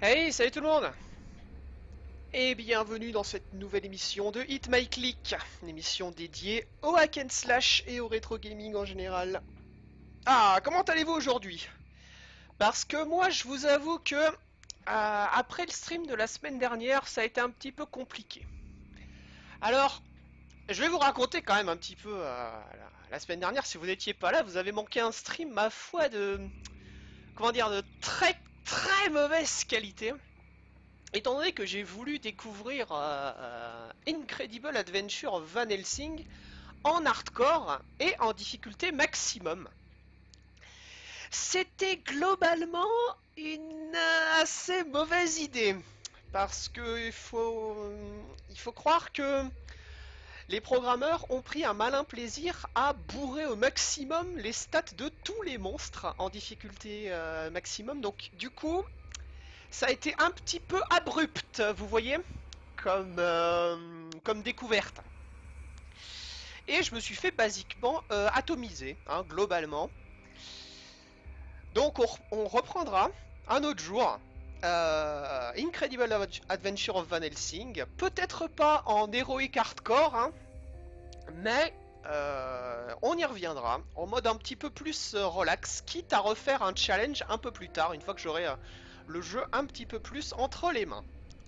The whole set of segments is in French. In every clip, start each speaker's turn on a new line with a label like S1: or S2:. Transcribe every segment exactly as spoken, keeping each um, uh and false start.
S1: Hey, salut tout le monde! Et bienvenue dans cette nouvelle émission de Hit My Click, une émission dédiée au hack and slash et au rétro gaming en général. Ah, comment allez-vous aujourd'hui? Parce que moi, je vous avoue que euh, après le stream de la semaine dernière, ça a été un petit peu compliqué. Alors, je vais vous raconter quand même un petit peu euh, la, la semaine dernière. Si vous n'étiez pas là, vous avez manqué un stream, ma foi, de comment dire, de très très mauvaise qualité. Étant donné que j'ai voulu découvrir euh, euh, Incredible Adventure of Van Helsing en hardcore et en difficulté maximum, c'était globalement une euh, assez mauvaise idée. Parce que il faut, il faut croire que les programmeurs ont pris un malin plaisir à bourrer au maximum les stats de tous les monstres en difficulté euh, maximum. Donc du coup, ça a été un petit peu abrupt, vous voyez, comme, euh, comme découverte. Et je me suis fait basiquement euh, atomiser, hein, globalement. Donc on, on, reprendra un autre jour euh, Incredible Adventure of Van Helsing. Peut-être pas en héroïque hardcore, hein, mais euh, on y reviendra en mode un petit peu plus euh, relax, quitte à refaire un challenge un peu plus tard, une fois que j'aurai euh, le jeu un petit peu plus entre les mains.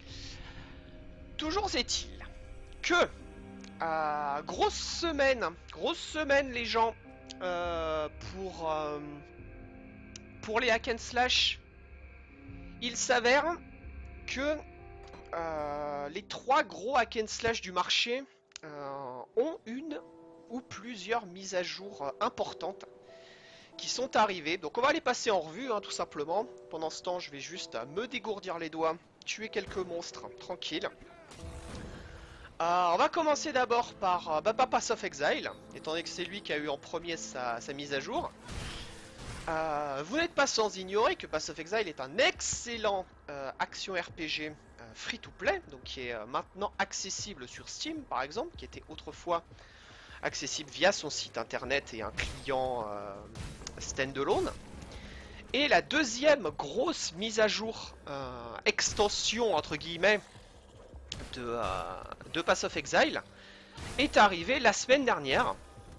S1: Toujours est-il que euh, grosse semaine, grosse semaine les gens euh, pour euh, pour les hack and slash. Il s'avère que euh, les trois gros hack and slash du marché euh, ont une ou plusieurs mises à jour euh, importantes qui sont arrivées. Donc on va les passer en revue, hein, tout simplement. Pendant ce temps, je vais juste me dégourdir les doigts, tuer quelques monstres, tranquille. Euh, on va commencer d'abord par euh, bah, Pass of Exile, étant donné que c'est lui qui a eu en premier sa, sa mise à jour. Euh, vous n'êtes pas sans ignorer que Pass of Exile est un excellent euh, action R P G euh, free-to-play, donc qui est euh, maintenant accessible sur Steam par exemple, qui était autrefois accessible via son site internet et un client euh, standalone. Et la deuxième grosse mise à jour, euh, extension entre guillemets, de, euh, de Pass of Exile est arrivé la semaine dernière,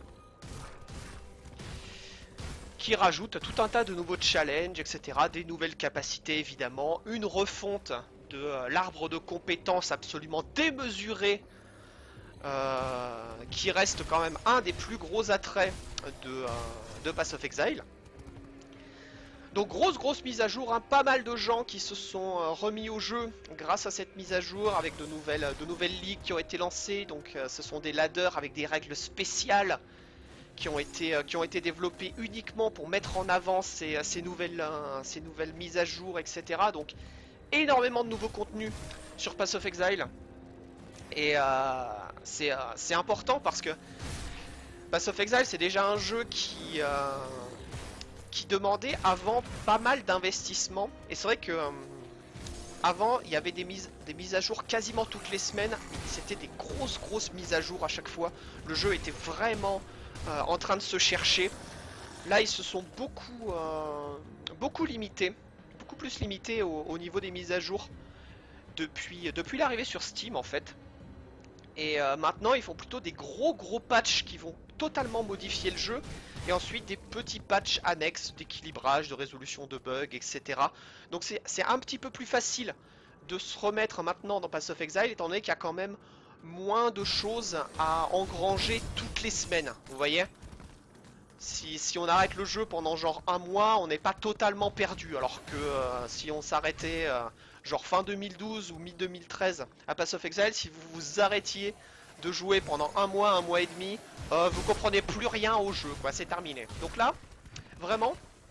S1: qui rajoute tout un tas de nouveaux challenges, et cetera, des nouvelles capacités évidemment, une refonte de euh, l'arbre de compétences absolument démesuré, euh, qui reste quand même un des plus gros attraits de, euh, de Pass of Exile. Donc grosse grosse mise à jour, hein, pas mal de gens qui se sont euh, remis au jeu grâce à cette mise à jour, avec de nouvelles, de nouvelles ligues qui ont été lancées. Donc euh, ce sont des ladders avec des règles spéciales qui ont été, euh, qui ont été développées uniquement pour mettre en avant ces, ces, nouvelles, euh, ces nouvelles mises à jour, et cetera. Donc énormément de nouveaux contenus sur Pass of Exile. Et euh, c'est euh, important parce que Pass of Exile c'est déjà un jeu qui... Euh, qui demandait avant pas mal d'investissement. Et c'est vrai que euh, avant il y avait des mises, des mises à jour quasiment toutes les semaines. C'était des grosses grosses mises à jour à chaque fois. Le jeu était vraiment euh, en train de se chercher. Là ils se sont beaucoup euh, beaucoup limités, beaucoup plus limités au, au niveau des mises à jour depuis, depuis l'arrivée sur Steam en fait. Et euh, maintenant ils font plutôt des gros gros patchs qui vont totalement modifier le jeu. Et ensuite des petits patchs annexes d'équilibrage, de résolution de bugs, et cetera. Donc c'est un petit peu plus facile de se remettre maintenant dans Pass of Exile, étant donné qu'il y a quand même moins de choses à engranger toutes les semaines. Vous voyez, si, si on arrête le jeu pendant genre un mois, on n'est pas totalement perdu. Alors que euh, si on s'arrêtait euh, genre fin deux mille douze ou mi deux mille treize à Pass of Exile, si vous vous arrêtiez de jouer pendant un mois, un mois et demi, euh, vous comprenez plus rien au jeu, quoi, c'est terminé. Donc là, vraiment,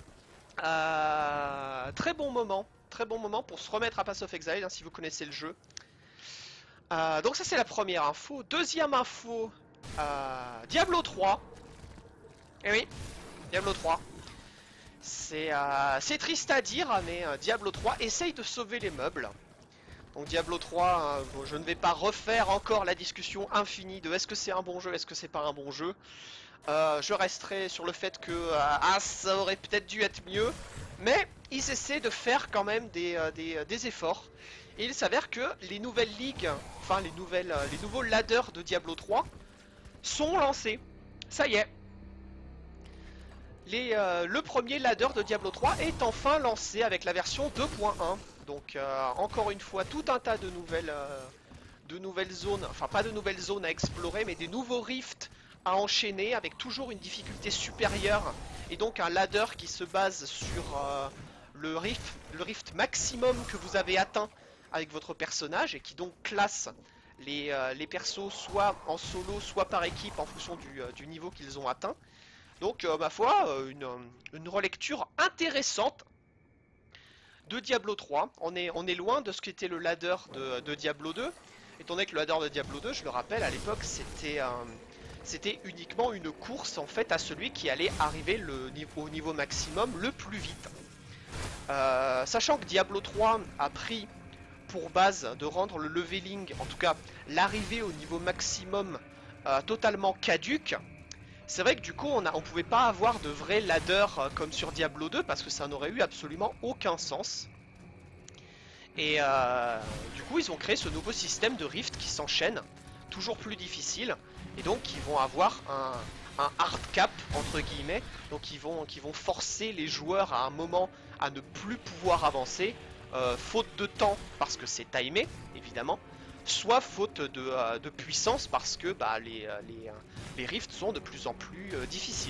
S1: euh, très bon moment, très bon moment pour se remettre à Pass of Exile, hein, si vous connaissez le jeu. Euh, donc ça c'est la première info. Deuxième info, euh, Diablo trois. Eh oui, Diablo trois. C'est euh, triste à dire, mais euh, Diablo trois essaye de sauver les meubles. Donc Diablo trois, euh, bon, je ne vais pas refaire encore la discussion infinie de est-ce que c'est un bon jeu, est-ce que c'est pas un bon jeu. Euh, je resterai sur le fait que euh, ah, ça aurait peut-être dû être mieux. Mais ils essaient de faire quand même des, euh, des, des efforts. Et il s'avère que les nouvelles ligues, enfin les, nouvelles, euh, les nouveaux ladders de Diablo trois sont lancés. Ça y est. Les, euh, le premier ladder de Diablo trois est enfin lancé avec la version deux point un. Donc euh, encore une fois, tout un tas de nouvelles, euh, de nouvelles zones, enfin pas de nouvelles zones à explorer, mais des nouveaux rifts à enchaîner avec toujours une difficulté supérieure. Et donc un ladder qui se base sur euh, le, rift, le rift maximum que vous avez atteint avec votre personnage et qui donc classe les, euh, les persos soit en solo, soit par équipe en fonction du, euh, du niveau qu'ils ont atteint. Donc, euh, ma foi, euh, une, une relecture intéressante de Diablo trois. On est, on est loin de ce qu'était le ladder de, de Diablo deux. Étant donné que le ladder de Diablo deux, je le rappelle, à l'époque, c'était un, c'était uniquement une course en fait à celui qui allait arriver le, au niveau maximum le plus vite. Euh, sachant que Diablo trois a pris pour base de rendre le leveling, en tout cas l'arrivée au niveau maximum, euh, totalement caduque. C'est vrai que du coup on ne on pouvait pas avoir de vrai ladder euh, comme sur Diablo deux parce que ça n'aurait eu absolument aucun sens. Et euh, du coup ils ont créé ce nouveau système de rift qui s'enchaîne, toujours plus difficile. Et donc ils vont avoir un, un hard cap entre guillemets. Donc ils vont, qui vont forcer les joueurs à un moment à ne plus pouvoir avancer. Euh, faute de temps parce que c'est timé évidemment. Soit faute de, euh, de puissance parce que bah, les, les, les rifts sont de plus en plus euh, difficiles.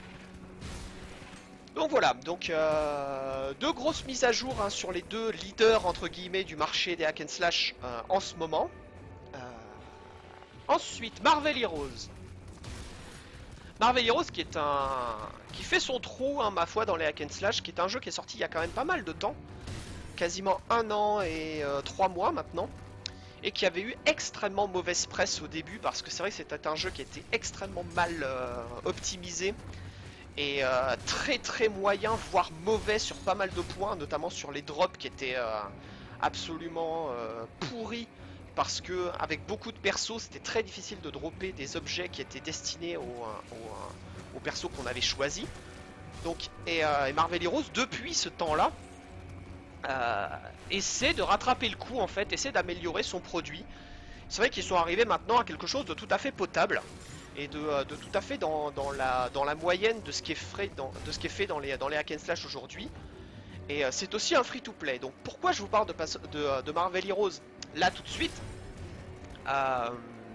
S1: Donc voilà, donc euh, deux grosses mises à jour hein, sur les deux leaders entre guillemets du marché des hack and slash euh, en ce moment. Euh... Ensuite, Marvel Heroes. Marvel Heroes qui est un qui fait son trou hein, ma foi dans les hack and slash, qui est un jeu qui est sorti il y a quand même pas mal de temps, quasiment un an et euh, trois mois maintenant. Et qui avait eu extrêmement mauvaise presse au début parce que c'est vrai que c'était un jeu qui était extrêmement mal euh, optimisé et euh, très très moyen, voire mauvais sur pas mal de points, notamment sur les drops qui étaient euh, absolument euh, pourris parce que avec beaucoup de persos c'était très difficile de dropper des objets qui étaient destinés aux au, au persos qu'on avait choisi. Donc et, euh, et Marvel Heroes depuis ce temps-là Euh, essaie de rattraper le coup en fait, essaie d'améliorer son produit. C'est vrai qu'ils sont arrivés maintenant à quelque chose de tout à fait potable et de, de tout à fait dans, dans, la, dans la moyenne de ce qui est fait dans, de ce qui est fait dans les, dans les hack and slash aujourd'hui. Et euh, c'est aussi un free to play. Donc pourquoi je vous parle de, de, de Marvel Heroes là tout de suite euh,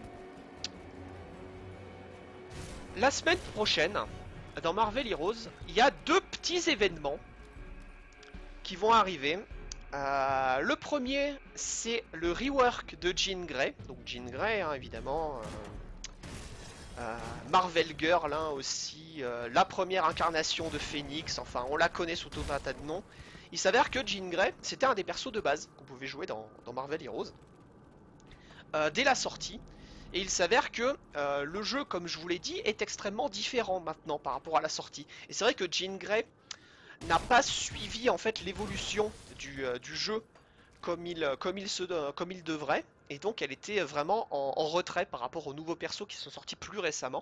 S1: La semaine prochaine dans Marvel Heroes il y a deux petits événements qui vont arriver. Euh, le premier, c'est le rework de Jean Grey. Donc Jean Grey, hein, évidemment, euh, euh, Marvel Girl hein, aussi, euh, la première incarnation de Phoenix. Enfin, on la connaît sous tout un tas de noms. Il s'avère que Jean Grey, c'était un des persos de base qu'on pouvait jouer dans, dans Marvel Heroes euh, dès la sortie. Et il s'avère que euh, le jeu, comme je vous l'ai dit, est extrêmement différent maintenant par rapport à la sortie. Et c'est vrai que Jean Grey n'a pas suivi en fait l'évolution du, euh, du jeu comme il, comme, il se, euh, comme il devrait, et donc elle était vraiment en, en retrait par rapport aux nouveaux persos qui sont sortis plus récemment.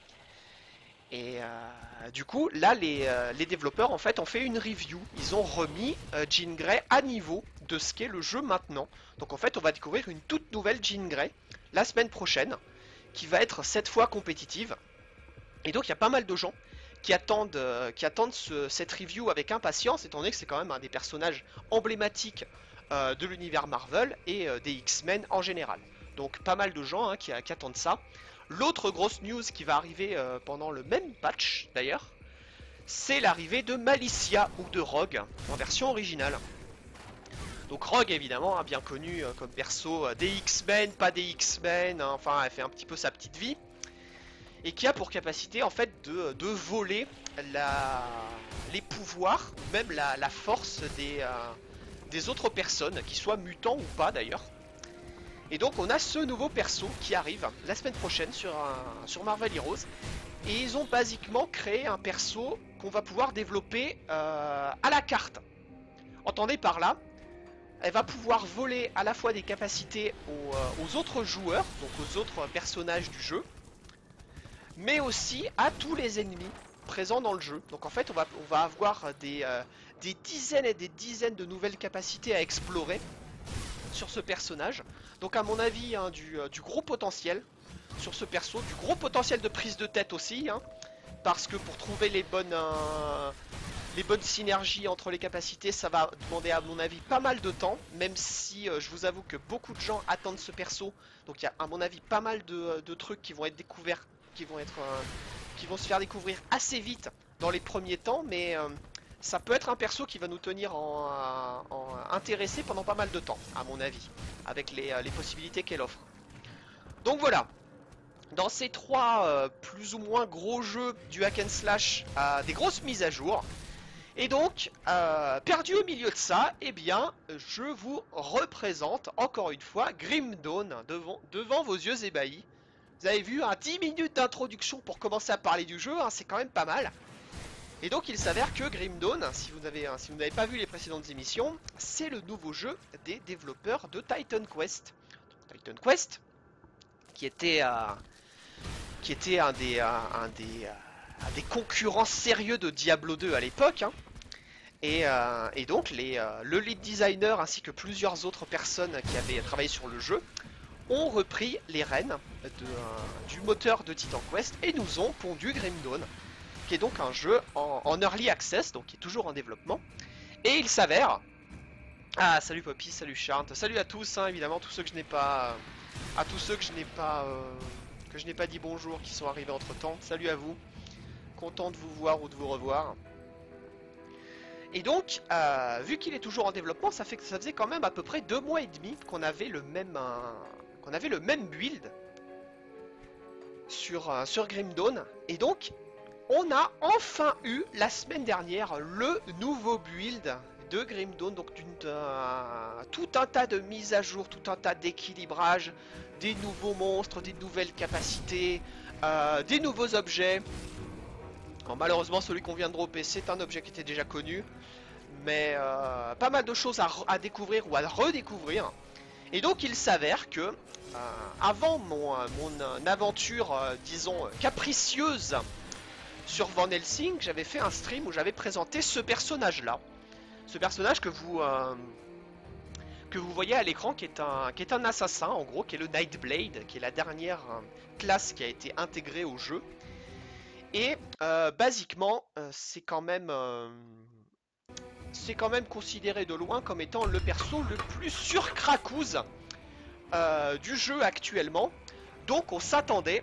S1: Et euh, du coup là les, euh, les développeurs en fait ont fait une review, ils ont remis euh, Jean Grey à niveau de ce qu'est le jeu maintenant. Donc en fait on va découvrir une toute nouvelle Jean Grey la semaine prochaine qui va être cette fois compétitive. Et donc il y a pas mal de gens qui attendent, euh, qui attendent ce, cette review avec impatience, étant donné que c'est quand même un des personnages emblématiques euh, de l'univers Marvel et euh, des X-Men en général. Donc pas mal de gens hein, qui, qui attendent ça. L'autre grosse news qui va arriver euh, pendant le même patch d'ailleurs, c'est l'arrivée de Malicia ou de Rogue en version originale. Donc Rogue évidemment, hein, bien connu euh, comme perso euh, des X-Men, pas des X-Men, hein, enfin elle fait un petit peu sa petite vie. Et qui a pour capacité en fait de, de voler la, les pouvoirs, même la, la force des, euh, des autres personnes, qu'ils soient mutants ou pas d'ailleurs. Et donc on a ce nouveau perso qui arrive la semaine prochaine sur, un, sur Marvel Heroes. Et ils ont basiquement créé un perso qu'on va pouvoir développer euh, à la carte. Entendez par là, elle va pouvoir voler à la fois des capacités aux, euh, aux autres joueurs, donc aux autres personnages du jeu, mais aussi à tous les ennemis présents dans le jeu. Donc en fait on va, on va avoir des, euh, des dizaines et des dizaines de nouvelles capacités à explorer sur ce personnage. Donc à mon avis, hein, du, euh, du gros potentiel sur ce perso, du gros potentiel de prise de tête aussi, hein, parce que pour trouver les bonnes, euh, les bonnes synergies entre les capacités, ça va demander à mon avis pas mal de temps, même si euh, je vous avoue que beaucoup de gens attendent ce perso. Donc il y a à mon avis pas mal de, de trucs qui vont être découverts, qui vont être, euh, qui vont se faire découvrir assez vite dans les premiers temps, mais euh, ça peut être un perso qui va nous tenir en, euh, en intéressé pendant pas mal de temps, à mon avis, avec les, euh, les possibilités qu'elle offre. Donc voilà. Dans ces trois euh, plus ou moins gros jeux du hack and slash, euh, des grosses mises à jour. Et donc, euh, perdu au milieu de ça, eh bien, je vous représente encore une fois Grim Dawn devant, devant vos yeux ébahis. Vous avez vu, hein, dix minutes d'introduction pour commencer à parler du jeu, hein, c'est quand même pas mal. Et donc il s'avère que Grim Dawn, si vous n'avez si vous n'avez pas vu les précédentes émissions, c'est le nouveau jeu des développeurs de Titan Quest. Titan Quest, qui était... Euh, qui était un des, un, un des, un des concurrents sérieux de Diablo deux à l'époque. Hein. Et, euh, et donc les, euh, le lead designer ainsi que plusieurs autres personnes qui avaient travaillé sur le jeu ont repris les rênes de, euh, du moteur de Titan Quest et nous ont pondu Grim Dawn, qui est donc un jeu en, en early access, donc qui est toujours en développement. Et il s'avère... Ah, salut Poppy, salut Chart, salut à tous, hein, évidemment, tous ceux que je n'ai pas... À tous ceux que je n'ai pas... Euh... que je n'ai pas dit bonjour, qui sont arrivés entre temps. Salut à vous, content de vous voir ou de vous revoir. Et donc, euh, vu qu'il est toujours en développement, ça fait que ça faisait quand même à peu près deux mois et demi qu'on avait le même, euh, qu'on avait le même build sur euh, sur Grim Dawn. Et donc, on a enfin eu la semaine dernière le nouveau build de Grim Dawn, donc d'une euh, tout un tas de mises à jour, tout un tas d'équilibrage, des nouveaux monstres, des nouvelles capacités, euh, des nouveaux objets. Alors, malheureusement, celui qu'on vient de dropper, c'est un objet qui était déjà connu, mais euh, pas mal de choses à, à découvrir ou à redécouvrir. Et donc, il s'avère que, euh, avant mon, mon aventure, euh, disons, capricieuse sur Van Helsing, j'avais fait un stream où j'avais présenté ce personnage-là. Ce personnage que vous... Euh, que vous voyez à l'écran, qui est un qui est un assassin en gros, qui est le Nightblade, qui est la dernière euh, classe qui a été intégrée au jeu. Et euh, basiquement, euh, c'est quand même euh, c'est quand même considéré de loin comme étant le perso le plus surcracouze euh, du jeu actuellement. Donc on s'attendait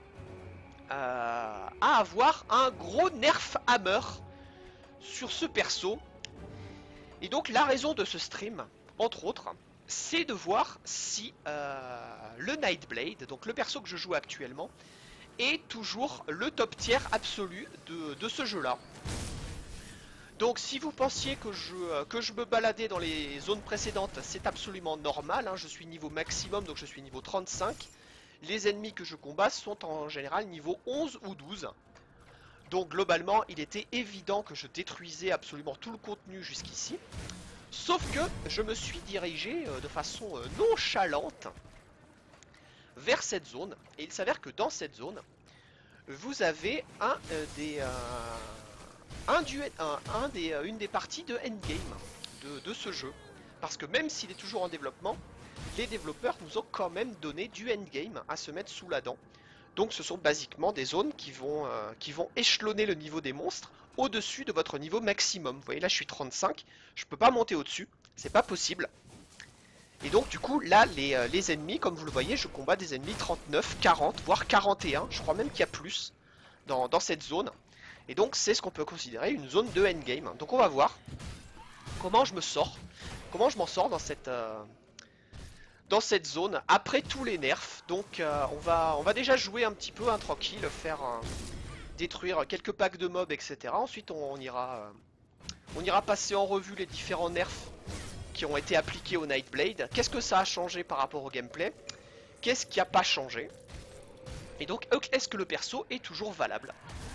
S1: euh, à avoir un gros nerf hammer sur ce perso. Et donc la raison de ce stream, entre autres, c'est de voir si euh, le Nightblade, donc le perso que je joue actuellement, est toujours le top tier absolu de, de ce jeu-là. Donc si vous pensiez que je, que je me baladais dans les zones précédentes, c'est absolument normal, hein, je suis niveau maximum, donc je suis niveau trente-cinq. Les ennemis que je combats sont en général niveau onze ou douze. Donc globalement, il était évident que je détruisais absolument tout le contenu jusqu'ici. Sauf que je me suis dirigé de façon nonchalante vers cette zone. Et il s'avère que dans cette zone, vous avez un euh, des, euh, un du, un, un des, euh, une des parties de endgame de, de ce jeu. Parce que même s'il est toujours en développement, les développeurs nous ont quand même donné du endgame à se mettre sous la dent. Donc ce sont basiquement des zones qui vont, euh, qui vont échelonner le niveau des monstres au-dessus de votre niveau maximum. Vous voyez là je suis trente-cinq, je peux pas monter au-dessus, c'est pas possible. Et donc du coup là les, euh, les ennemis, comme vous le voyez, je combats des ennemis trente-neuf, quarante, voire quarante et un, je crois même qu'il y a plus dans, dans cette zone. Et donc c'est ce qu'on peut considérer une zone de endgame. Donc on va voir comment je me sors, comment je m'en sors dans cette... Euh, dans cette zone après tous les nerfs. Donc euh, on, va, on va déjà jouer un petit peu hein, tranquille, faire euh, détruire quelques packs de mobs, et cetera. Ensuite on, on ira euh, on ira passer en revue les différents nerfs qui ont été appliqués au Nightblade. Qu'est-ce que ça a changé par rapport au gameplay? Qu'est-ce qui a pas changé? Et donc est-ce que le perso est toujours valable?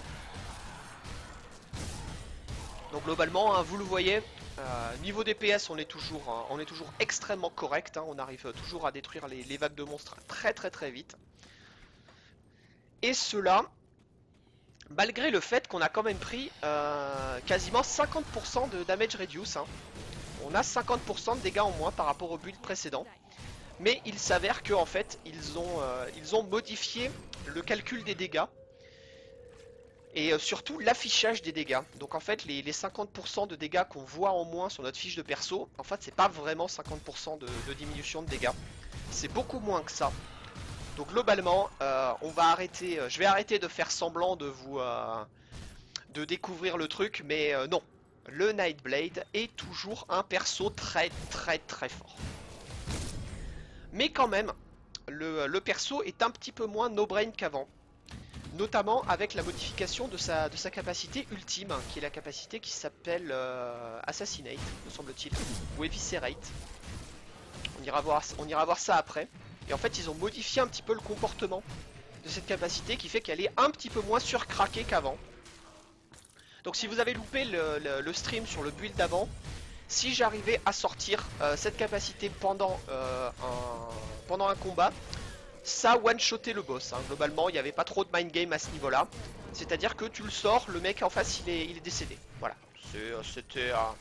S1: Donc globalement hein, vous le voyez, Euh, niveau D P S on est toujours, hein, on est toujours extrêmement correct, hein, on arrive toujours à détruire les, les vagues de monstres très très très vite. Et cela, Malgré le fait qu'on a quand même pris euh, quasiment cinquante pour cent de damage reduce, hein. On a cinquante pour cent de dégâts en moins par rapport au build précédent. Mais il s'avère qu'en fait, ils ont, euh, ils ont modifié le calcul des dégâts. Et euh, surtout l'affichage des dégâts. Donc en fait, les, les cinquante pour cent de dégâts qu'on voit en moins sur notre fiche de perso, en fait, c'est pas vraiment cinquante pour cent de, de diminution de dégâts. C'est beaucoup moins que ça. Donc globalement, euh, on va arrêter. Euh, je vais arrêter de faire semblant de vous euh, de découvrir le truc, mais euh, non. Le Nightblade est toujours un perso très très très fort. Mais quand même, le, le perso est un petit peu moins no-brain qu'avant. Notamment avec la modification de sa, de sa capacité ultime, qui est la capacité qui s'appelle euh, Assassinate, me semble-t-il, ou Eviscerate. On ira, voir, on ira voir ça après. Et en fait, ils ont modifié un petit peu le comportement de cette capacité, qui fait qu'elle est un petit peu moins surcraquée qu'avant. Donc si vous avez loupé le, le, le stream sur le build d'avant, si j'arrivais à sortir euh, cette capacité pendant, euh, un, pendant un combat, ça one-shotait le boss, hein. Globalement il n'y avait pas trop de mind game à ce niveau là. C'est à dire que tu le sors, le mec en face il est, il est décédé. Voilà, c'était euh,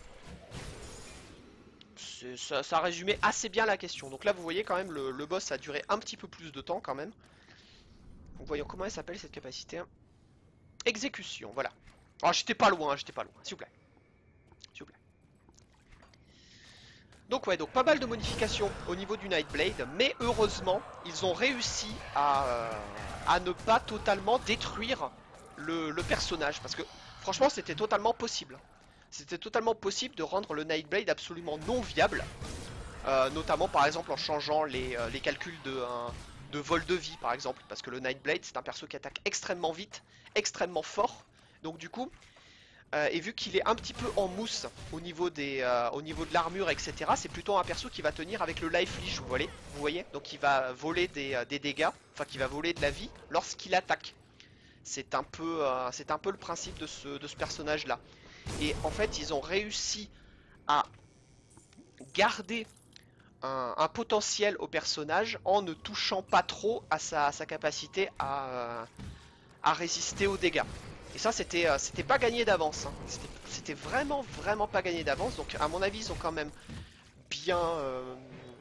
S1: ça, ça résumait assez bien la question. Donc là vous voyez quand même le, le boss a duré un petit peu plus de temps quand même. Donc voyons comment elle s'appelle cette capacité. Exécution, voilà. Oh j'étais pas loin, j'étais pas loin, s'il vous plaît. S'il vous plaît. Donc ouais, donc pas mal de modifications au niveau du Nightblade, mais heureusement, ils ont réussi à, euh, à ne pas totalement détruire le, le personnage, parce que franchement c'était totalement possible. C'était totalement possible de rendre le Nightblade absolument non viable, euh, notamment par exemple en changeant les, euh, les calculs de, euh, de vol de vie par exemple, parce que le Nightblade c'est un perso qui attaque extrêmement vite, extrêmement fort, donc du coup... Euh, et vu qu'il est un petit peu en mousse au niveau, des, euh, au niveau de l'armure, et cetera, c'est plutôt un perso qui va tenir avec le life leash, vous voyez, vous voyez. Donc il va voler des, euh, des dégâts, enfin qui va voler de la vie lorsqu'il attaque. C'est un, peu, euh, c'est un peu le principe de ce, de ce personnage-là. Et en fait, ils ont réussi à garder un, un potentiel au personnage en ne touchant pas trop à sa, à sa capacité à, euh, à résister aux dégâts. Et ça c'était euh, c'était pas gagné d'avance, hein. C'était vraiment vraiment pas gagné d'avance. Donc à mon avis ils ont quand même bien euh,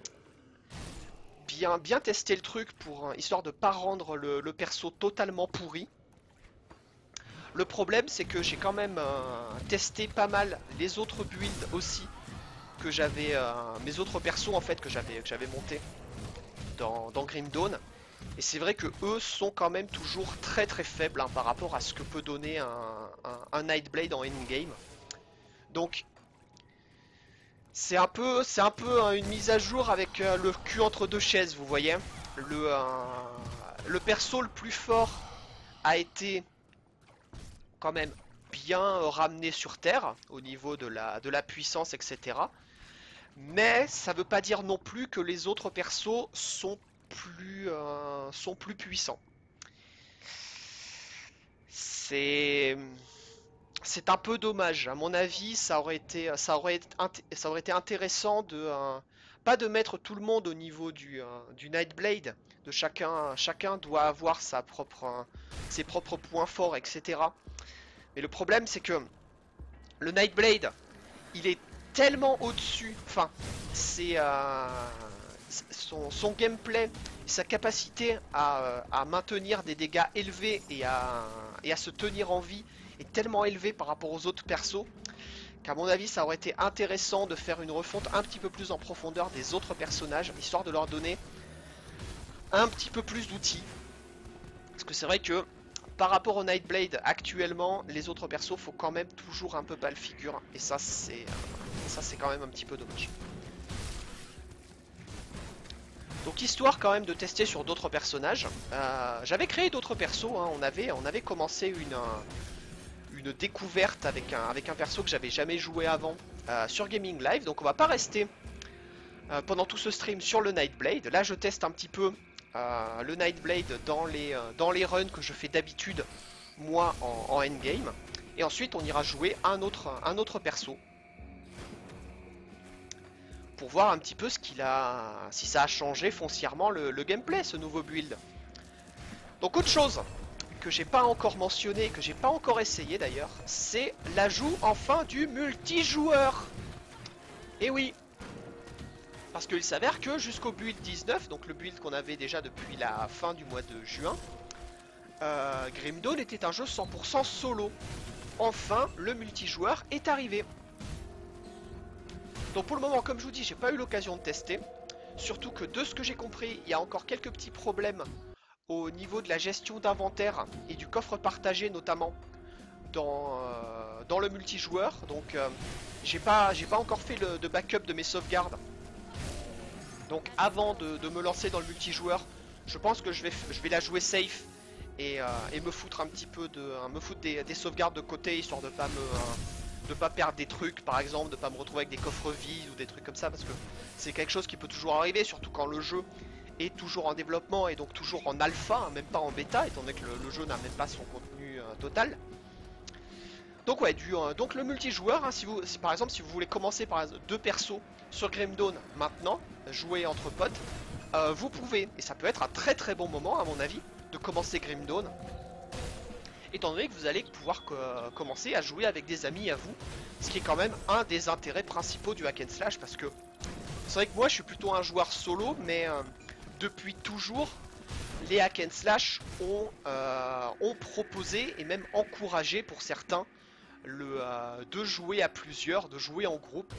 S1: bien bien testé le truc pour euh, histoire de pas rendre le, le perso totalement pourri. Le problème c'est que j'ai quand même euh, testé pas mal les autres builds aussi que j'avais euh, mes autres persos en fait que j'avais que j'avais monté dans, dans Grim Dawn. Et c'est vrai que eux sont quand même toujours très très faibles, hein, par rapport à ce que peut donner un, un, un Nightblade en endgame. Donc c'est un peu, c'est un peu hein, une mise à jour avec euh, le cul entre deux chaises, vous voyez. Le, euh, le perso le plus fort a été quand même bien euh, ramené sur Terre au niveau de la, de la puissance, et cetera. Mais ça veut pas dire non plus que les autres persos sont plus, euh, sont plus puissants. C'est c'est un peu dommage. À mon avis, ça aurait été ça aurait été, ça aurait été intéressant de euh, pas de mettre tout le monde au niveau du, euh, du Nightblade. De chacun chacun doit avoir sa propre euh, ses propres points forts, et cetera. Mais le problème c'est que le Nightblade, il est tellement au-dessus. Enfin, c'est euh, son, son gameplay, sa capacité à, à maintenir des dégâts élevés et à, et à se tenir en vie est tellement élevé par rapport aux autres persos qu'à mon avis ça aurait été intéressant de faire une refonte un petit peu plus en profondeur des autres personnages, histoire de leur donner un petit peu plus d'outils. Parce que c'est vrai que par rapport au Nightblade actuellement, les autres persos faut quand même toujours un peu pas le figure, et ça c'est ça c'est quand même un petit peu dommage. Donc histoire quand même de tester sur d'autres personnages, euh, j'avais créé d'autres persos, hein. on, avait, on avait commencé une, une découverte avec un, avec un perso que j'avais jamais joué avant euh, sur Gaming Live, donc on va pas rester euh, pendant tout ce stream sur le Nightblade. Là je teste un petit peu euh, le Nightblade dans les, euh, dans les runs que je fais d'habitude moi en, en endgame, et ensuite on ira jouer un autre, un autre perso pour voir un petit peu ce qu'il a, si ça a changé foncièrement le, le gameplay, ce nouveau build. Donc autre chose, que j'ai pas encore mentionné, que j'ai pas encore essayé d'ailleurs, c'est l'ajout enfin du multijoueur. Et oui, parce qu'il s'avère que jusqu'au build dix-neuf, donc le build qu'on avait déjà depuis la fin du mois de juin, euh, Grim Dawn était un jeu cent pour cent solo. Enfin, le multijoueur est arrivé. Donc pour le moment, comme je vous dis, j'ai pas eu l'occasion de tester. Surtout que de ce que j'ai compris, il y a encore quelques petits problèmes au niveau de la gestion d'inventaire et du coffre partagé notamment dans, euh, dans le multijoueur. Donc euh, j'ai pas, j'ai pas encore fait le, de backup de mes sauvegardes. Donc avant de, de me lancer dans le multijoueur, je pense que je vais, je vais la jouer safe et, euh, et me foutre un petit peu de, euh, me foutre des, des sauvegardes de côté histoire de pas me, euh, de pas perdre des trucs par exemple, de pas me retrouver avec des coffres vides ou des trucs comme ça parce que c'est quelque chose qui peut toujours arriver, surtout quand le jeu est toujours en développement et donc toujours en alpha, hein, même pas en bêta, étant donné que le, le jeu n'a même pas son contenu euh, total. Donc ouais, du, euh, donc le multijoueur, hein, si vous, si, par exemple si vous voulez commencer par deux persos sur Grim Dawn maintenant, jouer entre potes, euh, vous pouvez, et ça peut être un très très bon moment à mon avis, de commencer Grim Dawn, étant donné que vous allez pouvoir co commencer à jouer avec des amis à vous, ce qui est quand même un des intérêts principaux du hack and slash, parce que c'est vrai que moi je suis plutôt un joueur solo, mais euh, depuis toujours, les hack and slash ont, euh, ont proposé et même encouragé pour certains le, euh, de jouer à plusieurs, de jouer en groupe.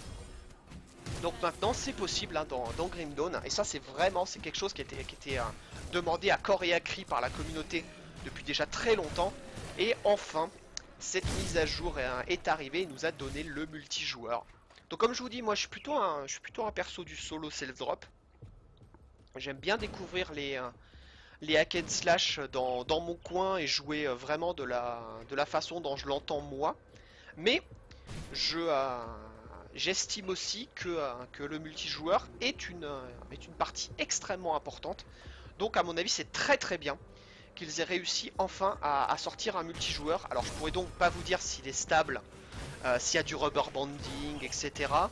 S1: Donc maintenant c'est possible hein, dans, dans Grim Dawn, et ça c'est vraiment c'est quelque chose qui était, qui était euh, demandé à corps et à cri par la communauté depuis déjà très longtemps, et enfin cette mise à jour euh, est arrivée et nous a donné le multijoueur. Donc comme je vous dis, moi je suis plutôt un, je suis plutôt un perso du solo self-drop. J'aime bien découvrir les, euh, les hack and slash dans, dans mon coin et jouer euh, vraiment de la, de la façon dont je l'entends moi. Mais je... Euh, J'estime aussi que, euh, que le multijoueur est une, euh, est une partie extrêmement importante. Donc à mon avis c'est très très bien qu'ils aient réussi enfin à, à sortir un multijoueur. Alors je pourrais donc pas vous dire s'il est stable, euh, s'il y a du rubber banding, et cetera.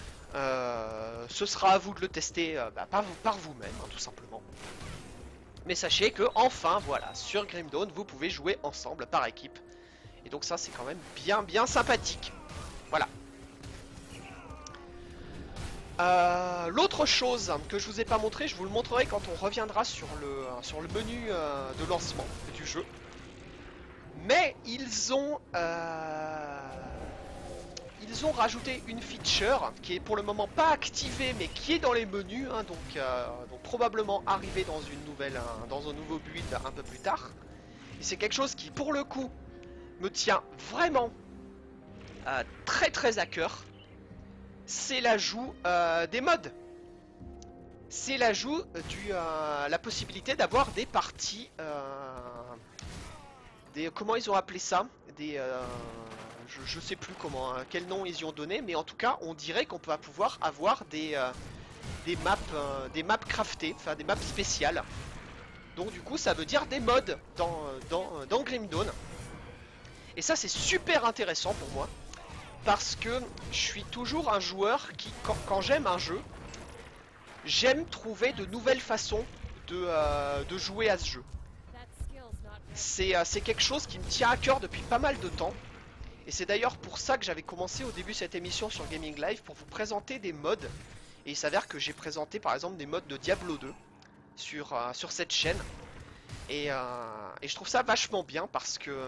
S1: Euh, ce sera à vous de le tester euh, bah, par, par vous-même, hein, tout simplement. Mais sachez que enfin voilà, sur Grim Dawn vous pouvez jouer ensemble par équipe. Et donc ça c'est quand même bien bien sympathique. Voilà. Euh, L'autre chose que je vous ai pas montré, je vous le montrerai quand on reviendra sur le, sur le menu euh, de lancement du jeu. Mais ils ont, euh, ils ont rajouté une feature qui est pour le moment pas activée mais qui est dans les menus, hein, donc, euh, donc probablement arriver dans, une nouvelle, hein, dans un nouveau build un peu plus tard. Et c'est quelque chose qui pour le coup me tient vraiment euh, très très à cœur. C'est l'ajout euh, des mods. C'est l'ajout du euh, la possibilité d'avoir des parties, euh, des comment ils ont appelé ça, des euh, je, je sais plus comment, hein, quel nom ils y ont donné, mais en tout cas on dirait qu'on va pouvoir avoir des euh, des maps, euh, des maps craftées, enfin des maps spéciales. Donc du coup ça veut dire des mods dans dans dans Grim Dawn. Et ça c'est super intéressant pour moi. Parce que je suis toujours un joueur qui, quand, quand j'aime un jeu, j'aime trouver de nouvelles façons de, euh, de jouer à ce jeu. C'est euh, quelque chose qui me tient à cœur depuis pas mal de temps. Et c'est d'ailleurs pour ça que j'avais commencé au début cette émission sur Gaming Live, pour vous présenter des mods. Et il s'avère que j'ai présenté par exemple des mods de Diablo deux sur, euh, sur cette chaîne. Et, euh, et je trouve ça vachement bien parce que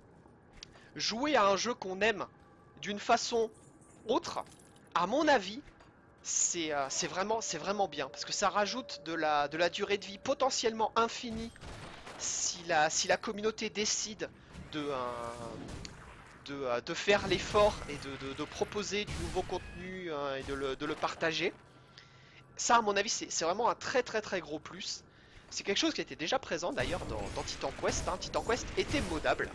S1: jouer à un jeu qu'on aime d'une façon autre, à mon avis, c'est euh, vraiment, vraiment bien. Parce que ça rajoute de la, de la durée de vie potentiellement infinie si la, si la communauté décide de, euh, de, euh, de faire l'effort et de, de, de proposer du nouveau contenu euh, et de le, de le partager. Ça, à mon avis, c'est vraiment un très très très gros plus. C'est quelque chose qui était déjà présent d'ailleurs dans, dans Titan Quest. Hein. Titan Quest était modable.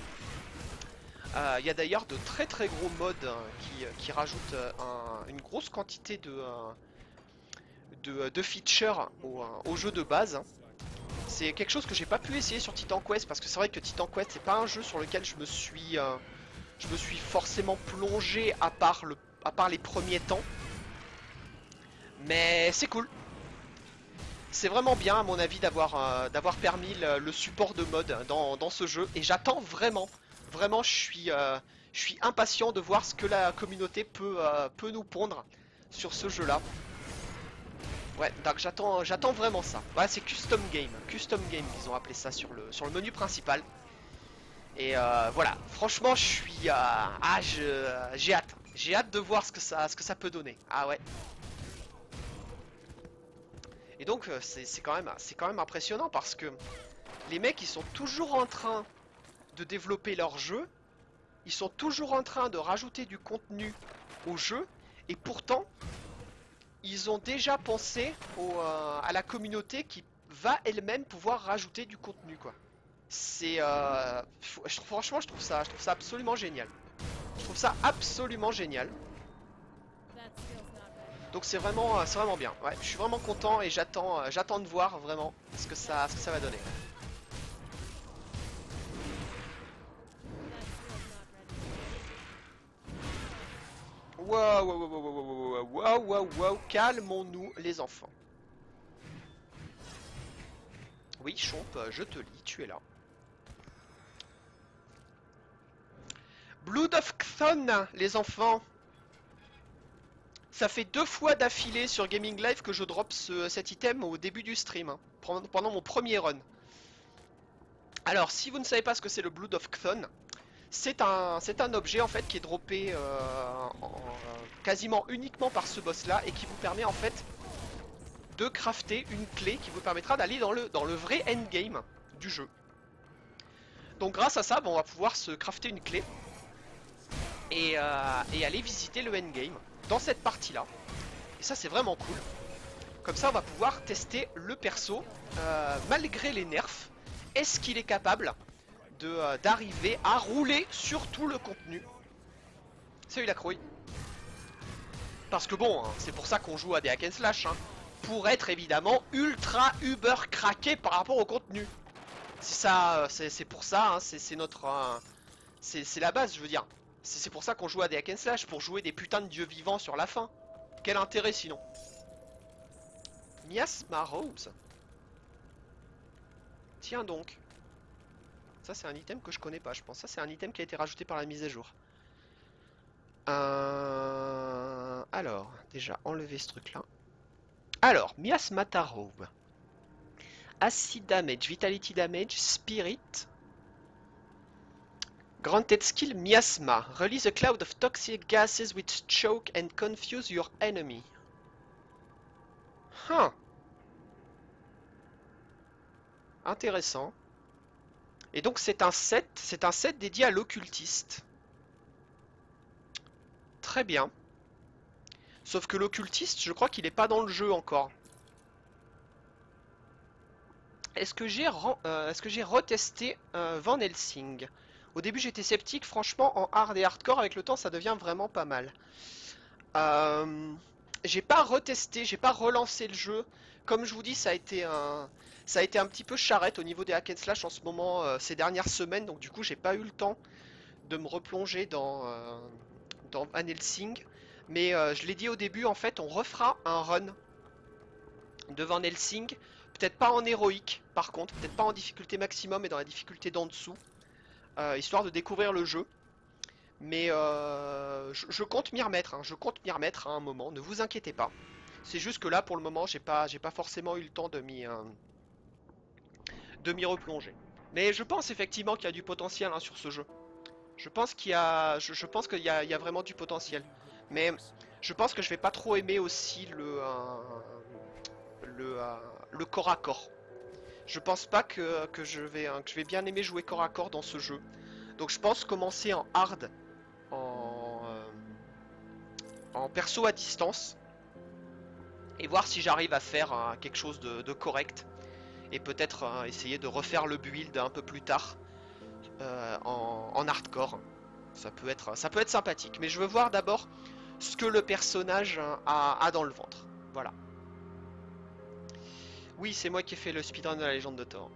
S1: Il euh, y a d'ailleurs de très très gros mods hein, qui, qui rajoutent euh, un, une grosse quantité de, euh, de, de features au, au jeu de base. C'est quelque chose que j'ai pas pu essayer sur Titan Quest parce que c'est vrai que Titan Quest c'est pas un jeu sur lequel je me suis, euh, je me suis forcément plongé à part, le, à part les premiers temps. Mais c'est cool. c'est vraiment bien à mon avis d'avoir euh, d'avoir permis le, le support de mode dans, dans ce jeu et j'attends vraiment, vraiment je suis, euh, je suis impatient de voir ce que la communauté peut, euh, peut nous pondre sur ce jeu là. Ouais, donc j'attends j'attends vraiment ça. Voilà, c'est Custom Game, Custom Game qu'ils ont appelé ça sur le, sur le menu principal. Et euh, voilà, franchement je suis... euh, ah, je, j'ai hâte, j'ai hâte de voir ce que ça, ce que ça peut donner. Ah ouais. Et donc euh, c'est c'est quand même, c'est quand même impressionnant parce que les mecs ils sont toujours en train de développer leur jeu, ils sont toujours en train de rajouter du contenu au jeu, et pourtant ils ont déjà pensé au, euh, à la communauté qui va elle-même pouvoir rajouter du contenu quoi. C'est euh, je- franchement je trouve ça, je trouve ça absolument génial. Je trouve ça absolument génial. Donc c'est vraiment, euh, c'est vraiment bien. Ouais, je suis vraiment content et j'attends, euh, j'attends de voir vraiment ce que ça, ce que ça va donner. Wow, wow, wow, wow, wow, wow, wow, wow, wow, calmons-nous les enfants. Oui, Chomp, euh, je te lis, tu es là. Blood of Chthon, les enfants. Ça fait deux fois d'affilée sur Gaming Live que je drop ce, cet item au début du stream, hein, pendant mon premier run. Alors, si vous ne savez pas ce que c'est le Blood of Chthon, c'est un, c'est un objet en fait qui est droppé euh, en, quasiment uniquement par ce boss là et qui vous permet en fait de crafter une clé qui vous permettra d'aller dans le, dans le vrai endgame du jeu. Donc grâce à ça, bon, on va pouvoir se crafter une clé et, euh, et aller visiter le endgame dans cette partie là. Et ça c'est vraiment cool. Comme ça on va pouvoir tester le perso euh, malgré les nerfs. Est-ce qu'il est capable de, euh, d'arriver à rouler sur tout le contenu? Salut la crouille. Parce que bon, hein, c'est pour ça qu'on joue à des hack and slash, hein, pour être évidemment ultra uber craqué par rapport au contenu. C'est ça, c'est pour ça, hein, c'est notre... Euh, c'est la base, je veux dire. C'est pour ça qu'on joue à des hack and slash, pour jouer des putains de dieux vivants sur la fin. Quel intérêt sinon? Miasma Rose. Tiens donc. Ça c'est un item que je connais pas, je pense. Ça c'est un item qui a été rajouté par la mise à jour. Euh... Alors, déjà enlever ce truc là. Alors, Miasmata Robe. Acid Damage, Vitality Damage, Spirit. Granted skill Miasma. Release a cloud of toxic gases which choke and confuse your enemy. Huh. Intéressant. Et donc c'est un set, c'est un set dédié à l'occultiste. Très bien. Sauf que l'occultiste, je crois qu'il n'est pas dans le jeu encore. Est-ce que j'ai euh, est-ce que j'ai retesté euh, Van Helsing? Au début j'étais sceptique, franchement en hard et hardcore avec le temps ça devient vraiment pas mal. Euh, j'ai pas retesté, j'ai pas relancé le jeu. Comme je vous dis, ça a été un, ça a été un petit peu charrette au niveau des hack and slash en ce moment, euh, ces dernières semaines. Donc du coup, j'ai pas eu le temps de me replonger dans, euh, dans Van Helsing. Mais euh, je l'ai dit au début, en fait, on refera un run de Van Helsing. Peut-être pas en héroïque, par contre, peut-être pas en difficulté maximum, mais dans la difficulté d'en dessous, euh, histoire de découvrir le jeu. Mais euh, je, je compte m'y remettre, hein, je compte m'y remettre à un moment, ne vous inquiétez pas. C'est juste que là, pour le moment, j'ai pas, j'ai pas forcément eu le temps de m'y euh, de m'y replonger. Mais je pense effectivement qu'il y a du potentiel hein, sur ce jeu. Je pense qu'il y a, je, je pense qu'il y a, il y a vraiment du potentiel. Mais je pense que je vais pas trop aimer aussi le, euh, le, euh, le corps à corps. Je pense pas que, que je vais, hein, que je vais bien aimer jouer corps à corps dans ce jeu. Donc je pense commencer en hard, en, euh, en perso à distance, et voir si j'arrive à faire euh, quelque chose de, de correct. Et peut-être euh, essayer de refaire le build un peu plus tard euh, en, en hardcore. Ça peut, être, ça peut être sympathique. Mais je veux voir d'abord ce que le personnage a, a dans le ventre. Voilà. Oui, c'est moi qui ai fait le speedrun de la légende de Thor.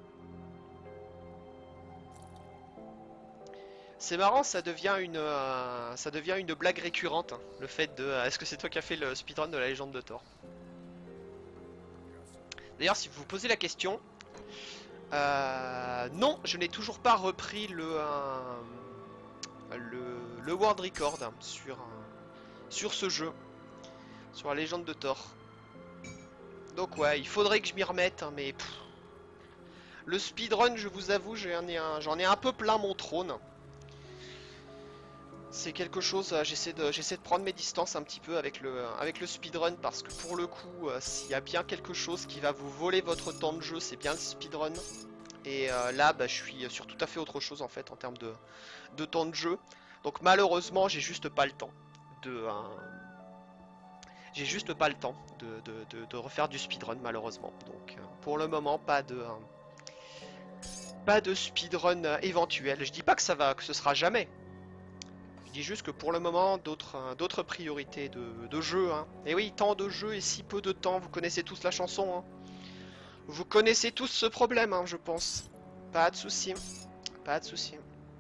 S1: C'est marrant, ça devient une, euh, ça devient une blague récurrente, hein, le fait de... Euh, est-ce que c'est toi qui as fait le speedrun de la légende de Thor? D'ailleurs, si vous vous posez la question, euh, non, je n'ai toujours pas repris le, euh, le, le world record sur, euh, sur ce jeu, sur la légende de Thor. Donc ouais, il faudrait que je m'y remette, hein, mais pff, le speedrun, je vous avoue, j'en ai, un, j'en ai un peu plein mon trône. C'est quelque chose, euh, j'essaie de, j'essaie de prendre mes distances un petit peu avec le, avec le speedrun parce que pour le coup, euh, s'il y a bien quelque chose qui va vous voler votre temps de jeu, c'est bien le speedrun. Et euh, là, bah, je suis sur tout à fait autre chose en fait en termes de, de temps de jeu. Donc malheureusement, j'ai juste pas le temps de, euh, j'ai juste pas le temps de, de- de- de refaire du speedrun malheureusement. Donc euh, pour le moment, pas de, euh, pas de speedrun euh, éventuel. Je dis pas que ça va, que ce sera jamais. Je dis juste que pour le moment, d'autres euh, d'autres priorités de, de jeu. Hein. Et oui, tant de jeux et si peu de temps. Vous connaissez tous la chanson. Hein. Vous connaissez tous ce problème, hein, je pense. Pas de souci, pas de souci.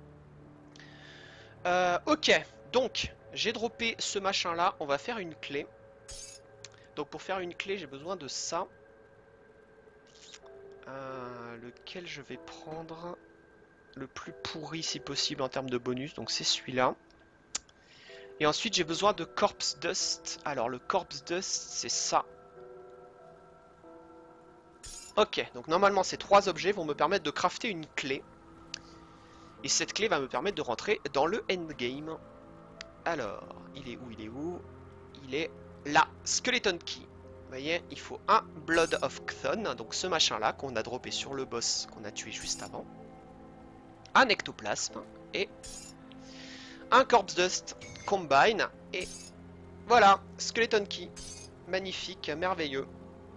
S1: Euh, ok, donc j'ai droppé ce machin là. On va faire une clé. Donc pour faire une clé, j'ai besoin de ça. Euh, lequel je vais prendre le plus pourri si possible en termes de bonus. Donc c'est celui-là. Et ensuite j'ai besoin de Corpse Dust. Alors le Corpse Dust c'est ça. Ok, donc normalement ces trois objets vont me permettre de crafter une clé. Et cette clé va me permettre de rentrer dans le endgame. Alors, il est où, il est où? Il est là, Skeleton Key. Vous voyez, il faut un Blood of Chthon, donc ce machin là qu'on a droppé sur le boss qu'on a tué juste avant. Un ectoplasme et un Corpse Dust Combine. Et voilà, Skeleton Key. Magnifique, merveilleux.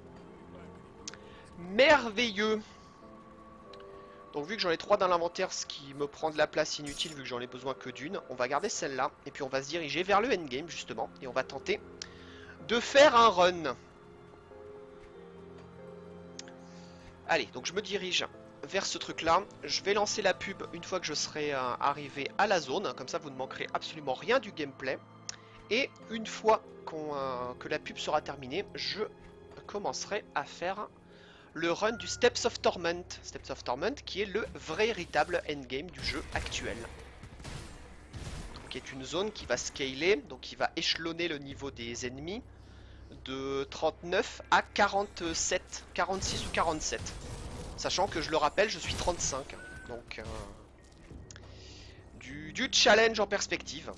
S1: Merveilleux. Donc vu que j'en ai trois dans l'inventaire, ce qui me prend de la place inutile vu que j'en ai besoin que d'une, on va garder celle-là. Et puis on va se diriger vers le endgame justement. Et on va tenter de faire un run. Allez, donc je me dirige vers ce truc-là. Je vais lancer la pub une fois que je serai euh, arrivé à la zone. Comme ça, vous ne manquerez absolument rien du gameplay. Et une fois qu'on, euh, que la pub sera terminée, je commencerai à faire le run du Steps of Torment. Steps of Torment qui est le véritable endgame du jeu actuel. Donc, qui est une zone qui va scaler, donc qui va échelonner le niveau des ennemis de trente-neuf à quarante-sept, quarante-six ou quarante-sept. Sachant que je le rappelle, je suis trente-cinq. Donc euh, du, du challenge en perspective.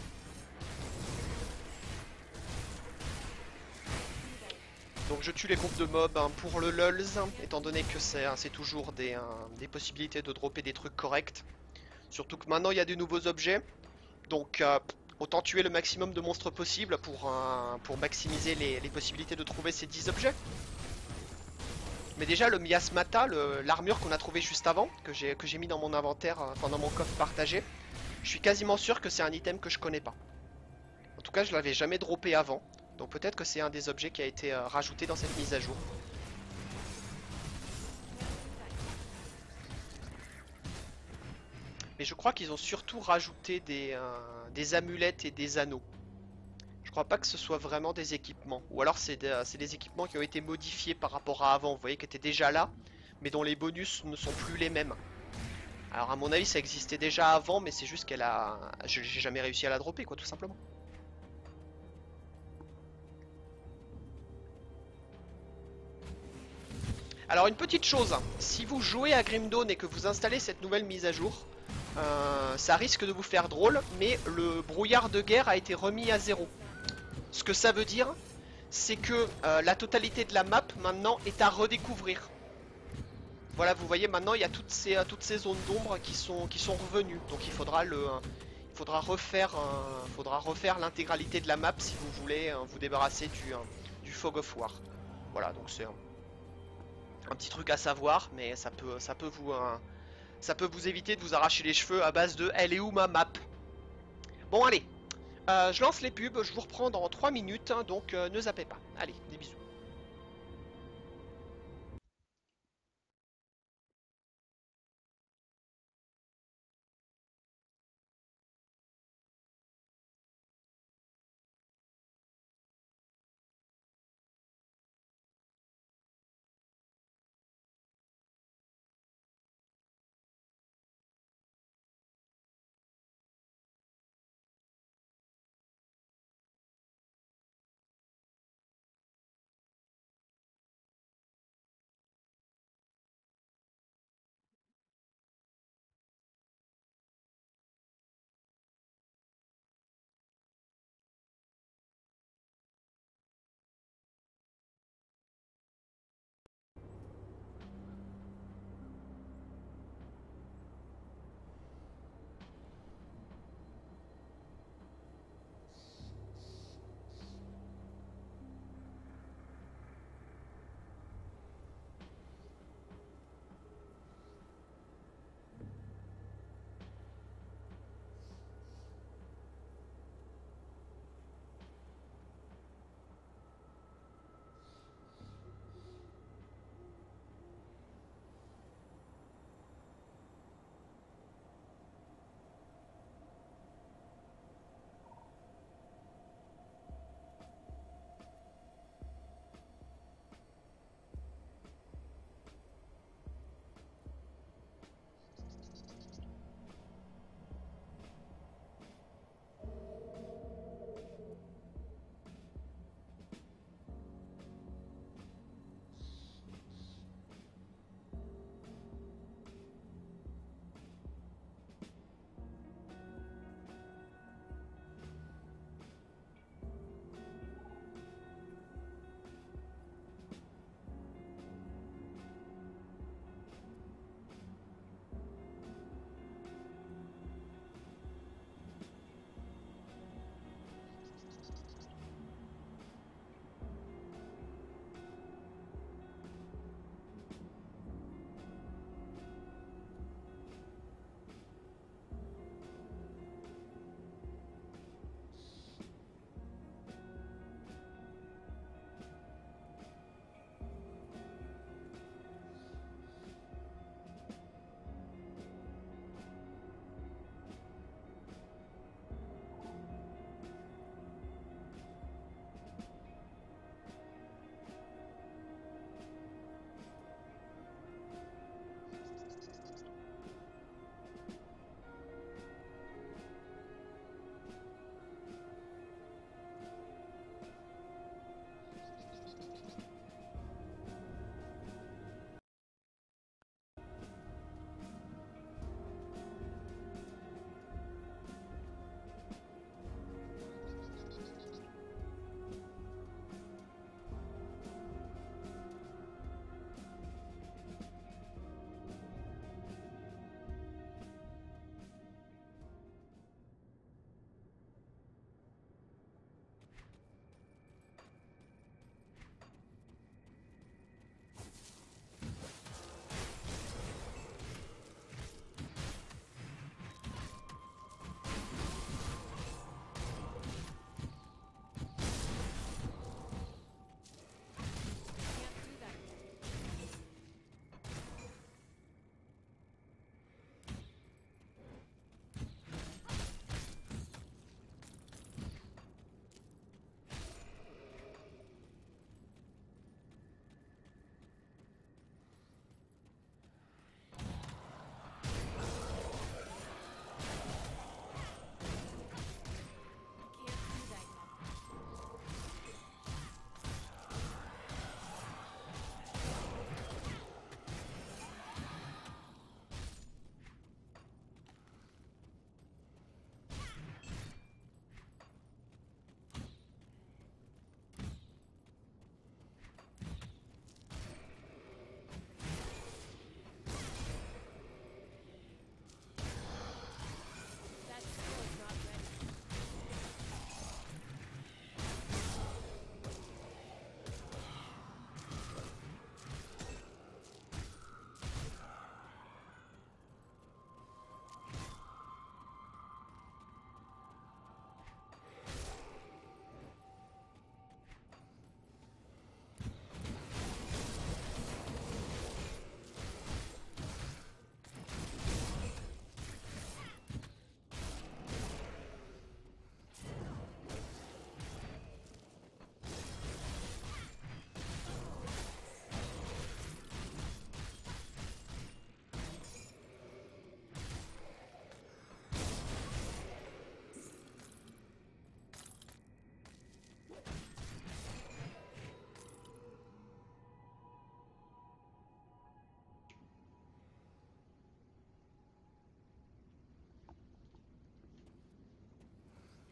S1: Donc je tue les groupes de mobs hein, pour le lulz, étant donné que c'est hein, c'est toujours des, hein, des possibilités de dropper des trucs corrects. Surtout que maintenant il y a des nouveaux objets. Donc euh, autant tuer le maximum de monstres possible pour, euh, pour maximiser les, les possibilités de trouver ces dix objets. Mais déjà le miasmata, l'armure qu'on a trouvé juste avant, que j'ai que j'ai mis dans mon inventaire, euh, enfin dans mon coffre partagé, je suis quasiment sûr que c'est un item que je connais pas. En tout cas je l'avais jamais droppé avant, donc peut-être que c'est un des objets qui a été euh, rajouté dans cette mise à jour. Mais je crois qu'ils ont surtout rajouté des, euh, des amulettes et des anneaux. Je crois pas que ce soit vraiment des équipements. Ou alors c'est des, c'est des équipements qui ont été modifiés par rapport à avant, vous voyez, qui étaient déjà là, mais dont les bonus ne sont plus les mêmes. Alors à mon avis ça existait déjà avant, mais c'est juste qu'elle a... J'ai jamais réussi à la dropper quoi, tout simplement. Alors une petite chose, si vous jouez à Grim Dawn et que vous installez cette nouvelle mise à jour, euh, ça risque de vous faire drôle, mais le brouillard de guerre a été remis à zéro. Ce que ça veut dire, c'est que euh, la totalité de la map maintenant est à redécouvrir. Voilà, vous voyez maintenant il y a toutes ces, euh, toutes ces zones d'ombre qui sont, qui sont revenues. Donc il faudra le, euh, il faudra refaire, euh, faudra refaire l'intégralité de la map si vous voulez euh, vous débarrasser du, euh, du Fog of War. Voilà, donc c'est un, un petit truc à savoir, mais ça peut, ça peut vous, euh, ça peut vous éviter de vous arracher les cheveux à base de elle est où ma map. Bon allez, euh, je lance les pubs, je vous reprends dans trois minutes, hein, donc euh, ne zappez pas. Allez, des bisous.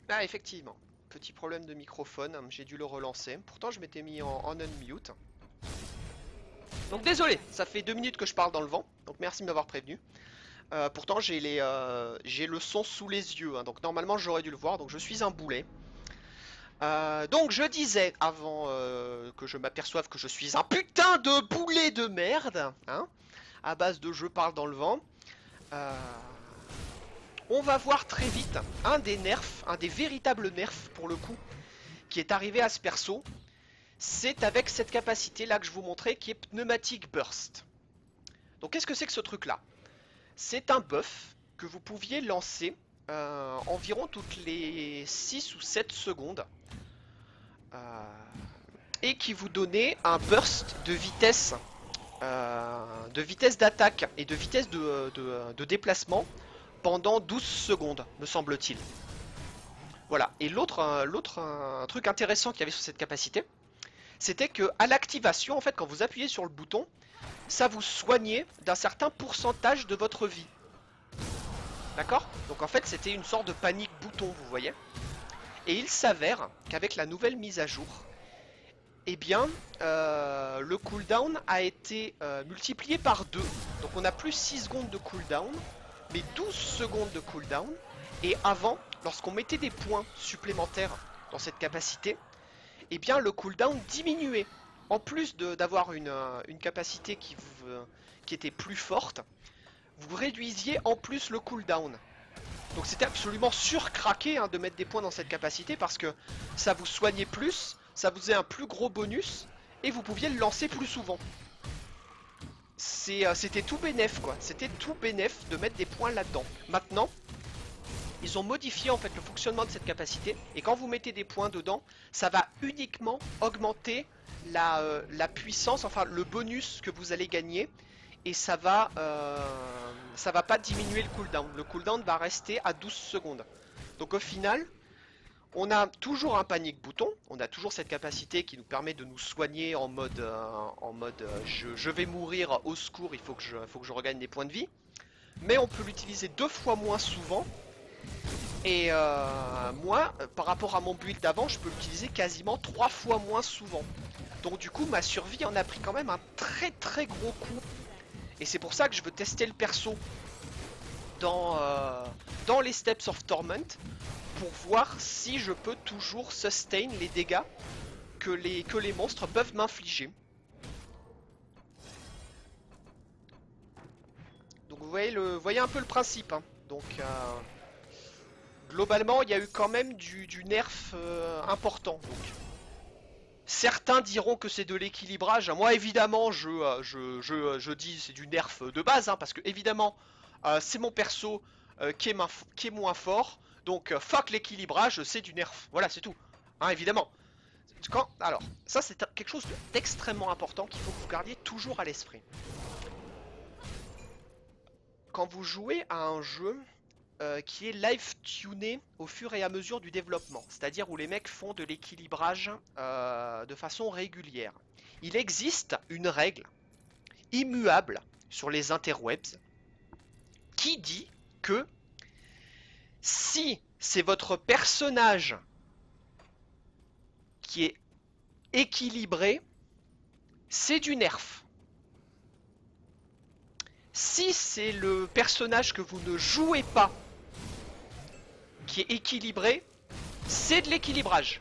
S1: Ah, effectivement. Petit problème de microphone, j'ai dû le relancer. Pourtant, je m'étais mis en, en unmute. Donc désolé, ça fait deux minutes que je parle dans le vent, donc merci de m'avoir prévenu. Euh, pourtant, j'ai les, euh, j'ai le son sous les yeux, hein, donc normalement j'aurais dû le voir, donc je suis un boulet. Euh, donc je disais, avant euh, que je m'aperçoive que je suis un putain de boulet de merde, hein, à base de je parle dans le vent, euh, on va voir très vite un des nerfs, un des véritables nerfs pour le coup, qui est arrivé à ce perso. C'est avec cette capacité là que je vous montrais qui est Pneumatic Burst. Donc qu'est-ce que c'est que ce truc là? C'est un buff que vous pouviez lancer euh, environ toutes les six ou sept secondes euh, et qui vous donnait un burst de vitesse euh, de vitesse d'attaque et de vitesse de, de, de déplacement pendant douze secondes, me semble-t-il. Voilà, et l'autre euh, l'autre euh, truc intéressant qu'il y avait sur cette capacité, c'était que à l'activation, en fait, quand vous appuyez sur le bouton, ça vous soignait d'un certain pourcentage de votre vie. D'accord? Donc en fait, c'était une sorte de panique bouton, vous voyez. Et il s'avère qu'avec la nouvelle mise à jour, eh bien, euh, le cooldown a été euh, multiplié par deux. Donc on a plus six secondes de cooldown, mais douze secondes de cooldown. Et avant, lorsqu'on mettait des points supplémentaires dans cette capacité, eh bien le cooldown diminuait. En plus d'avoir une, euh, une capacité qui, vous, euh, qui était plus forte, vous réduisiez en plus le cooldown. Donc c'était absolument surcraqué hein, de mettre des points dans cette capacité parce que ça vous soignait plus, ça vous faisait un plus gros bonus et vous pouviez le lancer plus souvent. Euh, c'était tout bénef quoi, c'était tout bénef de mettre des points là-dedans. Maintenant, ils ont modifié en fait le fonctionnement de cette capacité et quand vous mettez des points dedans, ça va uniquement augmenter la, euh, la puissance, enfin le bonus que vous allez gagner et ça va, euh, ça va pas diminuer le cooldown. Le cooldown va rester à douze secondes. Donc au final, on a toujours un panique bouton, on a toujours cette capacité qui nous permet de nous soigner en mode, euh, en mode euh, je, je vais mourir, au secours, il faut que, je, faut que je regagne des points de vie. Mais on peut l'utiliser deux fois moins souvent. Et euh, moi, par rapport à mon build d'avant, je peux l'utiliser quasiment trois fois moins souvent. Donc du coup, ma survie en a pris quand même un très très gros coup. Et c'est pour ça que je veux tester le perso dans, euh, dans les Steps of Torment pour voir si je peux toujours sustain les dégâts que les, que les monstres peuvent m'infliger. Donc vous voyez, le, vous voyez un peu le principe. Hein. Donc euh, globalement, il y a eu quand même du, du nerf euh, important. Donc. Certains diront que c'est de l'équilibrage. Moi, évidemment, je, euh, je, je, je dis c'est du nerf de base, hein, parce que évidemment, euh, c'est mon perso euh, qui, est ma, qui est moins fort. Donc, euh, fuck l'équilibrage, c'est du nerf. Voilà, c'est tout. Hein, évidemment. Quand, alors, ça, c'est quelque chose d'extrêmement important qu'il faut que vous gardiez toujours à l'esprit. Quand vous jouez à un jeu euh, qui est live-tuné au fur et à mesure du développement, c'est-à-dire où les mecs font de l'équilibrage euh, de façon régulière. Il existe une règle immuable sur les interwebs qui dit que si c'est votre personnage qui est équilibré, c'est du nerf. Si c'est le personnage que vous ne jouez pas qui est équilibré, c'est de l'équilibrage.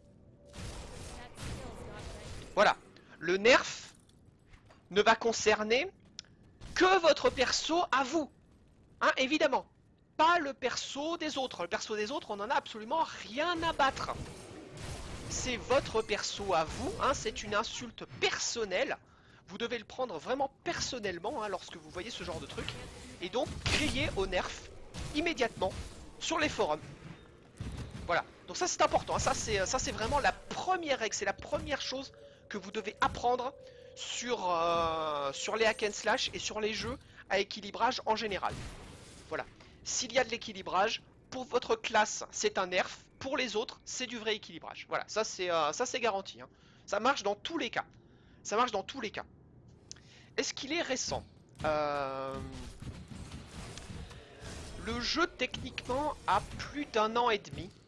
S1: Voilà. Le nerf ne va concerner que votre perso à vous. Hein, évidemment. Pas le perso des autres. Le perso des autres, on en a absolument rien à battre. C'est votre perso à vous. Hein, c'est une insulte personnelle. Vous devez le prendre vraiment personnellement hein, lorsque vous voyez ce genre de truc. Et donc, crier au nerf immédiatement sur les forums. Voilà. Donc ça, c'est important. Hein. Ça, c'est ça, c'est vraiment la première règle. C'est la première chose que vous devez apprendre sur, euh, sur les hack and slash et sur les jeux à équilibrage en général. Voilà. S'il y a de l'équilibrage, pour votre classe, c'est un nerf. Pour les autres, c'est du vrai équilibrage. Voilà, ça c'est euh, ça c'est garanti. Hein. Ça marche dans tous les cas. Ça marche dans tous les cas. Est-ce qu'il est récent euh... Le jeu techniquement a plus d'un an et demi.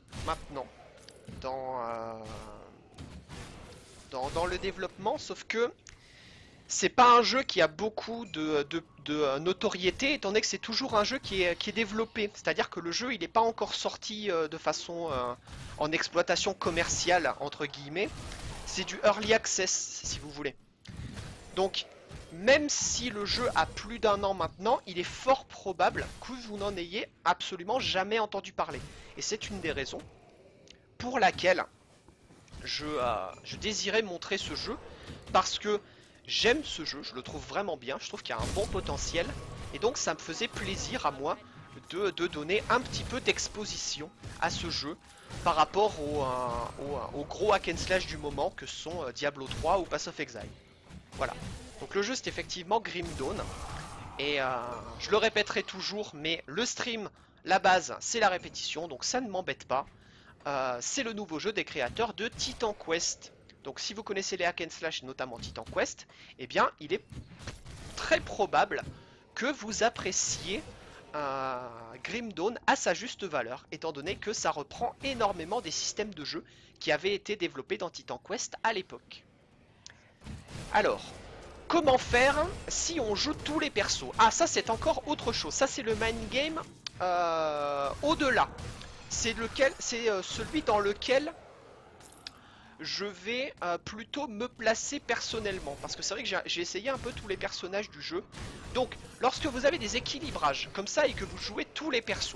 S1: maintenant dans, euh, dans, dans le développement, sauf que c'est pas un jeu qui a beaucoup de, de, de notoriété, étant donné que c'est toujours un jeu qui est, qui est développé. C'est-à-dire que le jeu il n'est pas encore sorti euh, de façon euh, en exploitation commerciale, entre guillemets. C'est du early access, si vous voulez. Donc, même si le jeu a plus d'un an maintenant, il est fort probable que vous n'en ayez absolument jamais entendu parler. Et c'est une des raisons pour laquelle je, euh, je désirais montrer ce jeu, parce que j'aime ce jeu, je le trouve vraiment bien, je trouve qu'il y a un bon potentiel, et donc ça me faisait plaisir à moi de, de donner un petit peu d'exposition à ce jeu par rapport au, euh, au, au gros hack and slash du moment que sont euh, Diablo trois ou Path of Exile. Voilà. Donc le jeu c'est effectivement Grim Dawn, et euh, je le répéterai toujours, mais le stream, la base, c'est la répétition, donc ça ne m'embête pas. Euh, c'est le nouveau jeu des créateurs de Titan Quest. Donc si vous connaissez les hack and slash, notamment Titan Quest, eh bien il est très probable que vous appréciez euh, Grim Dawn à sa juste valeur, étant donné que ça reprend énormément des systèmes de jeu qui avaient été développés dans Titan Quest à l'époque. Alors, comment faire si on joue tous les persos? Ah, ça c'est encore autre chose, ça c'est le main game euh, au-delà. C'est lequel, c'est euh, celui dans lequel je vais euh, plutôt me placer personnellement, parce que c'est vrai que j'ai essayé un peu tous les personnages du jeu. Donc lorsque vous avez des équilibrages comme ça et que vous jouez tous les persos,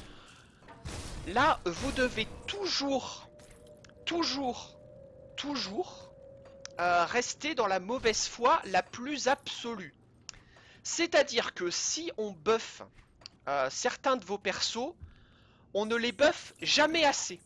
S1: là vous devez toujours toujours toujours euh, rester dans la mauvaise foi la plus absolue. C'est à dire que si on buff euh, certains de vos persos, on ne les buff jamais assez.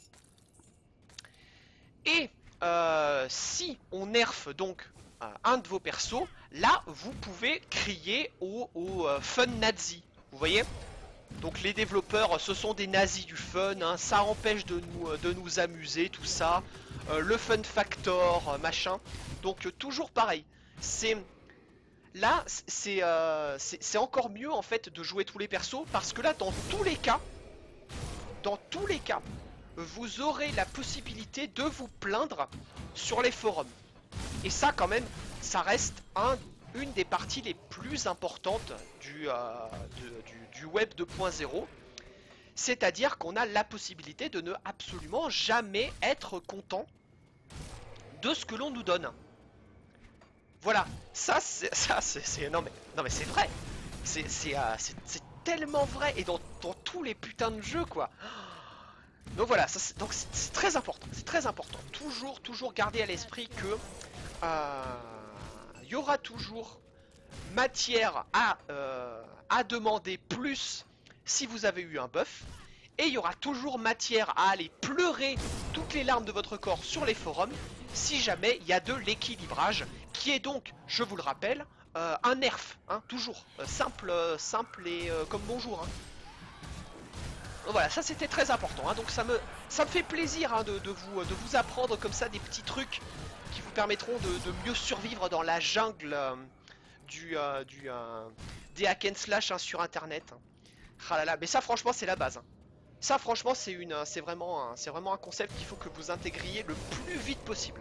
S1: Et euh, si on nerf donc euh, un de vos persos, là vous pouvez crier au, au euh, fun nazi. Vous voyez? Donc les développeurs, ce sont des nazis du fun, hein, ça empêche de nous, de nous amuser, tout ça. Euh, le fun factor, euh, machin. Donc euh, toujours pareil. C'est... Là, c'est euh, encore mieux en fait de jouer tous les persos, parce que là, dans tous les cas, dans tous les cas, vous aurez la possibilité de vous plaindre sur les forums. Et ça quand même, ça reste un, une des parties les plus importantes du, euh, de, du, du web deux point zéro. C'est-à-dire qu'on a la possibilité de ne absolument jamais être content de ce que l'on nous donne. Voilà, ça c'est... ça c'est non mais, non mais c'est vrai. C'est euh, tellement vrai, et dans, dans tous les putains de jeux quoi. Donc voilà, ça, donc c'est très important, c'est très important. Toujours, toujours garder à l'esprit que il euh, y aura toujours matière à, euh, à demander plus si vous avez eu un buff, et il y aura toujours matière à aller pleurer toutes les larmes de votre corps sur les forums si jamais il y a de l'équilibrage, qui est donc, je vous le rappelle, euh, un nerf, hein, toujours euh, simple, euh, simple et euh, comme bonjour. Hein. Voilà, ça c'était très important, hein, donc ça me, ça me fait plaisir hein, de, de, vous, de vous apprendre comme ça des petits trucs qui vous permettront de, de mieux survivre dans la jungle euh, du, euh, du, euh, des hack and slash hein, sur internet. Ah là là, mais ça franchement c'est la base. Hein. Ça franchement c'est une, c'est vraiment, un, c'est vraiment un concept qu'il faut que vous intégriez le plus vite possible.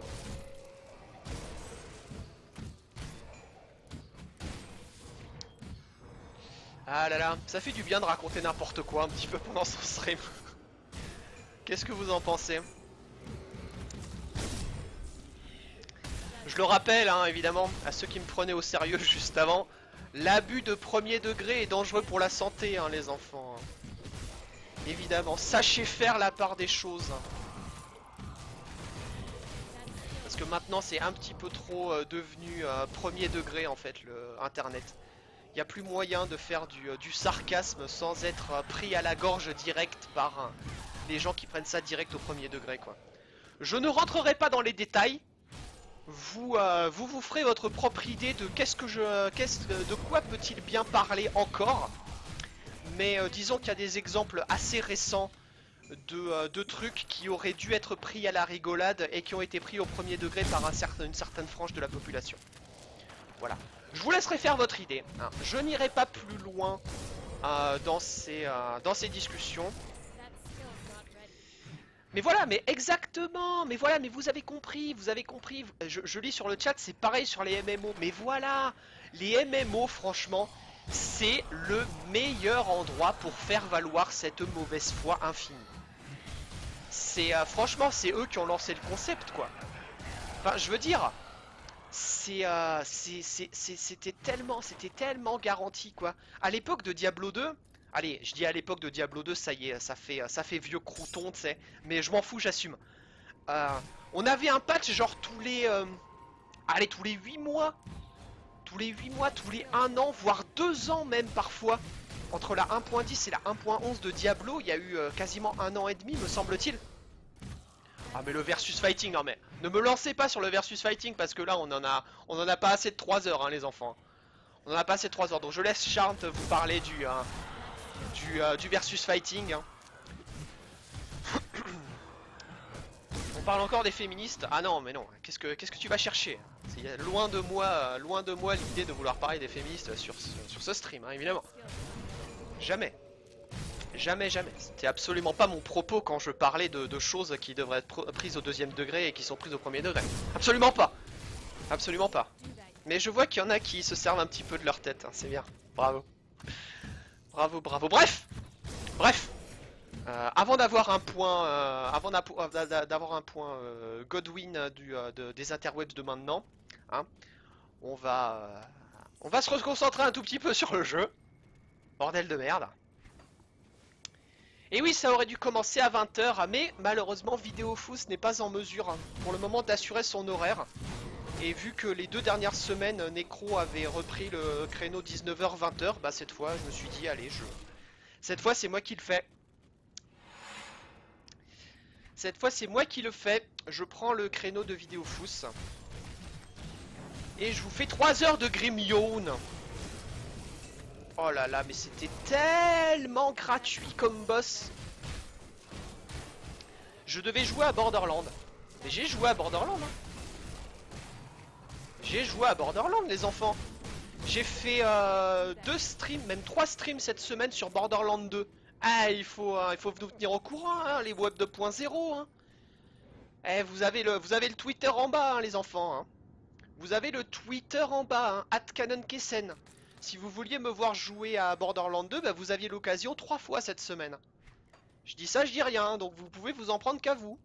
S1: Ah là là, ça fait du bien de raconter n'importe quoi un petit peu pendant son stream. Qu'est-ce que vous en pensez? Je le rappelle, hein, évidemment, à ceux qui me prenaient au sérieux juste avant, l'abus de premier degré est dangereux pour la santé, hein, les enfants. Évidemment, sachez faire la part des choses. Parce que maintenant, c'est un petit peu trop euh, devenu euh, premier degré, en fait, le internet. Il n'y a plus moyen de faire du, euh, du sarcasme sans être euh, pris à la gorge direct par euh, les gens qui prennent ça direct au premier degré, quoi. Je ne rentrerai pas dans les détails. Vous, euh, vous vous ferez votre propre idée de qu'est-ce que je, qu'est-ce, de quoi peut-il bien parler encore. Mais euh, disons qu'il y a des exemples assez récents de, euh, de trucs qui auraient dû être pris à la rigolade et qui ont été pris au premier degré par un certain, une certaine frange de la population. Voilà. Je vous laisserai faire votre idée. Hein. Je n'irai pas plus loin euh, dans, ces, euh, dans ces discussions. Mais voilà, mais exactement, mais voilà, mais vous avez compris, vous avez compris, je, je lis sur le chat, c'est pareil sur les M M O, mais voilà, les M M O, franchement, c'est le meilleur endroit pour faire valoir cette mauvaise foi infinie. C'est, euh, franchement, c'est eux qui ont lancé le concept, quoi. Enfin, je veux dire, c'est, euh, c'est- c'est- c'est- c'était tellement, c'était tellement garanti, quoi. À l'époque de Diablo deux, allez, je dis à l'époque de Diablo deux, ça y est, ça fait, ça fait vieux crouton, tu sais, mais je m'en fous, j'assume. Euh, on avait un patch genre tous les, euh, allez, tous les huit mois, tous les huit mois, tous les un an, voire deux ans même parfois. Entre la un point dix et la un point onze de Diablo, il y a eu euh, quasiment un an et demi, me semble-t-il. Ah mais le versus fighting, non mais ne me lancez pas sur le versus fighting parce que là on en a on en a pas assez de trois heures hein, les enfants. On en a pas assez de trois heures donc je laisse Charnt vous parler du hein, du, euh, du versus fighting. Hein. On parle encore des féministes. Ah non mais non, qu'est-ce que qu'est-ce que tu vas chercher? C'est loin de moi, euh, loin de moi l'idée de vouloir parler des féministes sur, sur, sur ce stream, hein, évidemment. Jamais. Jamais, jamais. C'était absolument pas mon propos quand je parlais de, de choses qui devraient être prises au deuxième degré et qui sont prises au premier degré. Absolument pas. Absolument pas. Mais je vois qu'il y en a qui se servent un petit peu de leur tête, hein, c'est bien. Bravo. Bravo, bravo. Bref. Bref. Euh, avant d'avoir un point, euh, avant d'avoir un point euh, Godwin du, euh, de, des interwebs de maintenant, hein, on va, euh, on va se reconcentrer un tout petit peu sur le jeu. Bordel de merde. Et oui, ça aurait dû commencer à vingt heures, mais malheureusement Vidéofous n'est pas en mesure hein, pour le moment d'assurer son horaire. Et vu que les deux dernières semaines, Necro avait repris le créneau dix-neuf heures vingt heures, bah cette fois je me suis dit allez, je... cette fois c'est moi qui le fais. Cette fois c'est moi qui le fais, je prends le créneau de Vidéofous. Et je vous fais trois heures de Grimyone. Oh là là, mais c'était tellement gratuit comme boss. Je devais jouer à Borderlands. Mais j'ai joué à Borderlands. Hein. J'ai joué à Borderlands, les enfants. J'ai fait euh, deux streams, même trois streams cette semaine sur Borderlands deux. Ah, il faut, euh, il faut nous tenir au courant, hein, les web deux point zéro. Hein. Eh, vous avez le, vous avez le Twitter en bas, hein, les enfants. Hein. Vous avez le Twitter en bas, hein, at CanonKessen. Si vous vouliez me voir jouer à Borderlands deux, bah, vous aviez l'occasion trois fois cette semaine. Je dis ça, je dis rien, donc vous pouvez vous en prendre qu'à vous.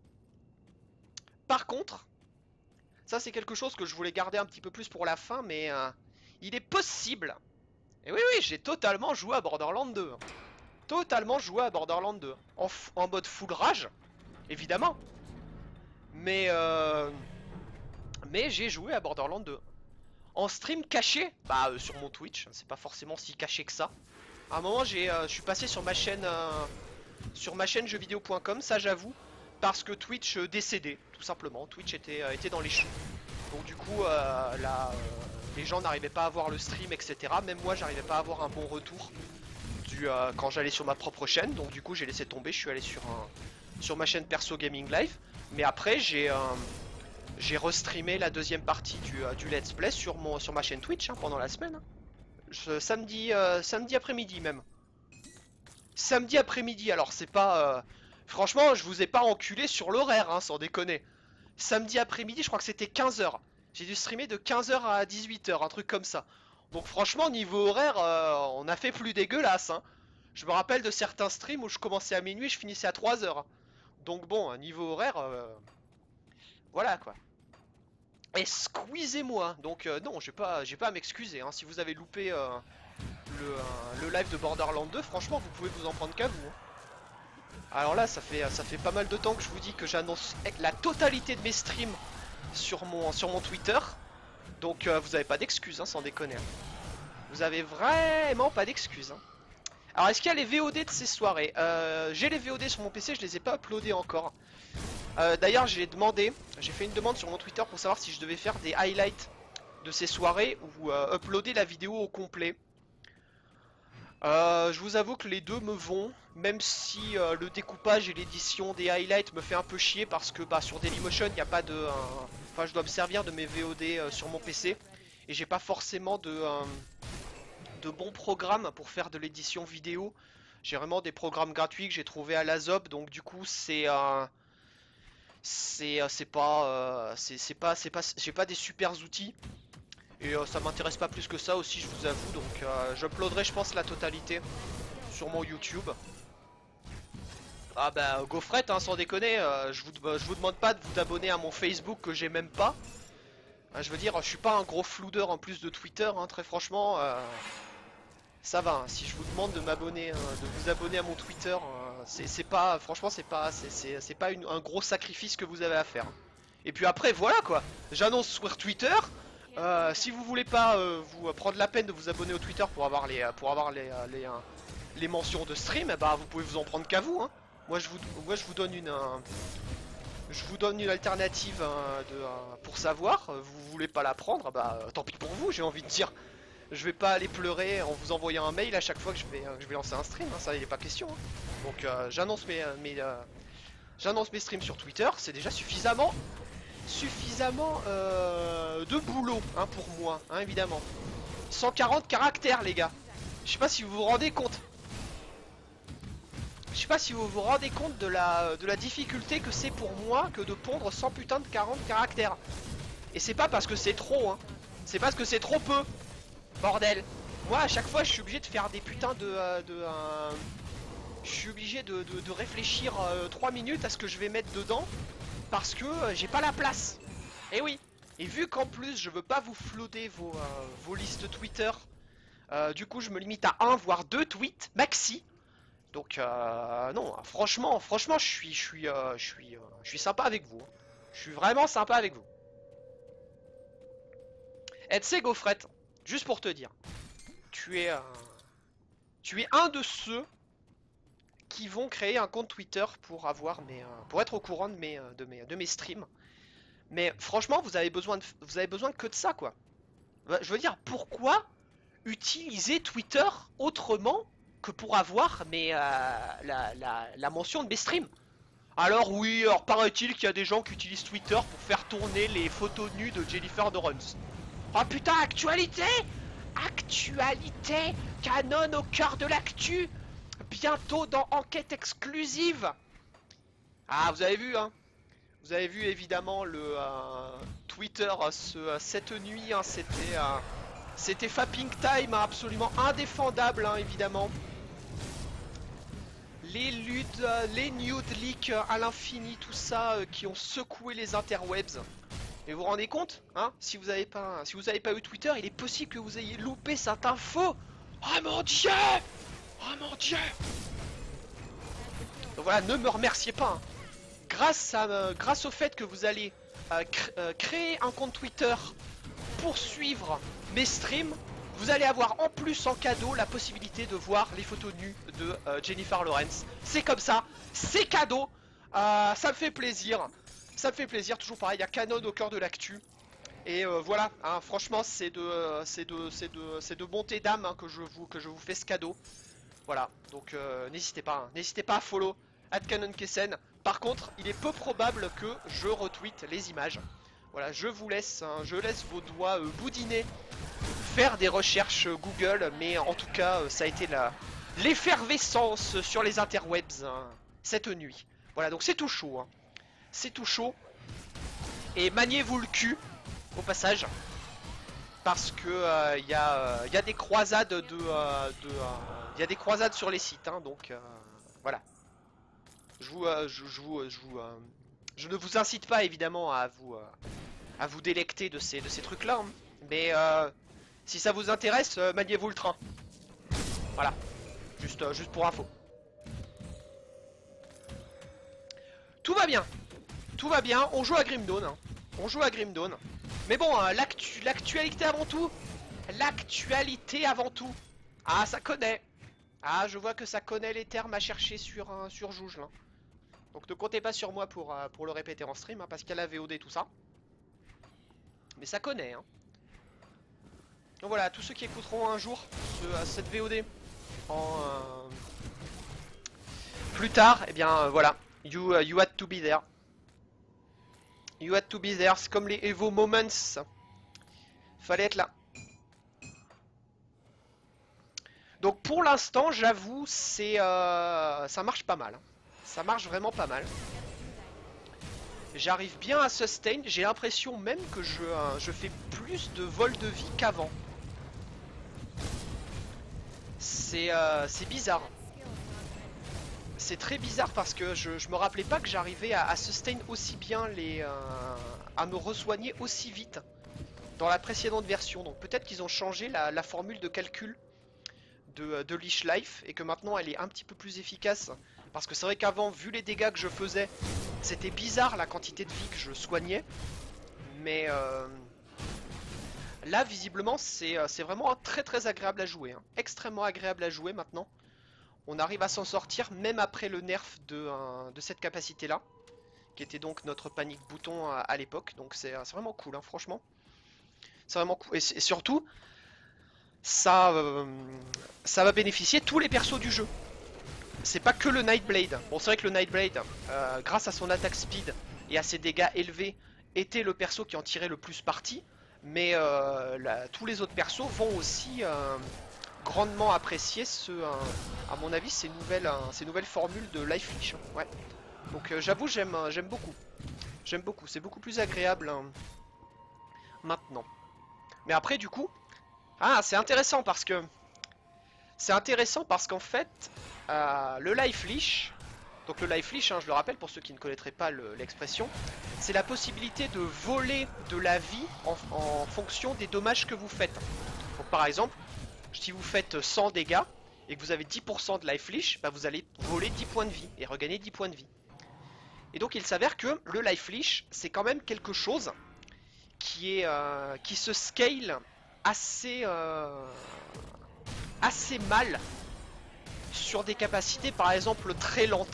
S1: Par contre, ça c'est quelque chose que je voulais garder un petit peu plus pour la fin, mais euh, il est possible. Et oui, oui, j'ai totalement joué à Borderlands deux. Totalement joué à Borderlands deux. En, en mode full rage, évidemment. Mais, euh, mais j'ai joué à Borderlands deux. En stream caché, bah euh, sur mon Twitch, c'est pas forcément si caché que ça. À un moment, j'ai, euh, je suis passé sur ma chaîne, euh, sur ma chaîne jeuxvideo point com, ça j'avoue, parce que Twitch euh, décédait, tout simplement. Twitch était, euh, était dans les choux. Donc du coup, euh, là, euh, les gens n'arrivaient pas à voir le stream, et cetera. Même moi, j'arrivais pas à avoir un bon retour du, euh, quand j'allais sur ma propre chaîne. Donc du coup, j'ai laissé tomber. Je suis allé sur, un, sur ma chaîne perso Gaming Live. Mais après, j'ai, euh, j'ai restreamé la deuxième partie du, euh, du Let's Play sur, mon, sur ma chaîne Twitch hein, pendant la semaine. Je, samedi, euh, samedi après-midi même. Samedi après-midi. Alors c'est pas, euh, franchement, je vous ai pas enculé sur l'horaire, hein, sans déconner. Samedi après-midi, je crois que c'était quinze heures. J'ai dû streamer de quinze heures à dix-huit heures, un truc comme ça. Donc franchement, niveau horaire, euh, on a fait plus dégueulasse. Hein. Je me rappelle de certains streams où je commençais à minuit, je finissais à trois heures. Donc bon, niveau horaire, euh, voilà quoi. Et squeezez-moi. Donc euh, non, j'ai pas, j'ai pas à m'excuser. Hein. Si vous avez loupé euh, le, euh, le live de Borderlands deux, franchement, vous pouvez vous en prendre qu'à vous. Hein. Alors là, ça fait, ça fait pas mal de temps que je vous dis que j'annonce la totalité de mes streams sur mon, sur mon Twitter. Donc euh, vous avez pas d'excuses, hein, sans déconner. Vous avez vraiment pas d'excuses. Hein. Alors est-ce qu'il y a les V O D de ces soirées euh, J'ai les V O D sur mon P C, je les ai pas uploadés encore. Euh, D'ailleurs j'ai demandé, j'ai fait une demande sur mon Twitter pour savoir si je devais faire des highlights de ces soirées ou euh, uploader la vidéo au complet. Euh, je vous avoue que les deux me vont, même si euh, le découpage et l'édition des highlights me fait un peu chier parce que bah, sur Dailymotion il n'y a pas de... Euh, enfin je dois me servir de mes V O D euh, sur mon P C et j'ai pas forcément de, euh, de bons programmes pour faire de l'édition vidéo. J'ai vraiment des programmes gratuits que j'ai trouvé à l'Azob, donc du coup c'est... Euh, C'est euh, c'est pas, euh, c'est c'est pas, c'est pas, j'ai pas des super outils. Et euh, ça m'intéresse pas plus que ça aussi, je vous avoue. Donc euh, j'uploaderai, je pense, la totalité sur mon YouTube. Ah bah gaufrette, hein, sans déconner, euh, je, vous, je vous demande pas de vous abonner à mon Facebook que j'ai même pas. Euh, je veux dire, je suis pas un gros floudeur en plus de Twitter, hein, très franchement. Euh, ça va, hein. Si je vous demande de m'abonner, hein, de vous abonner à mon Twitter, euh, c'est pas, franchement, c'est pas, c'est pas une- un gros sacrifice que vous avez à faire. Et puis après, voilà quoi. J'annonce sur Twitter. Euh, si vous voulez pas euh, vous euh, prendre la peine de vous abonner au Twitter pour avoir les, euh, pour avoir les, euh, les, euh, les mentions de stream, eh bah vous pouvez vous en prendre qu'à vous. Hein. Moi je vous, moi je vous donne une, euh, je vous donne une alternative euh, de, euh, pour savoir. Euh, Vous voulez pas la prendre, bah euh, tant pis pour vous. J'ai envie de dire. Je vais pas aller pleurer en vous envoyant un mail à chaque fois que je vais, euh, que je vais lancer un stream. Hein, ça il est pas question. Hein. Donc euh, j'annonce mes, euh, mes, euh, j'annonce mes streams sur Twitter. C'est déjà suffisamment suffisamment euh, de boulot hein, pour moi, hein, évidemment. cent quarante caractères, les gars. Je sais pas si vous vous rendez compte. Je sais pas si vous vous rendez compte de la, de la difficulté que c'est pour moi que de pondre cent putain de quarante caractères. Et c'est pas parce que c'est trop, hein. C'est parce que c'est trop peu. Bordel. Moi, à chaque fois, je suis obligé de faire des putains de... euh, de euh, je suis obligé de, de, de réfléchir euh, trois minutes à ce que je vais mettre dedans. Parce que euh, j'ai pas la place. Et oui. Et vu qu'en plus je veux pas vous floader vos, euh, vos listes Twitter, euh, du coup je me limite à un voire deux tweets maxi. Donc euh, non, franchement, franchement je suis, je suis, euh, je suis, euh, je suis sympa avec vous. Hein. Je suis vraiment sympa avec vous. Et tu sais Gaufrette, juste pour te dire, tu es, euh, tu es un de ceux qui vont créer un compte Twitter pour avoir mes, euh, pour être au courant de mes, euh, de mes, de mes streams. Mais franchement, vous avez besoin de, vous avez besoin que de ça quoi. Je veux dire, pourquoi utiliser Twitter autrement que pour avoir mais, euh, la, la, la mention de mes streams? Alors oui, alors paraît-il qu'il y a des gens qui utilisent Twitter pour faire tourner les photos nues de Jennifer Lawrence. Oh putain, actualité! Actualité! Canon au cœur de l'actu! Bientôt dans Enquête exclusive! Ah, vous avez vu, hein? Vous avez vu évidemment le euh, Twitter ce, cette nuit, hein, c'était euh, c'était Fapping Time, hein, absolument indéfendable, hein, évidemment. Les ludes, euh, les nude leaks euh, à l'infini, tout ça euh, qui ont secoué les interwebs. Et vous vous rendez compte, hein, si vous avez pas, si vous avez pas eu Twitter, il est possible que vous ayez loupé cette info. Oh mon dieu! Oh mon dieu! Donc voilà, ne me remerciez pas. Hein. Grâce, à, euh, grâce au fait que vous allez euh, cr euh, créer un compte Twitter pour suivre mes streams, vous allez avoir en plus en cadeau la possibilité de voir les photos nues de euh, Jennifer Lawrence. C'est comme ça, c'est cadeau, euh, ça me fait plaisir, ça me fait plaisir, toujours pareil, il y a Canon au cœur de l'actu. Et euh, voilà, hein, franchement c'est de, euh, c'est de, c'est de, c'est de bonté d'âme hein, que, je vous, que je vous fais ce cadeau. Voilà, donc euh, n'hésitez pas, hein, n'hésitez pas à follow @CanonKessen. Par contre, il est peu probable que je retweete les images. Voilà, je vous laisse, hein, je laisse vos doigts euh, boudiner, faire des recherches euh, Google, mais en tout cas, euh, ça a été la l'effervescence sur les interwebs hein, cette nuit. Voilà, donc c'est tout chaud, hein. C'est tout chaud. Et maniez-vous le cul, au passage, parce que il euh, y, euh, y a des croisades de, euh, de euh, y a des croisades sur les sites, hein, donc euh, voilà. Je vous, euh, je, je vous, je vous, euh, je ne vous incite pas évidemment à vous, euh, à vous délecter de ces, de ces trucs-là, hein, mais euh, si ça vous intéresse, euh, maniez-vous le train. Voilà, juste, euh, juste pour info. Tout va bien, tout va bien. On joue à Grim Dawn, hein. On joue à Grim Dawn. Mais bon, hein, l'actu, l'actualité avant tout. L'actualité avant tout. Ah, ça connaît. Ah, je vois que ça connaît les termes à chercher sur, euh, sur Jouge, là. Donc ne comptez pas sur moi pour, euh, pour le répéter en stream, hein, parce qu'il y a la V O D tout ça. Mais ça connaît, hein. Donc voilà, tous ceux qui écouteront un jour ce, euh, cette V O D en euh, plus tard, eh bien euh, voilà, you, uh, you had to be there. You had to be there, c'est comme les Evo Moments. Fallait être là. Donc pour l'instant, j'avoue, c'est euh, ça marche pas mal. Ça marche vraiment pas mal. J'arrive bien à sustain, j'ai l'impression même que je, euh, je fais plus de vol de vie qu'avant. C'est euh, c'est bizarre. C'est très bizarre parce que je, je me rappelais pas que j'arrivais à, à sustain aussi bien les... Euh, à me resoigner aussi vite dans la précédente version. Donc peut-être qu'ils ont changé la, la formule de calcul de, de Leash Life et que maintenant elle est un petit peu plus efficace. Parce que c'est vrai qu'avant, vu les dégâts que je faisais, c'était bizarre la quantité de vie que je soignais. Mais euh, là, visiblement, c'est vraiment très très agréable à jouer. Hein. Extrêmement agréable à jouer maintenant. On arrive à s'en sortir même après le nerf de, euh, de cette capacité-là. Qui était donc notre panique bouton à, à l'époque. Donc c'est vraiment cool, hein, franchement. C'est vraiment cool. Et, et surtout, ça, euh, ça va bénéficier tous les persos du jeu. C'est pas que le Nightblade. Bon, c'est vrai que le Nightblade, euh, grâce à son attaque speed et à ses dégâts élevés, était le perso qui en tirait le plus parti. Mais euh, la, tous les autres persos vont aussi euh, grandement apprécier ce, euh, à mon avis, ces nouvelles, euh, ces nouvelles formules de Life Leash. Ouais. Donc euh, j'avoue, j'aime, j'aime beaucoup. J'aime beaucoup. C'est beaucoup plus agréable hein, maintenant. Mais après, du coup, ah, c'est intéressant parce que c'est intéressant parce qu'en fait, euh, le Life Leash, donc le Life Leash, hein, je le rappelle pour ceux qui ne connaîtraient pas l'expression, c'est la possibilité de voler de la vie en, en fonction des dommages que vous faites. Donc par exemple, si vous faites cent dégâts et que vous avez dix pour cent de Life Leash, bah vous allez voler dix points de vie et regagner dix points de vie. Et donc il s'avère que le Life Leash, c'est quand même quelque chose qui, est, euh, qui se scale assez... Euh, assez mal sur des capacités par exemple très lentes.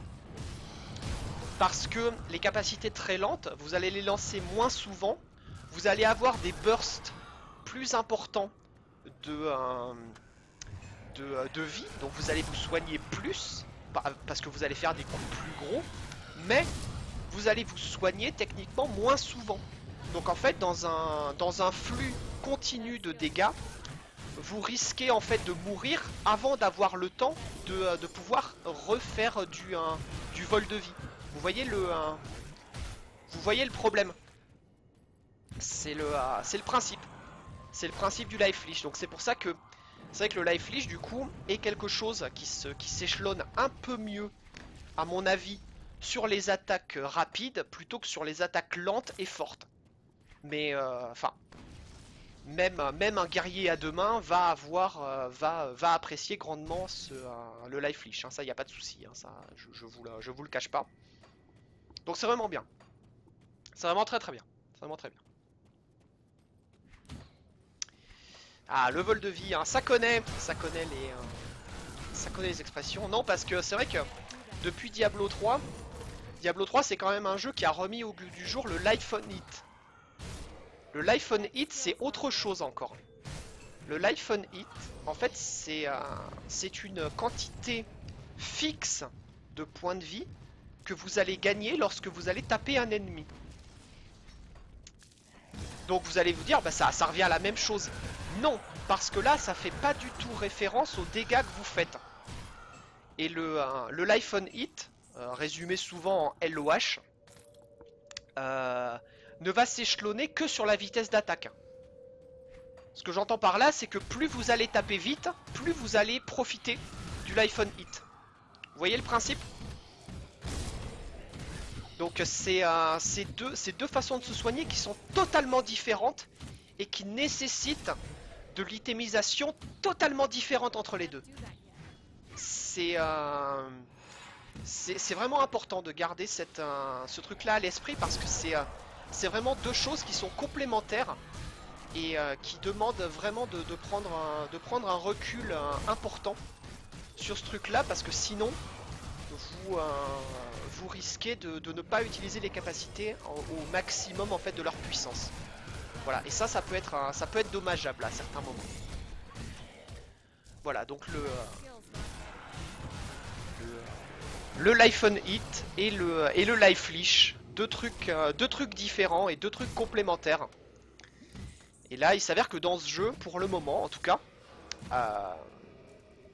S1: Parce que les capacités très lentes, vous allez les lancer moins souvent, vous allez avoir des bursts plus importants de, euh, de, de vie, donc vous allez vous soigner plus, parce que vous allez faire des coups plus gros, mais vous allez vous soigner techniquement moins souvent. Donc en fait, dans un, dans un flux continu de dégâts, vous risquez en fait de mourir avant d'avoir le temps de, de pouvoir refaire du, un, du vol de vie. Vous voyez le, un, vous voyez le problème. C'est le, uh, c'est le principe. C'est le principe du Life Leash. Donc c'est pour ça que c'est vrai que le Life Leash du coup est quelque chose qui se, qui s'échelonne un peu mieux, à mon avis, sur les attaques rapides plutôt que sur les attaques lentes et fortes. Mais enfin. Euh, Même, même un guerrier à deux mains va avoir, euh, va, va apprécier grandement ce, euh, le Life Leash. Hein, ça, il n'y a pas de souci. Hein, ça, je, je, vous le, je vous le cache pas. Donc c'est vraiment bien. C'est vraiment très très bien. C'est vraiment très bien. Ah, le vol de vie, hein, ça connaît, ça connaît les, euh, ça connaît les expressions. Non, parce que c'est vrai que depuis Diablo trois, Diablo trois, c'est quand même un jeu qui a remis au goût du jour le Life on Hit. Le Life on Hit, c'est autre chose encore. Le Life on Hit, en fait, c'est euh, une quantité fixe de points de vie que vous allez gagner lorsque vous allez taper un ennemi. Donc vous allez vous dire, bah ça, ça revient à la même chose. Non, parce que là, ça fait pas du tout référence aux dégâts que vous faites. Et le, euh, le Life on Hit, euh, résumé souvent en L O H, euh, ne va s'échelonner que sur la vitesse d'attaque. Ce que j'entends par là, c'est que plus vous allez taper vite, plus vous allez profiter du Life on Hit. Vous voyez le principe? Donc c'est euh, deux, deux façons de se soigner qui sont totalement différentes et qui nécessitent de l'itemisation totalement différente entre les deux. C'est euh, c'est vraiment important de garder cette, euh, ce truc-là à l'esprit parce que c'est euh, c'est vraiment deux choses qui sont complémentaires et euh, qui demandent vraiment de, de, prendre, un, de prendre un recul euh, important sur ce truc-là parce que sinon vous, euh, vous risquez de, de ne pas utiliser les capacités en, au maximum en fait de leur puissance. Voilà, et ça, ça peut être, un, ça peut être dommageable à certains moments. Voilà, donc le, le, le Life on Hit et le, et le Life Leash, deux trucs, euh, deux trucs différents et deux trucs complémentaires. Et là, il s'avère que dans ce jeu, pour le moment, en tout cas, euh,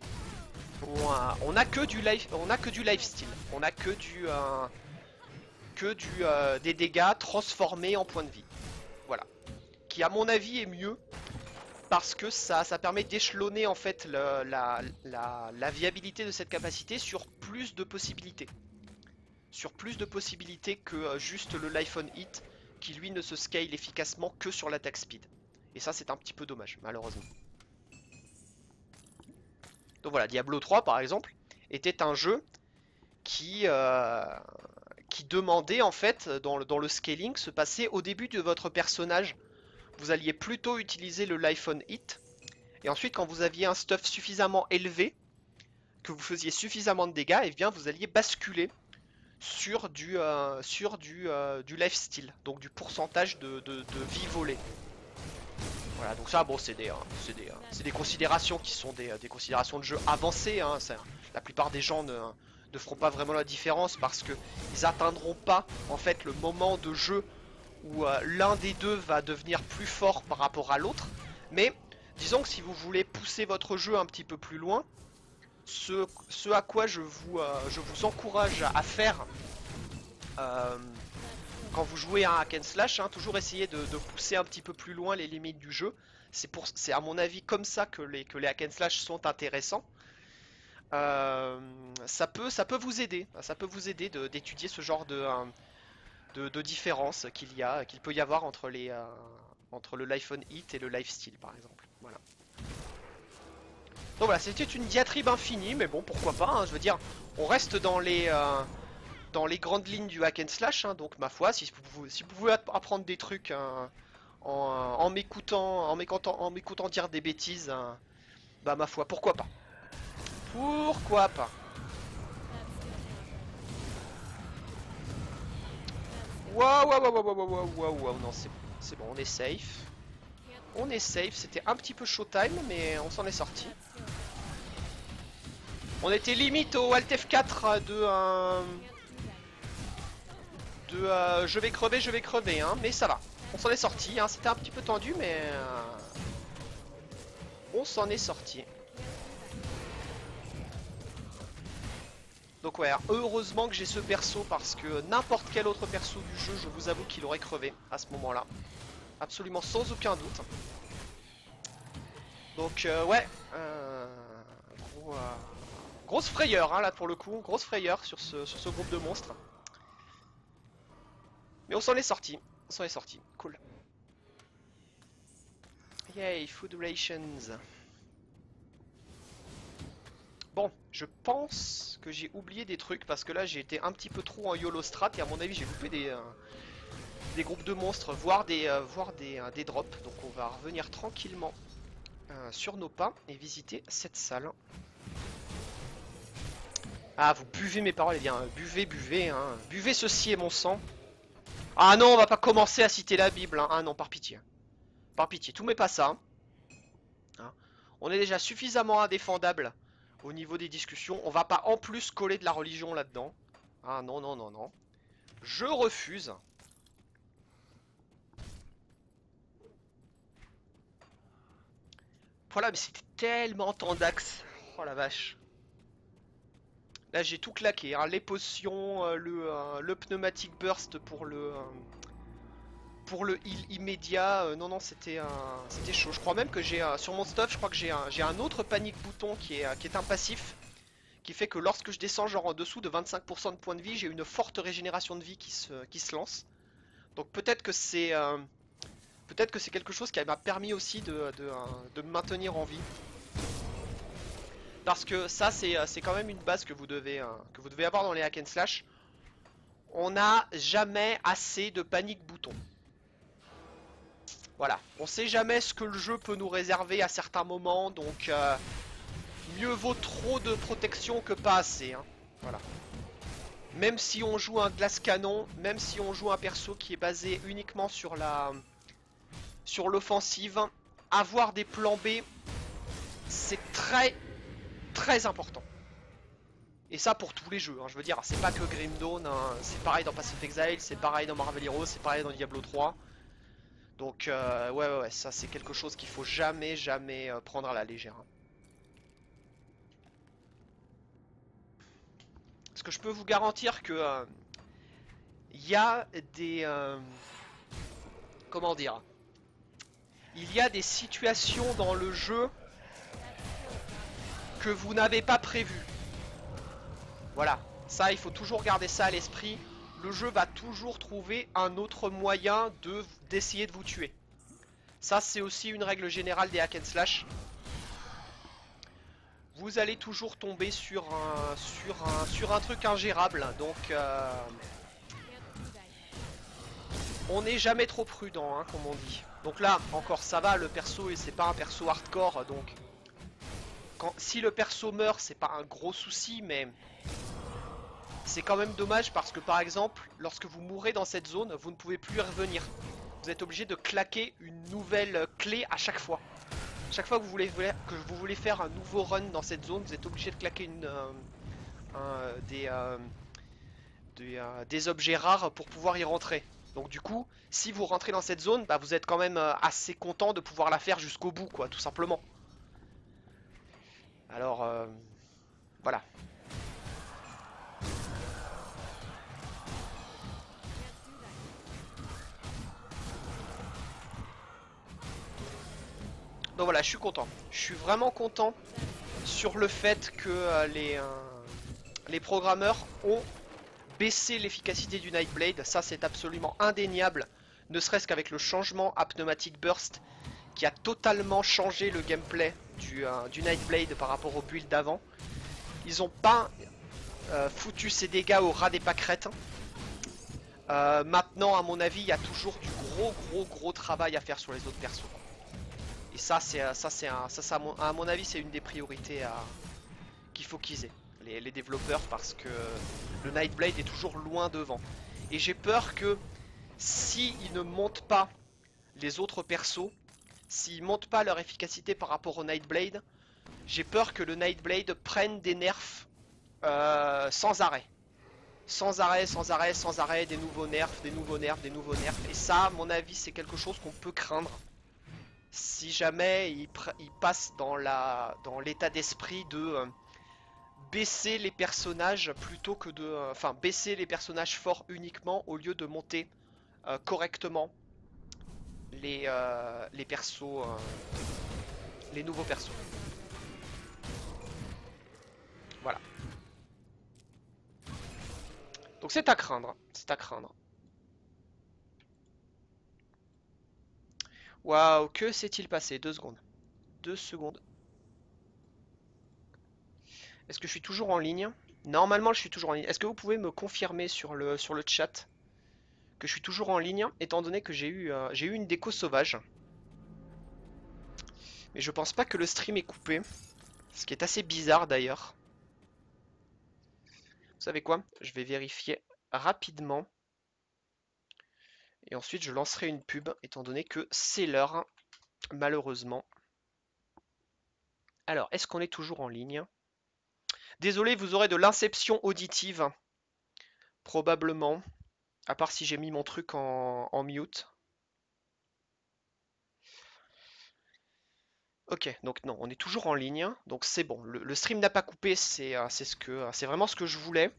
S1: on, a, on a que du life, on a que du lifesteal, on a que du, euh, que du, euh, des dégâts transformés en points de vie. Voilà. Qui à mon avis est mieux parce que ça, ça permet d'échelonner en fait le, la, la, la viabilité de cette capacité sur plus de possibilités. Sur plus de possibilités que euh, juste le Life on Hit qui lui ne se scale efficacement que sur l'attaque speed. Et ça c'est un petit peu dommage malheureusement. Donc voilà, Diablo trois par exemple était un jeu qui, euh, qui demandait en fait dans le, dans le scaling se passer au début de votre personnage. Vous alliez plutôt utiliser le Life on Hit et ensuite quand vous aviez un stuff suffisamment élevé, que vous faisiez suffisamment de dégâts, et bien vous alliez basculer sur du, euh, sur du, euh, du lifesteal, donc du pourcentage de, de, de vie volée. Voilà, donc ça, bon, c'est des, euh, c'est des, euh, c'est des considérations qui sont des, des considérations de jeu avancées. Hein, la plupart des gens ne, ne feront pas vraiment la différence parce que ils atteindront pas en fait le moment de jeu où euh, l'un des deux va devenir plus fort par rapport à l'autre. Mais disons que si vous voulez pousser votre jeu un petit peu plus loin, ce, ce à quoi je vous, euh, je vous encourage à faire euh, quand vous jouez à un hack and slash, hein, toujours essayer de, de pousser un petit peu plus loin les limites du jeu. C'est pour, c'est à mon avis comme ça que les, que les hack and slash sont intéressants. Euh, ça peut, ça peut vous aider, ça peut vous aider d'étudier ce genre de, de, de différence qu'il y a, qu'il peut y avoir entre les, euh, entre le life on hit et le lifesteal par exemple. Voilà. Donc voilà, c'était une diatribe infinie, mais bon, pourquoi pas, hein, je veux dire, on reste dans les, euh, dans les grandes lignes du hack and slash, hein, donc ma foi, si vous, si vous pouvez apprendre des trucs hein, en, en m'écoutant en m'écoutant en m'écoutant dire des bêtises, hein, bah ma foi, pourquoi pas. Pourquoi pas. Waouh, waouh, waouh, waouh, waouh, waouh, waouh, non, c'est bon, c'est bon, on est safe. On est safe, c'était un petit peu showtime, mais on s'en est sorti. On était limite au Alt F quatre de un... de euh, je vais crever, je vais crever, hein, mais ça va. On s'en est sorti, hein, c'était un petit peu tendu, mais euh, on s'en est sorti. Donc ouais, heureusement que j'ai ce perso parce que n'importe quel autre perso du jeu, je vous avoue qu'il aurait crevé à ce moment-là. Absolument sans aucun doute. Donc euh, ouais, euh, gros, euh, grosse frayeur hein, là pour le coup, grosse frayeur sur ce, sur ce groupe de monstres. Mais on s'en est sorti, on s'en est sorti, cool. Yay, food rations. Bon, je pense que j'ai oublié des trucs parce que là j'ai été un petit peu trop en YOLO strat et à mon avis j'ai loupé des, euh, des groupes de monstres, voire des, euh, voire des, euh, des drops. Donc on va revenir tranquillement euh, sur nos pas et visiter cette salle. Ah, vous buvez mes paroles, eh bien, buvez, buvez, hein. Buvez ceci et mon sang. Ah non, on va pas commencer à citer la Bible, hein. Ah non, par pitié. Par pitié, tout mais pas ça. Hein. On est déjà suffisamment indéfendable au niveau des discussions. On va pas en plus coller de la religion là-dedans. Ah non, non, non, non. Je refuse. Voilà, mais c'était tellement tant d'axes. Oh la vache. Là j'ai tout claqué, hein. Les potions, euh, le, euh, le pneumatic burst pour le euh, pour le heal immédiat. Euh, non non c'était un c'était chaud. Je crois même que j'ai euh, sur mon stuff, je crois que j'ai un j'ai un autre panic bouton qui est euh, qui est un passif qui fait que lorsque je descends genre en dessous de vingt-cinq pour cent de points de vie, j'ai une forte régénération de vie qui se qui se lance. Donc peut-être que c'est euh, peut-être que c'est quelque chose qui m'a permis aussi de de, euh, de me maintenir en vie. Parce que ça c'est quand même une base que vous devez euh, que vous devez avoir dans les hack and slash. On n'a jamais assez de panique bouton. Voilà, on sait jamais ce que le jeu peut nous réserver à certains moments, donc euh, mieux vaut trop de protection que pas assez. Hein. Voilà. Même si on joue un glace canon, même si on joue un perso qui est basé uniquement sur la sur l'offensive, avoir des plans B, c'est très très important. Et ça pour tous les jeux, hein. Je veux dire, c'est pas que Grim Dawn, hein. C'est pareil dans Path of Exile, c'est pareil dans Marvel Heroes, c'est pareil dans Diablo trois. Donc euh, ouais, ouais ouais, ça c'est quelque chose qu'il faut jamais jamais euh, prendre à la légère. Hein. Parce que je peux vous garantir que il il y a des... Euh, comment dire? Il y a des situations dans le jeu que vous n'avez pas prévues. Voilà, ça il faut toujours garder ça à l'esprit. Le jeu va toujours trouver un autre moyen de d'essayer de vous tuer. Ça c'est aussi une règle générale des hack and slash. Vous allez toujours tomber sur un, sur un, sur un truc ingérable. Donc euh, on n'est jamais trop prudent, hein, comme on dit. Donc là, encore ça va, le perso c'est pas un perso hardcore. Donc quand, si le perso meurt, c'est pas un gros souci, mais c'est quand même dommage parce que par exemple, lorsque vous mourrez dans cette zone, vous ne pouvez plus y revenir. Vous êtes obligé de claquer une nouvelle clé à chaque fois. Chaque fois que vous voulez, que vous voulez faire un nouveau run dans cette zone, vous êtes obligé de claquer une, euh, un, des, euh, des, euh, des objets rares pour pouvoir y rentrer. Donc du coup, si vous rentrez dans cette zone, bah, vous êtes quand même euh, assez content de pouvoir la faire jusqu'au bout, quoi, tout simplement. Alors, euh, voilà. Donc voilà, je suis content. Je suis vraiment content sur le fait que euh, les, euh, les programmeurs ont baissé l'efficacité du Nightblade. Ça, c'est absolument indéniable. Ne serait-ce qu'avec le changement à Pneumatic Burst qui a totalement changé le gameplay du, euh, du Nightblade par rapport au build d'avant. Ils ont pas euh, foutu ces dégâts au ras des pâquerettes. Euh, maintenant, à mon avis, il y a toujours du gros, gros, gros travail à faire sur les autres persos. Et ça, c'est ça, c'est un, ça, ça, à mon, à mon avis, c'est une des priorités qu'il faut qu'ils aient, les, les développeurs, parce que le Nightblade est toujours loin devant. Et j'ai peur que si ils ne montent pas les autres persos, s'ils montent pas leur efficacité par rapport au Nightblade, j'ai peur que le Nightblade prenne des nerfs euh, sans arrêt. Sans arrêt, sans arrêt, sans arrêt, des nouveaux nerfs, des nouveaux nerfs, des nouveaux nerfs. Et ça, à mon avis, c'est quelque chose qu'on peut craindre. Si jamais il, il passe dans la dans l'état d'esprit de euh, baisser les personnages plutôt que de... Euh, enfin, baisser les personnages forts uniquement au lieu de monter euh, correctement les, euh, les persos... Euh, les nouveaux persos. Voilà. Donc c'est à craindre. C'est à craindre. Waouh, que s'est-il passé? Deux secondes. Deux secondes. Est-ce que je suis toujours en ligne? Normalement, je suis toujours en ligne. Est-ce que vous pouvez me confirmer sur le, sur le chat que je suis toujours en ligne, étant donné que j'ai eu, euh, j'ai eu une déco sauvage. Mais je pense pas que le stream est coupé. Ce qui est assez bizarre d'ailleurs. Vous savez quoi? Je vais vérifier rapidement. Et ensuite je lancerai une pub, étant donné que c'est l'heure, malheureusement. Alors, est-ce qu'on est toujours en ligne? Désolé, vous aurez de l'inception auditive. Probablement. À part si j'ai mis mon truc en, en mute. Ok, donc non, on est toujours en ligne. Donc c'est bon. Le, le stream n'a pas coupé, c'est euh, c'est ce que, c'est vraiment ce que je voulais.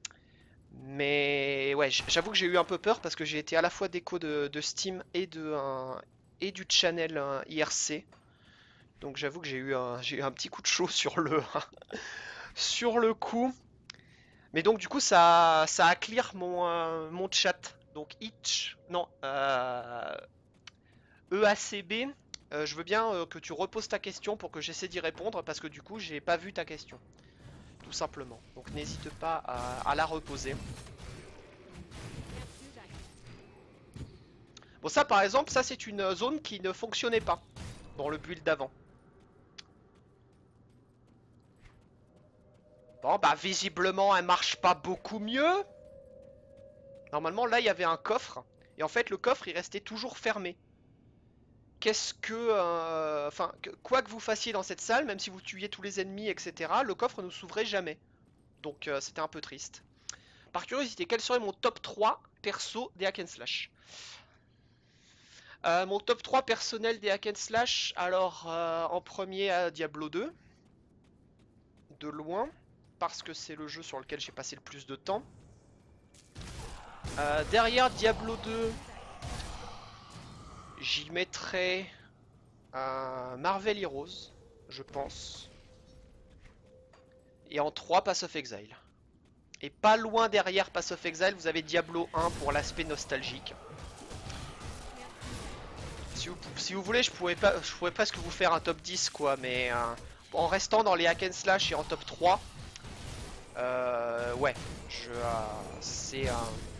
S1: Mais ouais, j'avoue que j'ai eu un peu peur parce que j'ai été à la fois déco de, de Steam et, de, un, et du channel un I R C. Donc j'avoue que j'ai eu, un, j'ai eu un petit coup de chaud sur le, sur le coup. Mais donc du coup ça, ça a clear mon, euh, mon chat. Donc itch, non, euh, E A C B, euh, je veux bien euh, que tu reposes ta question pour que j'essaie d'y répondre parce que du coup j'ai pas vu ta question. Tout simplement. Donc n'hésite pas à, à la reposer. Bon ça par exemple, ça c'est une zone qui ne fonctionnait pas dans le build d'avant. Bon bah visiblement elle marche pas beaucoup mieux. Normalement là il y avait un coffre. Et en fait le coffre il restait toujours fermé. Qu'est-ce que... euh, Enfin, que- quoi que vous fassiez dans cette salle, même si vous tuiez tous les ennemis, et cetera, le coffre ne s'ouvrait jamais. Donc euh, c'était un peu triste. Par curiosité, quel serait mon top trois perso des hack and slash? Euh, Mon top trois personnel des hack and slash, alors euh, en premier à Diablo deux, de loin, parce que c'est le jeu sur lequel j'ai passé le plus de temps. Euh, derrière Diablo deux, j'y mettrai euh, Marvel Heroes, je pense. Et en trois, Pass of Exile. Et pas loin derrière Pass of Exile, vous avez Diablo un pour l'aspect nostalgique. Si vous, si vous voulez, je pourrais, pas, je pourrais presque vous faire un top dix, quoi, mais euh, en restant dans les hack and slash et en top trois, euh, ouais, je, euh, c'est, euh,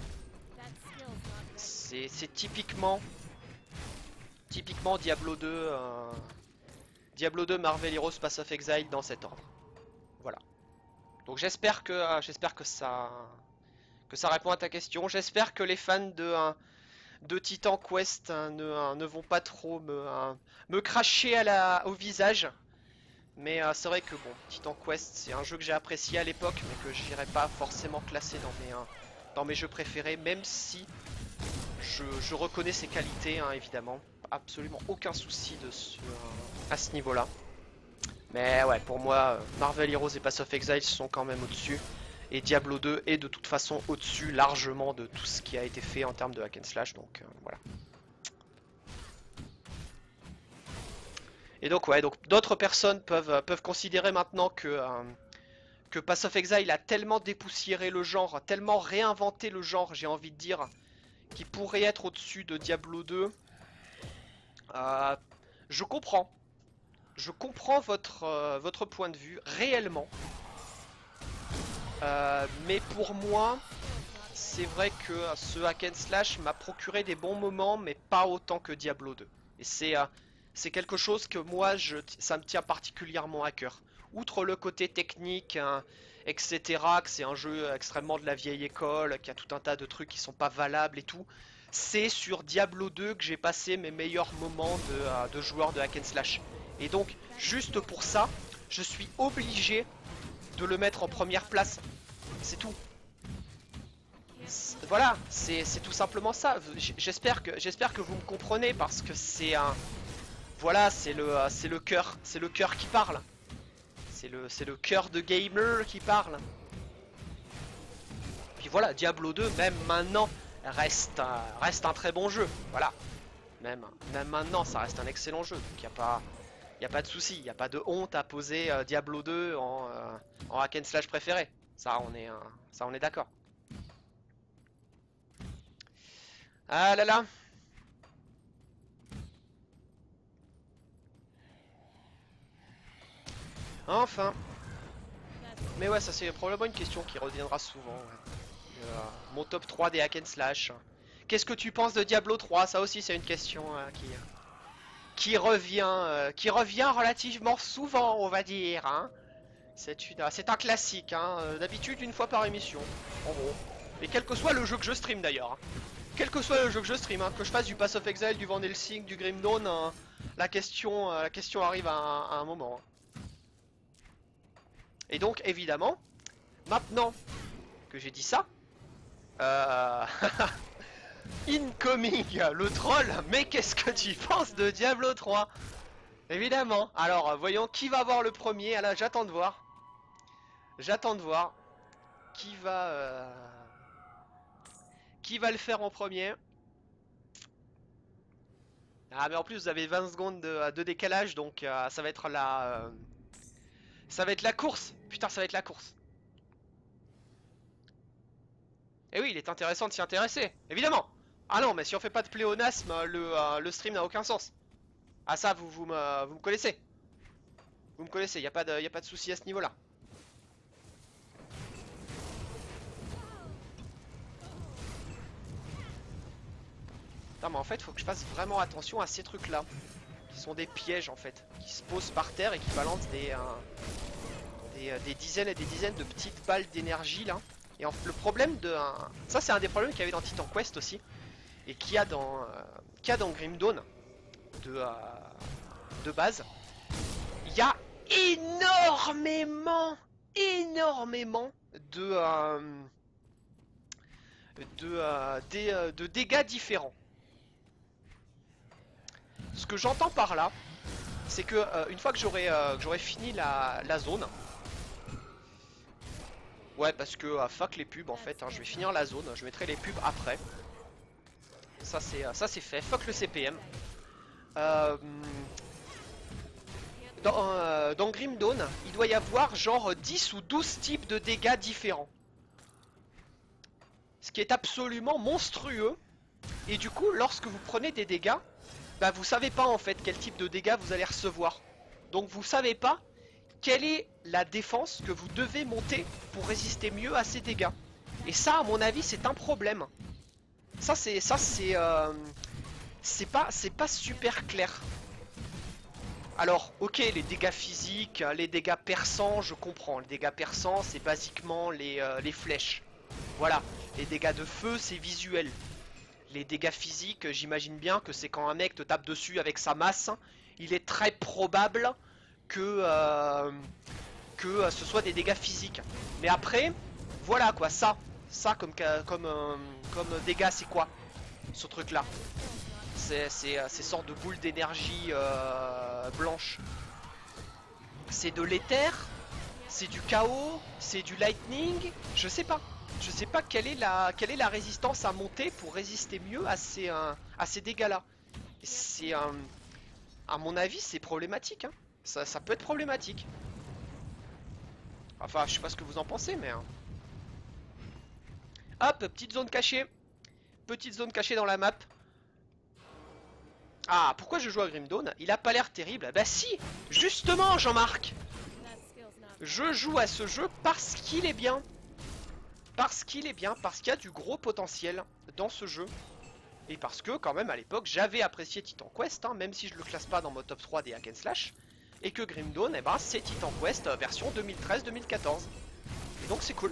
S1: c'est, c'est typiquement, typiquement Diablo deux, euh, Diablo deux, Marvel Heroes, Pass of Exile dans cet ordre. Voilà. Donc j'espère que, euh, j'espère que ça, que ça répond à ta question. J'espère que les fans de euh, de Titan Quest hein, ne, hein, ne vont pas trop me, hein, me cracher à la, au visage. Mais euh, c'est vrai que bon, Titan Quest c'est un jeu que j'ai apprécié à l'époque, mais que j'irai pas forcément classer dans mes, hein, dans mes jeux préférés, même si je, je reconnais ses qualités, hein, évidemment. Absolument aucun souci de ce, euh, à ce niveau-là. Mais ouais, pour moi, Marvel Heroes et Pass of Exile sont quand même au-dessus. Et Diablo deux est de toute façon au-dessus largement de tout ce qui a été fait en termes de hack and slash, donc euh, voilà. Et donc ouais, donc d'autres personnes peuvent, peuvent considérer maintenant que, euh, que Pass of Exile a tellement dépoussiéré le genre, tellement réinventé le genre, j'ai envie de dire, qu'il pourrait être au-dessus de Diablo deux. Euh, je comprends. Je comprends votre, euh, votre point de vue, réellement. Euh, mais pour moi, c'est vrai que ce hack and slash m'a procuré des bons moments, mais pas autant que Diablo deux. Et c'est euh, c'est quelque chose que moi, je, ça me tient particulièrement à cœur. Outre le côté technique, hein, et cetera, que c'est un jeu extrêmement de la vieille école, qui a tout un tas de trucs qui sont pas valables et tout, c'est sur Diablo deux que j'ai passé mes meilleurs moments de, euh, de joueur de hack and slash. Et donc, juste pour ça, je suis obligé de le mettre en première place. C'est tout. Voilà, c'est tout simplement ça. J'espère que j'espère que vous me comprenez parce que c'est un, voilà, c'est le c'est le cœur, c'est le cœur qui parle. C'est le c'est le cœur de gamer qui parle. Puis voilà, Diablo deux même maintenant reste un, reste un très bon jeu. Voilà, même même maintenant ça reste un excellent jeu. Donc il y a pas il y a pas de souci, il y a pas de honte à poser euh, Diablo deux en euh, en hack and slash préféré. Ça on est euh, ça on est d'accord. Ah là là. Enfin. Mais ouais, ça c'est probablement une question qui reviendra souvent. Ouais. Euh, mon top trois des hack and slash. Qu'est-ce que tu penses de Diablo trois? Ça aussi c'est une question euh, qui, qui revient euh, qui revient relativement souvent, on va dire. Hein. C'est une, c'est un classique, hein. D'habitude une fois par émission, en gros. Et quel que soit le jeu que je stream d'ailleurs. Hein. Quel que soit le jeu que je stream, hein, que je fasse du Pass of Exile, du Van Helsing, du Grim Dawn, hein, la, question, euh, la question arrive à un, à un moment. Hein. Et donc évidemment, maintenant que j'ai dit ça, euh... incoming le troll, mais qu'est-ce que tu penses de Diablo trois? Évidemment, alors voyons qui va voir le premier, ah là j'attends de voir. J'attends de voir qui va... Euh... Qui va le faire en premier. Ah mais en plus vous avez vingt secondes de, de décalage, donc euh, ça va être la... Euh... Ça va être la course. Putain, ça va être la course. Et oui, il est intéressant de s'y intéresser, évidemment. Ah non, mais si on fait pas de pléonasme, le, euh, le stream n'a aucun sens. Ah ça, vous, vous, me, vous me connaissez. Vous me connaissez, y a pas de, y a pas de souci à ce niveau-là. Putain, mais en fait, faut que je fasse vraiment attention à ces trucs-là. Qui sont des pièges, en fait. Qui se posent par terre et qui balancent des, euh, des, euh, des dizaines et des dizaines de petites balles d'énergie, là. Et en, le problème de... Euh, ça, c'est un des problèmes qu'il y avait dans Titan Quest aussi. Et qu'il y a dans, euh, qu'il y a dans Grim Dawn de, euh, de base. Il y a énormément, énormément de, euh, de, euh, des, euh, de dégâts différents. Ce que j'entends par là, c'est que euh, une fois que j'aurai euh, fini la, la zone, Ouais, parce que ah, fuck les pubs en fait, hein, je vais finir la zone, je mettrai les pubs après. Ça c'est euh, ça c'est fait, fuck le C P M. Euh, dans, euh, dans Grim Dawn, il doit y avoir genre dix ou douze types de dégâts différents. Ce qui est absolument monstrueux. Et du coup, lorsque vous prenez des dégâts, bah vous savez pas en fait quel type de dégâts vous allez recevoir. Donc vous savez pas quelle est la défense que vous devez monter pour résister mieux à ces dégâts. Et ça, à mon avis, c'est un problème. Ça, c'est ça, c'est euh, c'est pas c'est pas super clair. Alors, ok, les dégâts physiques, les dégâts perçants, je comprends. Les dégâts perçants, c'est basiquement les, euh, les flèches. Voilà. Les dégâts de feu, c'est visuel. Les dégâts physiques, j'imagine bien que c'est quand un mec te tape dessus avec sa masse, il est très probable que, euh, que ce soit des dégâts physiques. Mais après, voilà quoi, ça, ça comme, comme, euh, comme dégâts, c'est quoi ce truc là? C'est ces sortes de boules d'énergie euh, blanche. C'est de l'éther? C'est du chaos? C'est du lightning? Je sais pas. Je sais pas quelle est la, quelle est la résistance à monter pour résister mieux à ces, euh, à ces dégâts-là. C'est euh, à mon avis, c'est problématique. Hein. Ça, ça peut être problématique. Enfin, je sais pas ce que vous en pensez, mais... Hein. Hop, petite zone cachée. Petite zone cachée dans la map. Ah, pourquoi je joue à Grim Dawn? Il a pas l'air terrible. Bah si, justement, Jean-Marc. Je joue à ce jeu parce qu'il est bien. Parce qu'il est bien, parce qu'il y a du gros potentiel dans ce jeu. Et parce que, quand même, à l'époque, j'avais apprécié Titan Quest, hein, même si je le classe pas dans mon top trois des hack and slash. Et que Grim Dawn, eh ben, c'est Titan Quest version deux mille treize deux mille quatorze. Et donc c'est cool.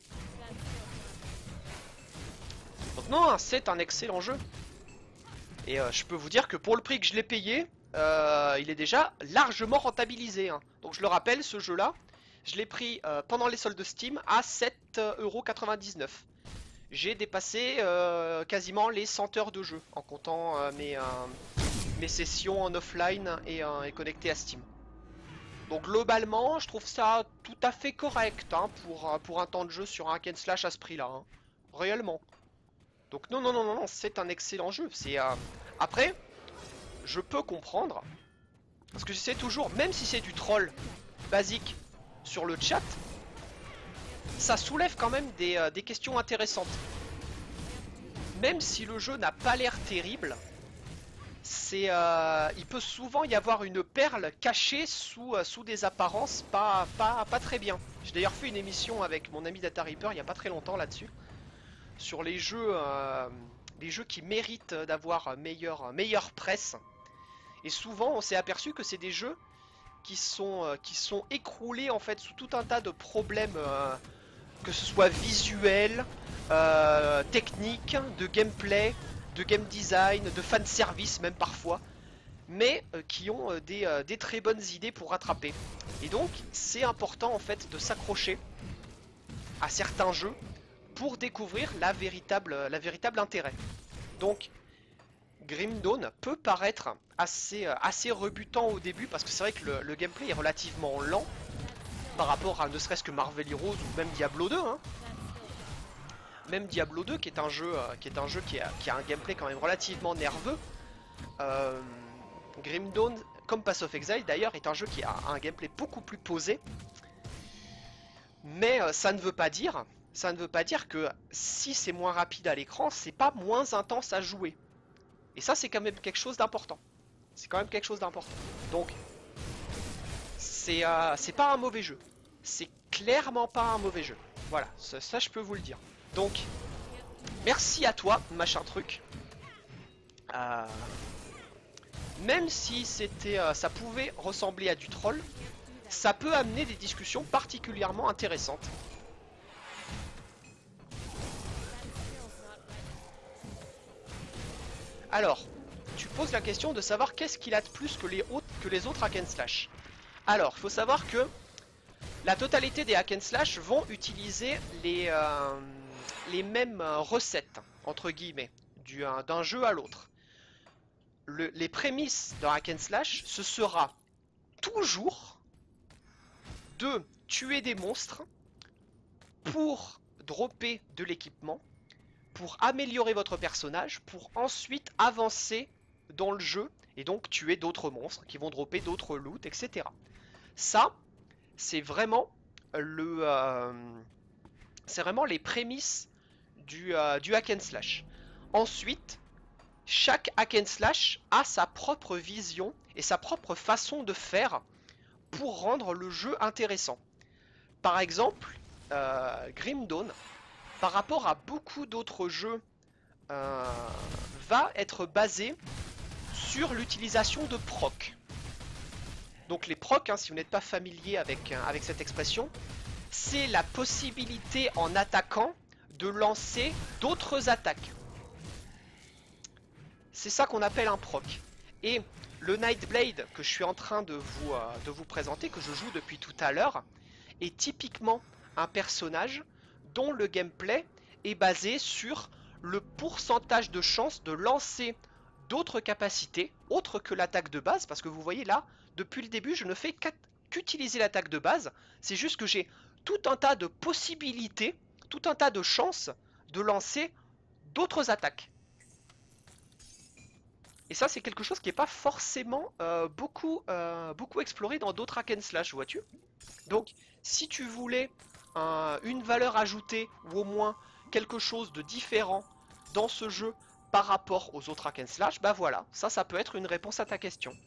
S1: Donc non, c'est un excellent jeu. Et euh, je peux vous dire que pour le prix que je l'ai payé, euh, il est déjà largement rentabilisé. Hein. Donc je le rappelle, ce jeu-là, je l'ai pris euh, pendant les soldes Steam à sept euros quatre-vingt-dix-neuf. J'ai dépassé euh, quasiment les cent heures de jeu en comptant euh, mes, euh, mes sessions en offline et, euh, et connectées à Steam. Donc globalement, je trouve ça tout à fait correct hein, pour, pour un temps de jeu sur un hack and slash à ce prix-là. Hein. Réellement. Donc non, non, non, non, non c'est un excellent jeu. C'est euh... Après, je peux comprendre, parce que je sais toujours, même si c'est du troll basique sur le chat, ça soulève quand même des, euh, des questions intéressantes. Même si le jeu n'a pas l'air terrible, c'est, euh, il peut souvent y avoir une perle cachée sous, euh, sous des apparences pas, pas, pas très bien. J'ai d'ailleurs fait une émission avec mon ami Data Reaper il n'y a pas très longtemps là-dessus. Sur les jeux, euh, les jeux qui méritent d'avoir meilleure, meilleure presse. Et souvent on s'est aperçu que c'est des jeux qui sont, euh, qui sont écroulés en fait sous tout un tas de problèmes, euh, que ce soit visuel, euh, technique, de gameplay, de game design, de fanservice même parfois, mais euh, qui ont euh, des, euh, des très bonnes idées pour rattraper. Et donc c'est important en fait de s'accrocher à certains jeux pour découvrir la véritable, la véritable intérêt. Donc Grim Dawn peut paraître assez, assez rebutant au début parce que c'est vrai que le, le gameplay est relativement lent par rapport à ne serait-ce que Marvel Heroes ou même Diablo deux. Hein. Même Diablo deux qui est un jeu, qui, est un, jeu qui, a, qui a un gameplay quand même relativement nerveux. Euh, Grim Dawn, comme Path of Exile d'ailleurs, est un jeu qui a un gameplay beaucoup plus posé. Mais euh, ça ne veut pas dire... Ça ne veut pas dire que si c'est moins rapide à l'écran, c'est pas moins intense à jouer. Et ça, c'est quand même quelque chose d'important. C'est quand même quelque chose d'important. Donc, c'est euh, c'est pas un mauvais jeu. C'est clairement pas un mauvais jeu. Voilà, ça, ça je peux vous le dire. Donc, merci à toi, machin truc. Euh, même si c'était, euh, ça pouvait ressembler à du troll, ça peut amener des discussions particulièrement intéressantes. Alors, tu poses la question de savoir qu'est-ce qu'il a de plus que les autres, que les autres hack and slash. Alors, il faut savoir que la totalité des hack and slash vont utiliser les, euh, les mêmes recettes, entre guillemets, d'un jeu à l'autre. Le, les prémices d'un hack and slash, ce sera toujours de tuer des monstres pour dropper de l'équipement, pour améliorer votre personnage, pour ensuite avancer dans le jeu et donc tuer d'autres monstres qui vont dropper d'autres loots, et cetera. Ça, c'est vraiment le, euh, c'est vraiment les prémices du, euh, du hack and slash. Ensuite, chaque hack and slash a sa propre vision et sa propre façon de faire pour rendre le jeu intéressant. Par exemple, euh, Grim Dawn, par rapport à beaucoup d'autres jeux, euh, va être basé sur l'utilisation de proc. Donc les procs, hein, si vous n'êtes pas familier avec, euh, avec cette expression, c'est la possibilité en attaquant de lancer d'autres attaques. C'est ça qu'on appelle un proc. Et le Nightblade que je suis en train de vous, euh, de vous présenter, que je joue depuis tout à l'heure, est typiquement un personnage dont le gameplay est basé sur le pourcentage de chance de lancer d'autres capacités autres que l'attaque de base, parce que vous voyez là, depuis le début, je ne fais qu'utiliser l'attaque de base, c'est juste que j'ai tout un tas de possibilités, tout un tas de chances de lancer d'autres attaques. Et ça, c'est quelque chose qui n'est pas forcément euh, beaucoup, euh, beaucoup exploré dans d'autres hack and slash, vois-tu? Donc, si tu voulais un- une valeur ajoutée, ou au moins quelque chose de différent dans ce jeu par rapport aux autres hack and slash, bah voilà, ça, ça peut être une réponse à ta question.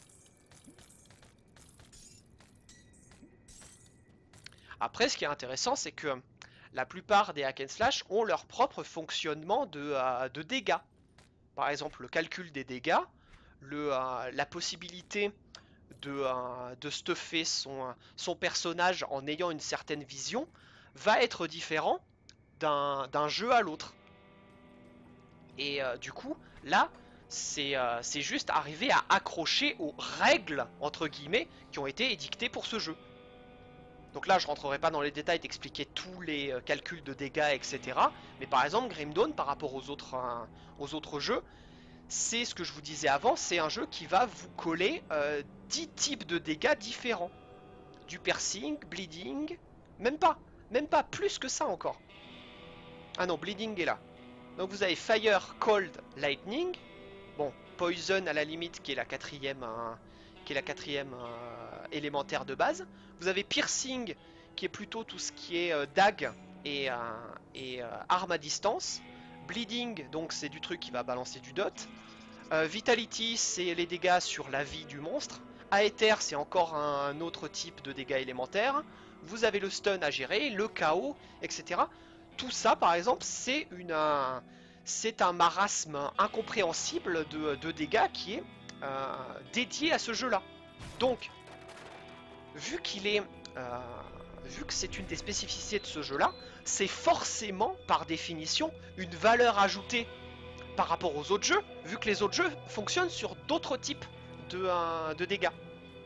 S1: Après, ce qui est intéressant, c'est que la plupart des hack and slash ont leur propre fonctionnement de, euh, de dégâts. Par exemple, le calcul des dégâts, le, euh, la possibilité de, euh, de stuffer son, son personnage en ayant une certaine vision, va être différent d'un d'un jeu à l'autre. Et euh, du coup, là, c'est euh, c'est juste arriver à accrocher aux règles, entre guillemets, qui ont été édictées pour ce jeu. Donc là, je rentrerai pas dans les détails d'expliquer tous les euh, calculs de dégâts, et cetera. Mais par exemple, Grim Dawn, par rapport aux autres, euh, aux autres jeux, c'est ce que je vous disais avant, c'est un jeu qui va vous coller euh, dix types de dégâts différents. Du piercing, bleeding, même pas, même pas, plus que ça encore. Ah non, bleeding est là. Donc vous avez fire, cold, lightning. Bon, poison à la limite qui est la quatrième, hein, qui est la quatrième euh, élémentaire de base. Vous avez piercing qui est plutôt tout ce qui est euh, dague et, euh, et euh, arme à distance. Bleeding, donc c'est du truc qui va balancer du dot. Euh, Vitality, c'est les dégâts sur la vie du monstre. Aether, c'est encore un autre type de dégâts élémentaires. Vous avez le stun à gérer, le chaos, et cetera. Tout ça, par exemple, c'est une, un, c'est un marasme incompréhensible de, de dégâts qui est euh, dédié à ce jeu-là. Donc, vu qu'il est, euh, vu que c'est une des spécificités de ce jeu-là, c'est forcément, par définition, une valeur ajoutée par rapport aux autres jeux, vu que les autres jeux fonctionnent sur d'autres types de, euh, de dégâts.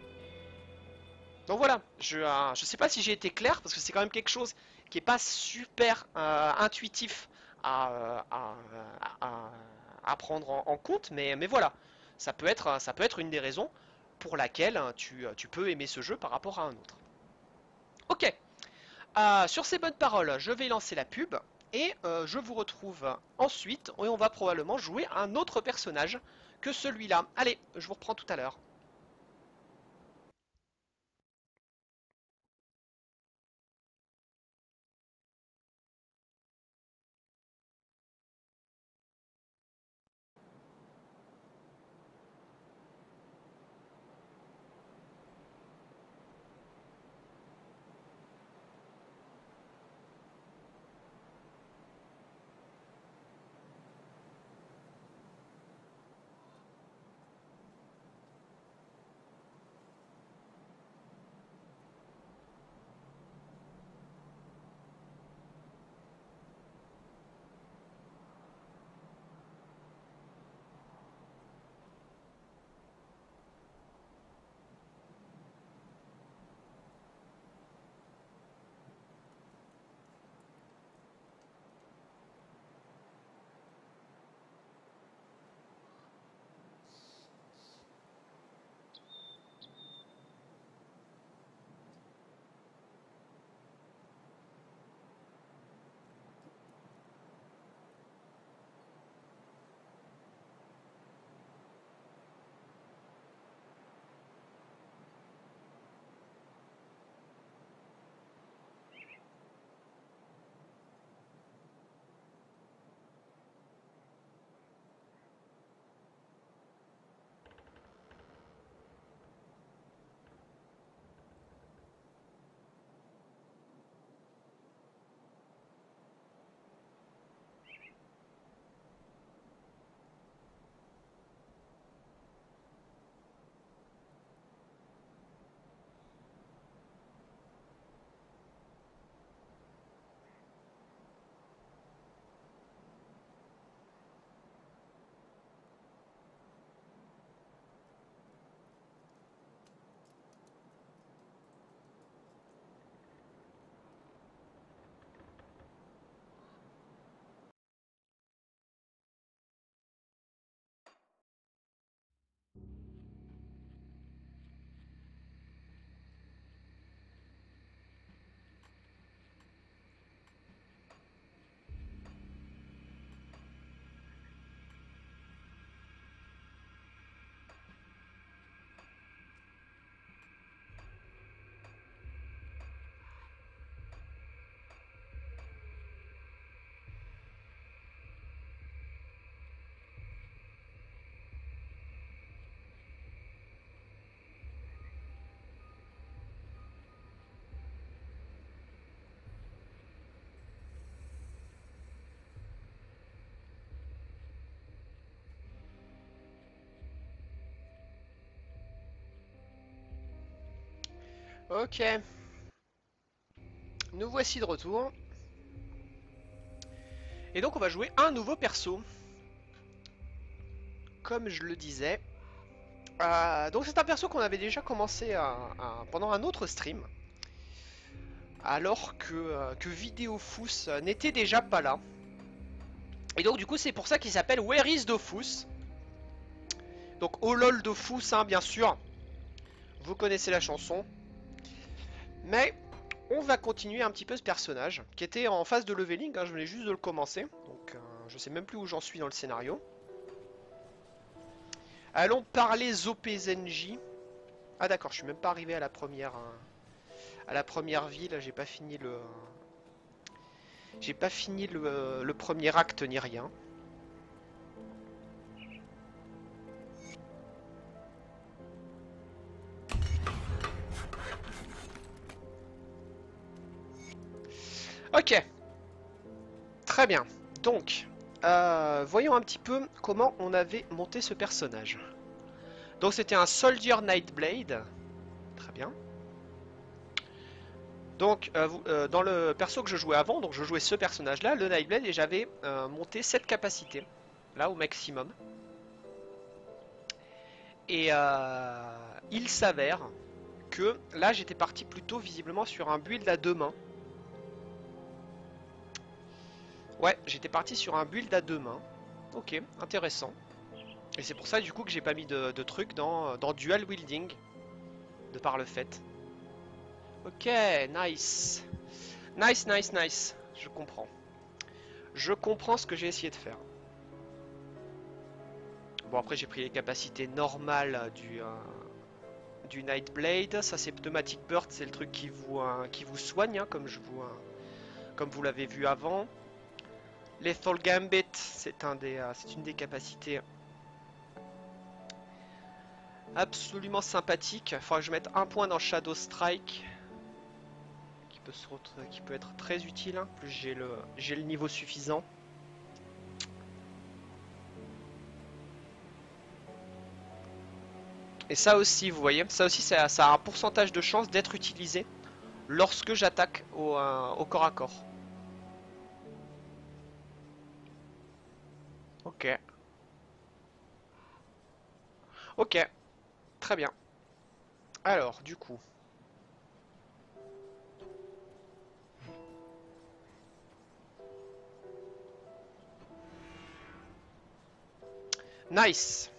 S1: Donc voilà, je euh, je sais pas si j'ai été clair, parce que c'est quand même quelque chose qui est pas super euh, intuitif à, euh, à, à- à prendre en, en compte, mais, mais voilà, ça peut être, ça peut être une des raisons pour laquelle tu, tu peux aimer ce jeu par rapport à un autre. Ok, Euh, sur ces bonnes paroles, je vais lancer la pub et euh, je vous retrouve ensuite et on va probablement jouer un autre personnage que celui-là. Allez, je vous reprends tout à l'heure. Ok. Nous voici de retour. Et donc on va jouer un nouveau perso. Comme je le disais. Euh, donc c'est un perso qu'on avait déjà commencé à- à- pendant un autre stream. Alors que, euh, que Vidéofous n'était déjà pas là. Et donc du coup c'est pour ça qu'il s'appelle Where is Dofus. Donc oh lol Dofus hein, bien sûr. Vous connaissez la chanson. Mais on va continuer un petit peu ce personnage qui était en phase de leveling, hein, je venais juste de le commencer. Donc euh, je sais même plus où j'en suis dans le scénario. Allons parler Zopezenji. Ah d'accord, je suis même pas arrivé à la première hein, à la première ville, j'ai pas fini le j'ai pas fini le, le premier acte ni rien. Ok, très bien. Donc, euh, voyons un petit peu comment on avait monté ce personnage. Donc c'était un Soldier Nightblade. Très bien. Donc euh, vous- euh, dans le perso que je jouais avant, donc je jouais ce personnage là, le Nightblade, et j'avais euh, monté cette capacité, là au maximum. Et euh, il s'avère que là j'étais parti plutôt visiblement sur un build à deux mains. Ouais, j'étais parti sur un build à deux mains. Ok, intéressant. Et c'est pour ça du coup que j'ai pas mis de, de trucs dans, dans dual wielding, de par le fait. Ok, nice. Nice, nice, nice. Je comprends. Je comprends ce que j'ai essayé de faire. Bon après j'ai pris les capacités normales du, euh, du Nightblade. Ça c'est Pneumatic Burst, c'est le truc qui vous, euh, qui vous soigne, hein, comme je vous, euh, comme vous l'avez vu avant. Lethal Gambit, c'est un des, euh, c'est une des capacités absolument sympathiques. Il faudra que je mette un point dans Shadow Strike, qui peut, se qui peut être très utile, hein, plus j'ai le, j'ai le niveau suffisant. Et ça aussi, vous voyez, ça aussi ça, ça a un pourcentage de chance d'être utilisé lorsque j'attaque au, euh, au corps à corps. Ok. Ok, très bien. Alors, du coup. Nice.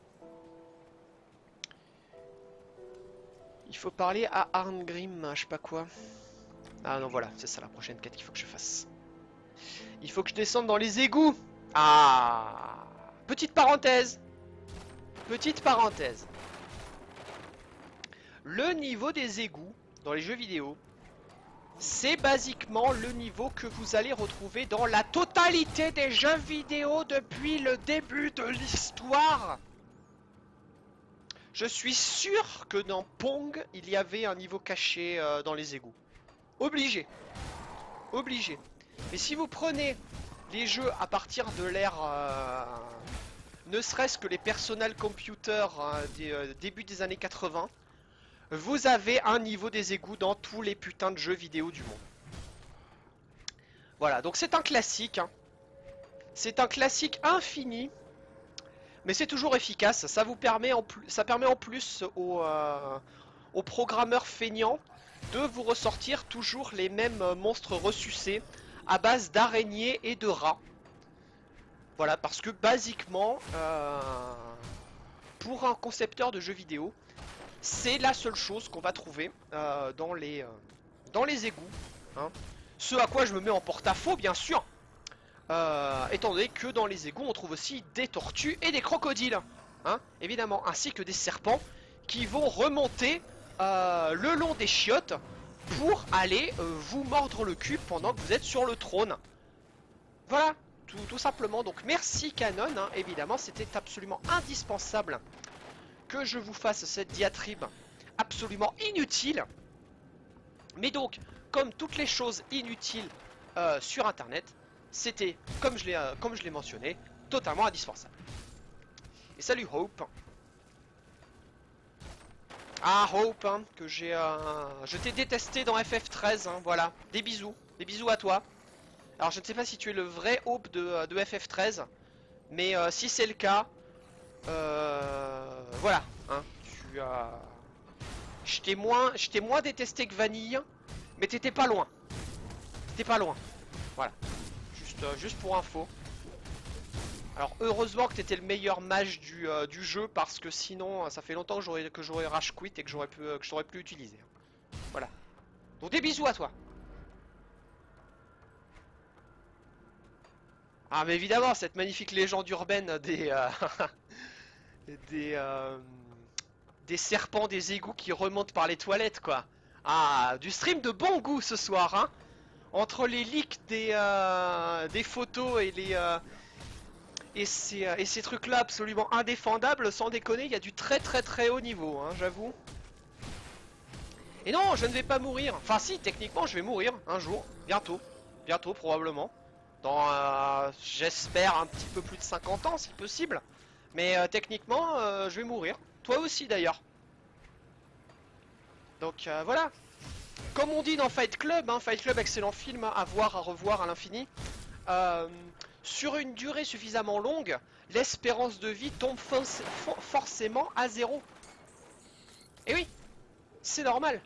S1: Il faut parler à Arngrim, je sais pas quoi. Ah non, voilà, c'est ça la prochaine quête qu'il faut que je fasse. Il faut que je descende dans les égouts. Ah. Petite parenthèse. Petite parenthèse. Le niveau des égouts dans les jeux vidéo, c'est basiquement le niveau que vous allez retrouver dans la totalité des jeux vidéo depuis le début de l'histoire. Je suis sûr que dans Pong, il y avait un niveau caché euh, dans les égouts. Obligé. Obligé. Mais si vous prenez les jeux à partir de l'ère... Euh, ne serait-ce que les personal computers hein, des, euh, début des années quatre-vingts, vous avez un niveau des égouts dans tous les putains de jeux vidéo du monde. Voilà, donc c'est un classique. Hein. C'est un classique infini. Mais c'est toujours efficace. Ça vous permet en plus, ça permet en plus aux, euh, aux programmeurs feignants de vous ressortir toujours les mêmes monstres ressucés à base d'araignées et de rats. Voilà, parce que basiquement, euh, pour un concepteur de jeux vidéo, c'est la seule chose qu'on va trouver euh, dans, les, euh, dans les égouts. Hein. Ce à quoi je me mets en porte-à-faux, bien sûr. Euh, étant donné que dans les égouts, on trouve aussi des tortues et des crocodiles. Hein, évidemment, ainsi que des serpents qui vont remonter euh, le long des chiottes pour aller euh, vous mordre le cul pendant que vous êtes sur le trône. Voilà, tout, tout simplement. Donc merci Canon, hein, évidemment, c'était absolument indispensable que je vous fasse cette diatribe absolument inutile. Mais donc, comme toutes les choses inutiles euh, sur Internet, c'était, comme je l'ai euh, comme je l'ai mentionné, totalement indispensable. Et salut Hope. Ah, Hope, hein, que j'ai... Euh... Je t'ai détesté dans F F treize, hein, voilà. Des bisous. Des bisous à toi. Alors, je ne sais pas si tu es le vrai Hope de, de F F treize, mais euh, si c'est le cas, euh... voilà, hein, tu as... Je t'ai moins, je t'ai moins détesté que Vanille, mais t'étais pas loin. T'étais pas loin. Voilà. Juste, euh, juste pour info. Alors heureusement que t'étais le meilleur mage du, euh, du jeu, parce que sinon ça fait longtemps que j'aurais que j'aurais rage quit et que j'aurais pu euh, que je t'aurais pu utiliser. Voilà. Donc des bisous à toi. Ah mais évidemment cette magnifique légende urbaine des euh, des euh, des serpents des égouts qui remontent par les toilettes quoi. Ah, du stream de bon goût ce soir hein. Entre les leaks des euh, des photos et les euh, et ces, euh, et ces trucs là absolument indéfendables, sans déconner, il y a du très très très haut niveau hein, j'avoue. Et non, je ne vais pas mourir. Enfin si, techniquement je vais mourir un jour, bientôt, bientôt probablement. Dans, euh, j'espère, un petit peu plus de cinquante ans si possible. Mais euh, techniquement, euh, je vais mourir. Toi aussi d'ailleurs. Donc euh, voilà. Comme on dit dans Fight Club, hein, Fight Club excellent film hein, à voir, à revoir à l'infini. Euh, sur une durée suffisamment longue, l'espérance de vie tombe forcément à zéro. Et oui, c'est normal.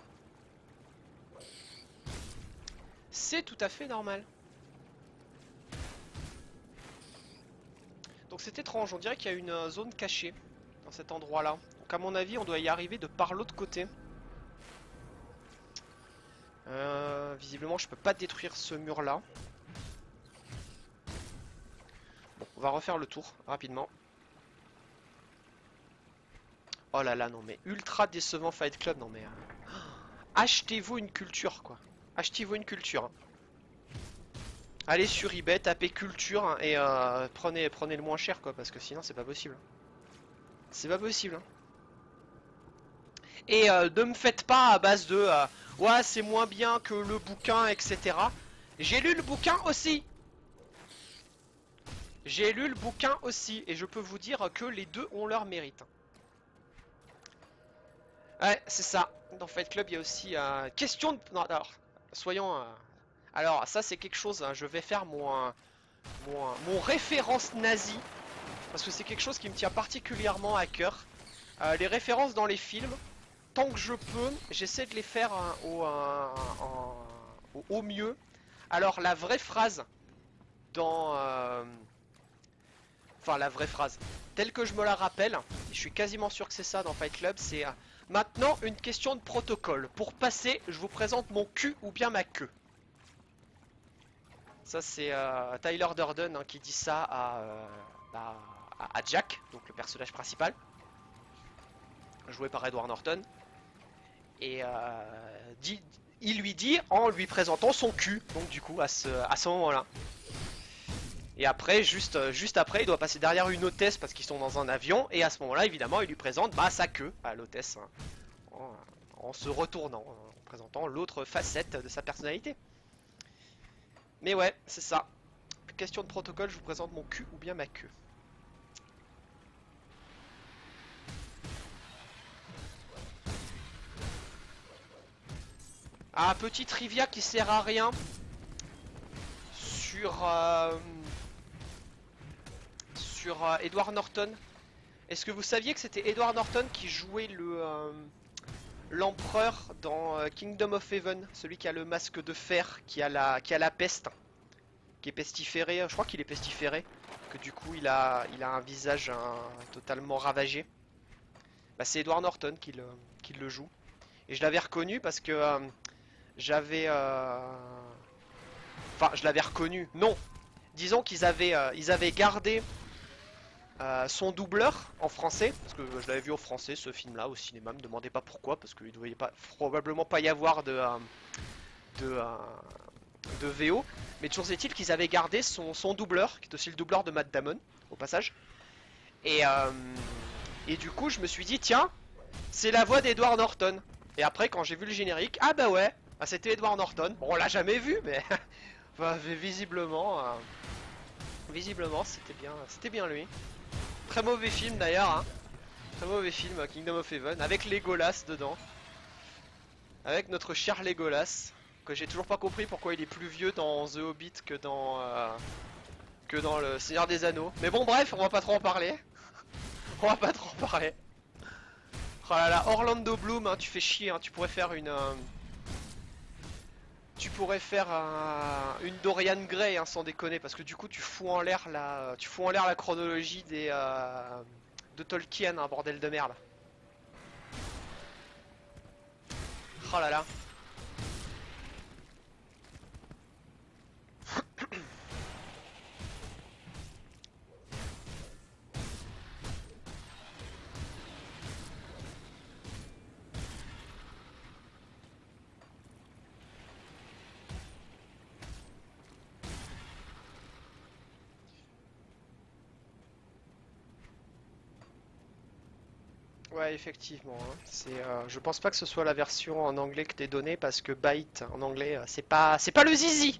S1: C'est tout à fait normal. Donc c'est étrange, on dirait qu'il y a une zone cachée dans cet endroit là. Donc à mon avis on doit y arriver de par l'autre côté. Euh, visiblement je peux pas détruire ce mur là. Bon, on va refaire le tour rapidement. Oh là là non mais ultra décevant Fight Club, non mais... Euh... Achetez-vous une culture quoi. Achetez-vous une culture. Allez sur eBay, tapez culture hein, et euh, prenez, prenez le moins cher quoi, parce que sinon c'est pas possible. C'est pas possible. Hein. Et euh, ne me faites pas à base de euh, ouais c'est moins bien que le bouquin et cetera. J'ai lu le bouquin aussi. J'ai lu le bouquin aussi et je peux vous dire que les deux ont leur mérite. Ouais c'est ça. Dans Fight Club il y a aussi euh, question de... Non alors soyons... Euh... Alors ça c'est quelque chose, hein, je vais faire mon, euh, mon, euh, mon référence nazi. Parce que c'est quelque chose qui me tient particulièrement à cœur. Euh, les références dans les films, tant que je peux, j'essaie de les faire hein, au, euh, en, au, au mieux. Alors la vraie phrase dans... Euh... Enfin la vraie phrase, telle que je me la rappelle, et je suis quasiment sûr que c'est ça dans Fight Club, c'est... Euh, maintenant une question de protocole. Pour passer, je vous présente mon cul ou bien ma queue. Ça c'est euh, Tyler Durden hein, qui dit ça à, euh, à, à Jack, donc le personnage principal, joué par Edward Norton. Et euh, dit, il lui dit en lui présentant son cul, donc du coup à ce, à ce moment-là. Et après, juste, juste après, il doit passer derrière une hôtesse parce qu'ils sont dans un avion. Et à ce moment-là, évidemment, il lui présente bah, sa queue à l'hôtesse. Hein, en, en se retournant, en présentant l'autre facette de sa personnalité. Mais ouais, c'est ça. Question de protocole, je vous présente mon cul ou bien ma queue. Ah, petit trivia qui sert à rien. Sur... Euh, sur euh, Edward Norton. Est-ce que vous saviez que c'était Edward Norton qui jouait le... Euh, l'empereur dans euh, Kingdom of Heaven, celui qui a le masque de fer, qui a la, qui a la peste, qui est pestiféré, je crois qu'il est pestiféré, que du coup il a, il a un visage un, totalement ravagé. Bah, c'est Edward Norton qui le, qui le joue. Et je l'avais reconnu parce que euh, j'avais... Euh... Enfin, je l'avais reconnu, non. Disons qu'ils avaient, euh, ils avaient gardé euh, son doubleur en français, parce que je l'avais vu au français ce film-là au cinéma. Me demandez pas pourquoi, parce qu'il ne devait pas, probablement pas y avoir de, euh, de, euh, de V O. Mais toujours est-il qu'ils avaient gardé son, son doubleur, qui est aussi le doubleur de Matt Damon, au passage. Et, euh, et du coup, je me suis dit, tiens, c'est la voix d'Edward Norton. Et après, quand j'ai vu le générique, ah bah ouais, ah, c'était Edward Norton. Bon, on l'a jamais vu, mais enfin, visiblement, euh, visiblement, c'était bien, c'était bien lui. Très mauvais film d'ailleurs. Hein. Très mauvais film, Kingdom of Heaven, avec Legolas dedans. Avec notre cher Legolas, que j'ai toujours pas compris pourquoi il est plus vieux dans The Hobbit que dans euh, que dans le Seigneur des Anneaux. Mais bon, bref, on va pas trop en parler. On va pas trop en parler. Oh là là, Orlando Bloom, hein, tu fais chier, hein, tu pourrais faire une... Euh, tu pourrais faire un, une Dorian Gray, hein, sans déconner, parce que du coup tu fous en l'air la, tu fous en l'air la chronologie des euh, de Tolkien, un bordel de merde. Oh là là. Ouais, effectivement, hein. C'est, euh, je pense pas que ce soit la version en anglais que t'es donnée parce que Byte en anglais, euh, c'est pas, c'est pas le zizi.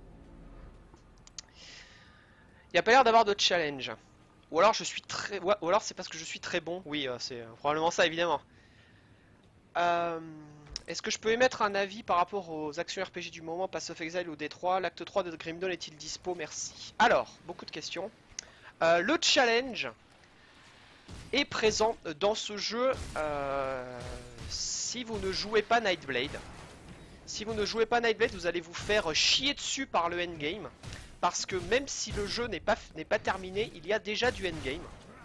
S1: Y a pas l'air d'avoir de challenge. Ou alors je suis très, ouais, ou alors c'est parce que je suis très bon. Oui, euh, c'est euh, probablement ça, évidemment. Euh, Est-ce que je peux émettre un avis par rapport aux actions R P G du moment, Pass of Exile ou D trois? L'acte trois de Grim Dawn est-il dispo? Merci. Alors, beaucoup de questions. Euh, le challenge est présent dans ce jeu euh, si vous ne jouez pas Nightblade. Si vous ne jouez pas Nightblade, vous allez vous faire chier dessus par le endgame. Parce que même si le jeu n'est pas, n'est pas terminé, il y a déjà du endgame.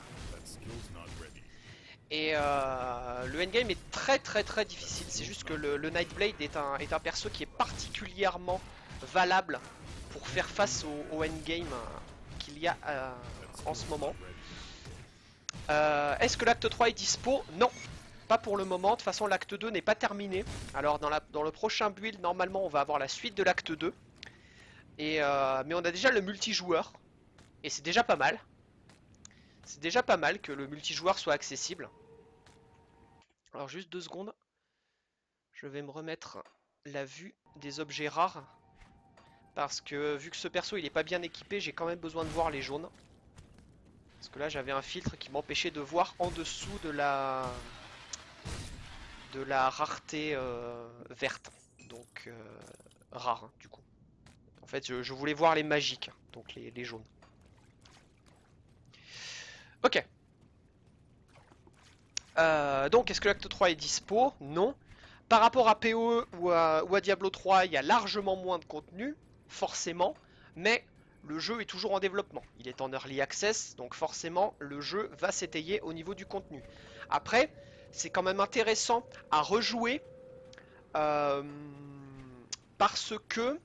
S1: Et euh, le endgame est très très très difficile. C'est juste que le, le Nightblade est un, est un perso qui est particulièrement valable pour faire face au, au endgame qu'il y a euh, en ce moment. Euh, Est-ce que l'acte trois est dispo? Non, pas pour le moment. De toute façon, l'acte deux n'est pas terminé. Alors dans, la, dans le prochain build, normalement, on va avoir la suite de l'acte deux. Et euh, mais on a déjà le multijoueur. Et c'est déjà pas mal. C'est déjà pas mal que le multijoueur soit accessible. Alors juste deux secondes. Je vais me remettre la vue des objets rares. Parce que vu que ce perso il est pas bien équipé, j'ai quand même besoin de voir les jaunes. Parce que là j'avais un filtre qui m'empêchait de voir en dessous de la de la rareté euh, verte. Donc euh, rare hein, du coup. En fait je, je voulais voir les magiques, donc les, les jaunes. Ok. Euh, donc est-ce que l'acte trois est dispo? Non. Par rapport à P O E ou à, ou à Diablo trois, il y a largement moins de contenu, forcément, mais le jeu est toujours en développement. Il est en early access, donc forcément le jeu va s'étayer au niveau du contenu. Après, c'est quand même intéressant à rejouer euh, parce que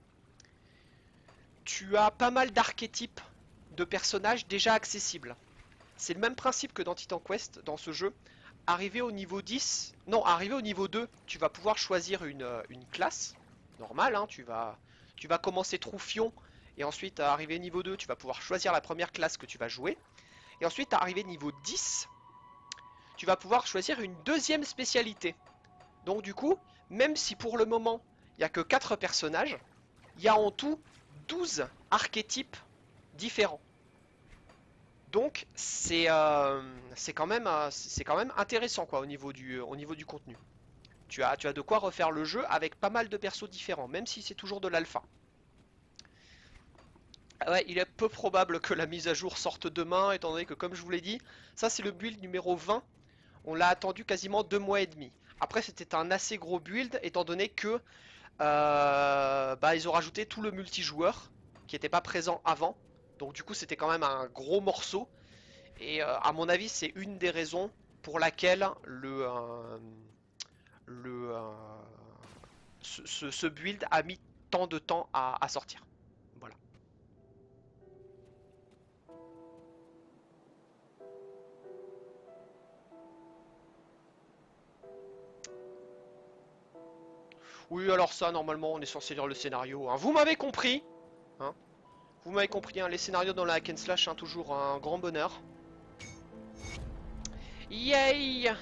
S1: tu as pas mal d'archétypes de personnages déjà accessibles. C'est le même principe que dans Titan Quest, dans ce jeu. Arrivé au niveau dix, non, arrivé au niveau deux, tu vas pouvoir choisir une, une classe, normale, hein, tu, vas, tu vas commencer Troufion, et ensuite, à arriver niveau deux, tu vas pouvoir choisir la première classe que tu vas jouer. Et ensuite, à arriver niveau dix, tu vas pouvoir choisir une deuxième spécialité. Donc du coup, même si pour le moment, il n'y a que quatre personnages, il y a en tout douze archétypes différents. Donc c'est euh, c'est quand même euh, c'est quand même intéressant quoi au niveau du au niveau du contenu. Tu as tu as de quoi refaire le jeu avec pas mal de persos différents, même si c'est toujours de l'alpha. Ah ouais, il est peu probable que la mise à jour sorte demain, étant donné que comme je vous l'ai dit, ça c'est le build numéro vingt. On l'a attendu quasiment deux mois et demi. Après c'était un assez gros build, étant donné que euh, bah, ils ont rajouté tout le multijoueur qui n'était pas présent avant. Donc du coup c'était quand même un gros morceau. Et euh, à mon avis, c'est une des raisons pour laquelle le, euh, le euh, ce, ce- ce build a mis tant de temps à, à sortir. Voilà. Oui, alors ça, normalement, on est censé lire le scénario, hein. Vous m'avez compris, hein. Vous m'avez compris, hein, les scénarios dans la hack and slash, hein, toujours un grand bonheur. Yay!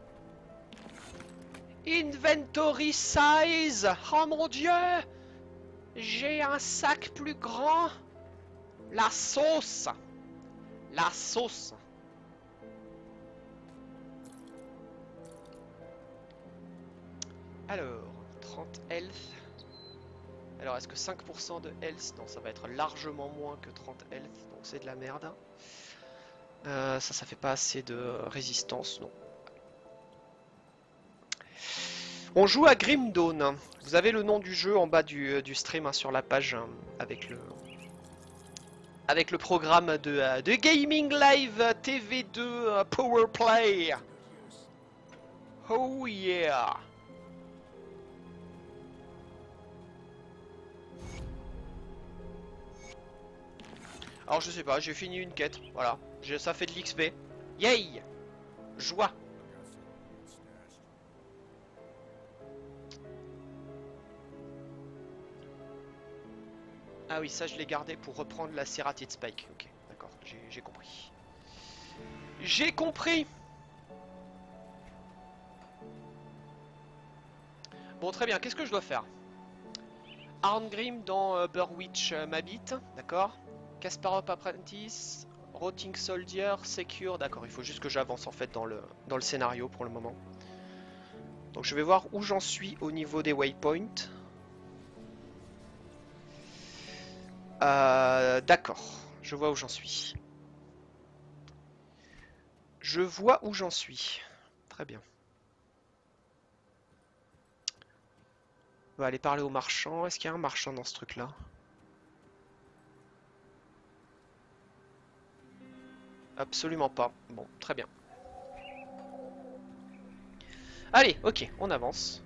S1: Inventory size! Oh mon dieu! J'ai un sac plus grand! La sauce! La sauce! Alors, trente health. Alors, est-ce que cinq pour cent de health? Non, ça va être largement moins que trente health, donc c'est de la merde. Euh, ça, ça fait pas assez de résistance, non. On joue à Grim Dawn. Vous avez le nom du jeu en bas du, du stream hein, sur la page hein, avec le avec le programme de, euh, de Gaming Live T V deux uh, Powerplay. Oh yeah. Alors je sais pas, j'ai fini une quête, voilà. Ça fait de l'X P. Yay! Joie! Ah oui, ça je l'ai gardé pour reprendre la Serrated Spike. Ok, d'accord, j'ai compris. J'ai compris! Bon, très bien, qu'est-ce que je dois faire? Arngrim dans euh, Burwitch euh, m'habite, d'accord. Kasparov Apprentice, Rotting Soldier, Secure, d'accord, il faut juste que j'avance en fait dans le, dans le scénario pour le moment. Donc je vais voir où j'en suis au niveau des waypoints. Euh, d'accord, je vois où j'en suis. Je vois où j'en suis. Très bien. On va aller parler au marchand. Est-ce qu'il y a un marchand dans ce truc-là? Absolument pas. Bon, très bien. Allez, ok, on avance.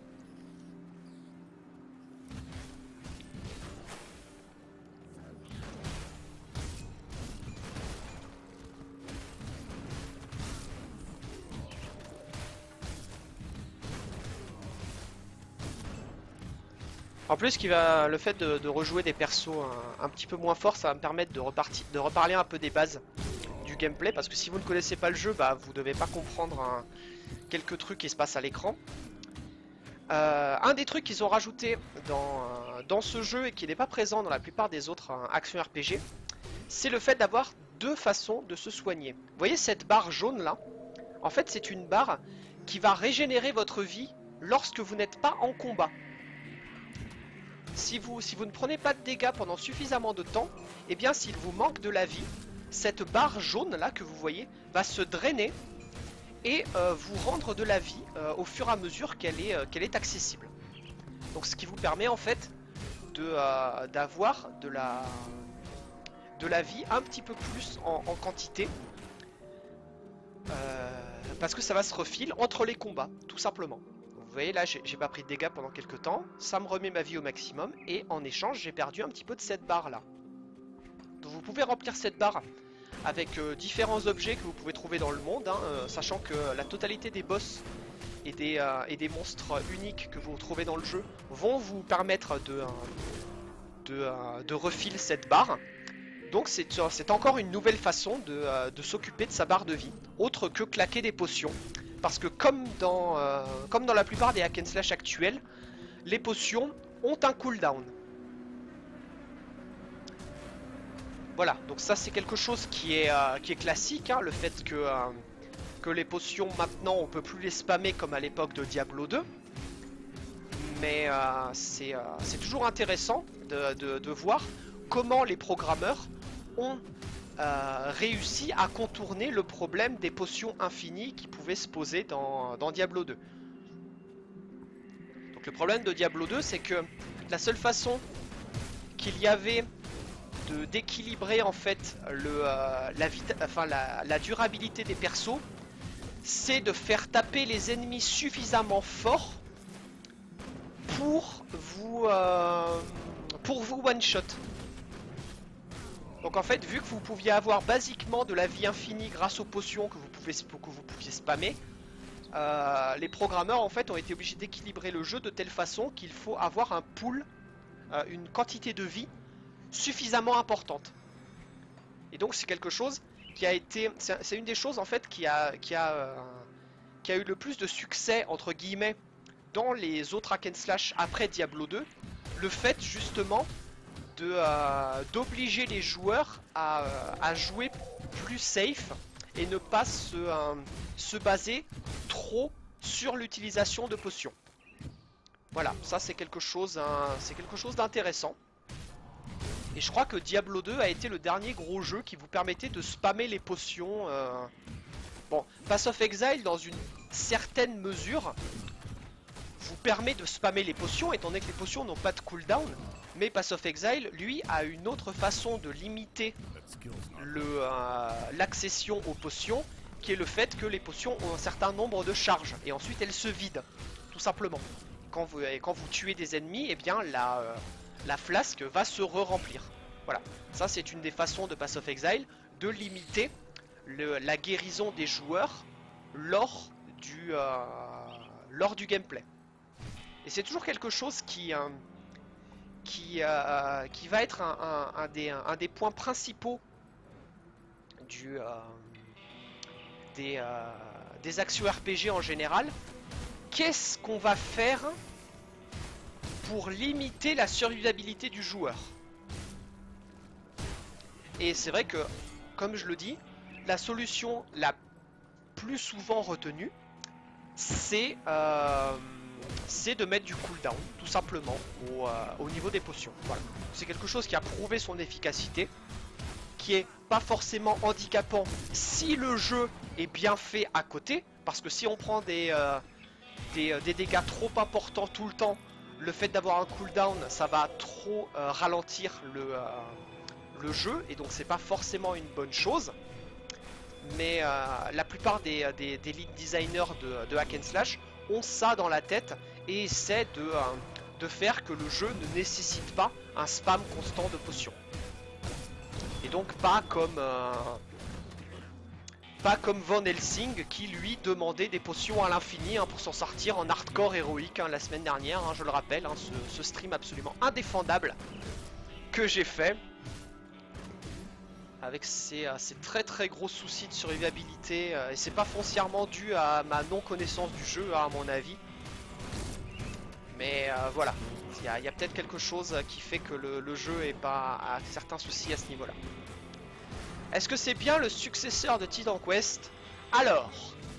S1: En plus, qui va, le fait de, de rejouer des persos un, un petit peu moins forts, ça va me permettre de, repartir, de reparler un peu des bases du gameplay. Parce que si vous ne connaissez pas le jeu, bah, vous ne devez pas comprendre un, quelques trucs qui se passent à l'écran. Euh, un des trucs qu'ils ont rajouté dans, euh, dans ce jeu et qui n'est pas présent dans la plupart des autres euh, actions R P G, c'est le fait d'avoir deux façons de se soigner. Vous voyez cette barre jaune là? En fait, c'est une barre qui va régénérer votre vie lorsque vous n'êtes pas en combat. Si vous, si vous ne prenez pas de dégâts pendant suffisamment de temps, et eh bien s'il vous manque de la vie, cette barre jaune là que vous voyez va se drainer et euh, vous rendre de la vie euh, au fur et à mesure qu'elle est, euh, qu'elle est accessible. Donc ce qui vous permet en fait de euh, d'avoir de la, de la vie un petit peu plus en, en quantité. Euh, parce que ça va se refiler entre les combats, tout simplement. Vous voyez là j'ai pas pris de dégâts pendant quelques temps, ça me remet ma vie au maximum et en échange j'ai perdu un petit peu de cette barre là. Donc vous pouvez remplir cette barre avec euh, différents objets que vous pouvez trouver dans le monde, hein, euh, sachant que la totalité des boss et des, euh, et des monstres uniques que vous trouvez dans le jeu vont vous permettre de, euh, de, euh, de refiler cette barre. Donc c'est encore une nouvelle façon de, euh, de s'occuper de sa barre de vie, autre que claquer des potions. Parce que comme dans, euh, comme dans la plupart des hack and slash actuels, les potions ont un cooldown. Voilà, donc ça c'est quelque chose qui est, euh, qui est classique, hein, le fait que, euh, que les potions maintenant on peut plus les spammer comme à l'époque de Diablo deux. Mais euh, c'est euh, toujours intéressant de, de, de voir comment les programmeurs ont euh, réussi à contourner le problème des potions infinies qui pouvaient se poser dans, dans Diablo deux. Donc le problème de Diablo deux, c'est que la seule façon qu'il y avait d'équilibrer en fait le, euh, la, enfin, la, la durabilité des persos, c'est de faire taper les ennemis suffisamment forts pour vous, euh, pour vous one-shot. Donc en fait, vu que vous pouviez avoir basiquement de la vie infinie grâce aux potions que vous, pouvez, que vous pouviez spammer, euh, les programmeurs en fait ont été obligés d'équilibrer le jeu de telle façon qu'il faut avoir un pool, euh, une quantité de vie suffisamment importante. Et donc c'est quelque chose qui a été, c'est une des choses en fait qui a, qui a, euh, qui a eu le plus de succès entre guillemets dans les autres hack and slash après Diablo deux, le fait justement de euh, d'obliger les joueurs à, à jouer plus safe et ne pas se, euh, se baser trop sur l'utilisation de potions. Voilà, ça c'est quelque chose, hein, c'est quelque chose d'intéressant. Et je crois que Diablo deux a été le dernier gros jeu qui vous permettait de spammer les potions. Euh... Bon, Path of Exile, dans une certaine mesure, vous permet de spammer les potions, étant donné que les potions n'ont pas de cooldown. Mais Path of Exile, lui, a une autre façon de limiter l'accession euh, aux potions, qui est le fait que les potions ont un certain nombre de charges, et ensuite elles se vident, tout simplement. Quand vous, et quand vous tuez des ennemis, eh bien la, euh, la flasque va se re-remplir. Voilà, ça c'est une des façons de Path of Exile de limiter le, la guérison des joueurs lors du, euh, lors du gameplay. Et c'est toujours quelque chose qui, euh, qui, euh, qui va être un, un, un, des, un des points principaux du, euh, des, euh, des actions R P G en général. Qu'est-ce qu'on va faire pour limiter la survivabilité du joueur? Et c'est vrai que, comme je le dis, la solution la plus souvent retenue, c'est euh, c'est de mettre du cooldown, tout simplement, au, euh, au niveau des potions. Voilà. C'est quelque chose qui a prouvé son efficacité, qui est pas forcément handicapant si le jeu est bien fait à côté, parce que si on prend des, euh, des, euh, des dégâts trop importants tout le temps, le fait d'avoir un cooldown, ça va trop euh, ralentir le, euh, le jeu, et donc c'est pas forcément une bonne chose. Mais euh, la plupart des, des, des lead designers de, de hack and slash ont ça dans la tête et essaient de, euh, de faire que le jeu ne nécessite pas un spam constant de potions. Et donc pas comme euh, pas comme Van Helsing qui lui demandait des potions à l'infini hein, pour s'en sortir en hardcore héroïque hein, la semaine dernière, hein, je le rappelle, hein, ce, ce stream absolument indéfendable que j'ai fait. Avec ces, euh, ces très très gros soucis de survivabilité, euh, et c'est pas foncièrement dû à ma non connaissance du jeu hein, à mon avis. Mais euh, voilà, il y a, a peut-être quelque chose qui fait que le, le jeu est pas à certains soucis à ce niveau là. Est-ce que c'est bien le successeur de Titan Quest? Alors,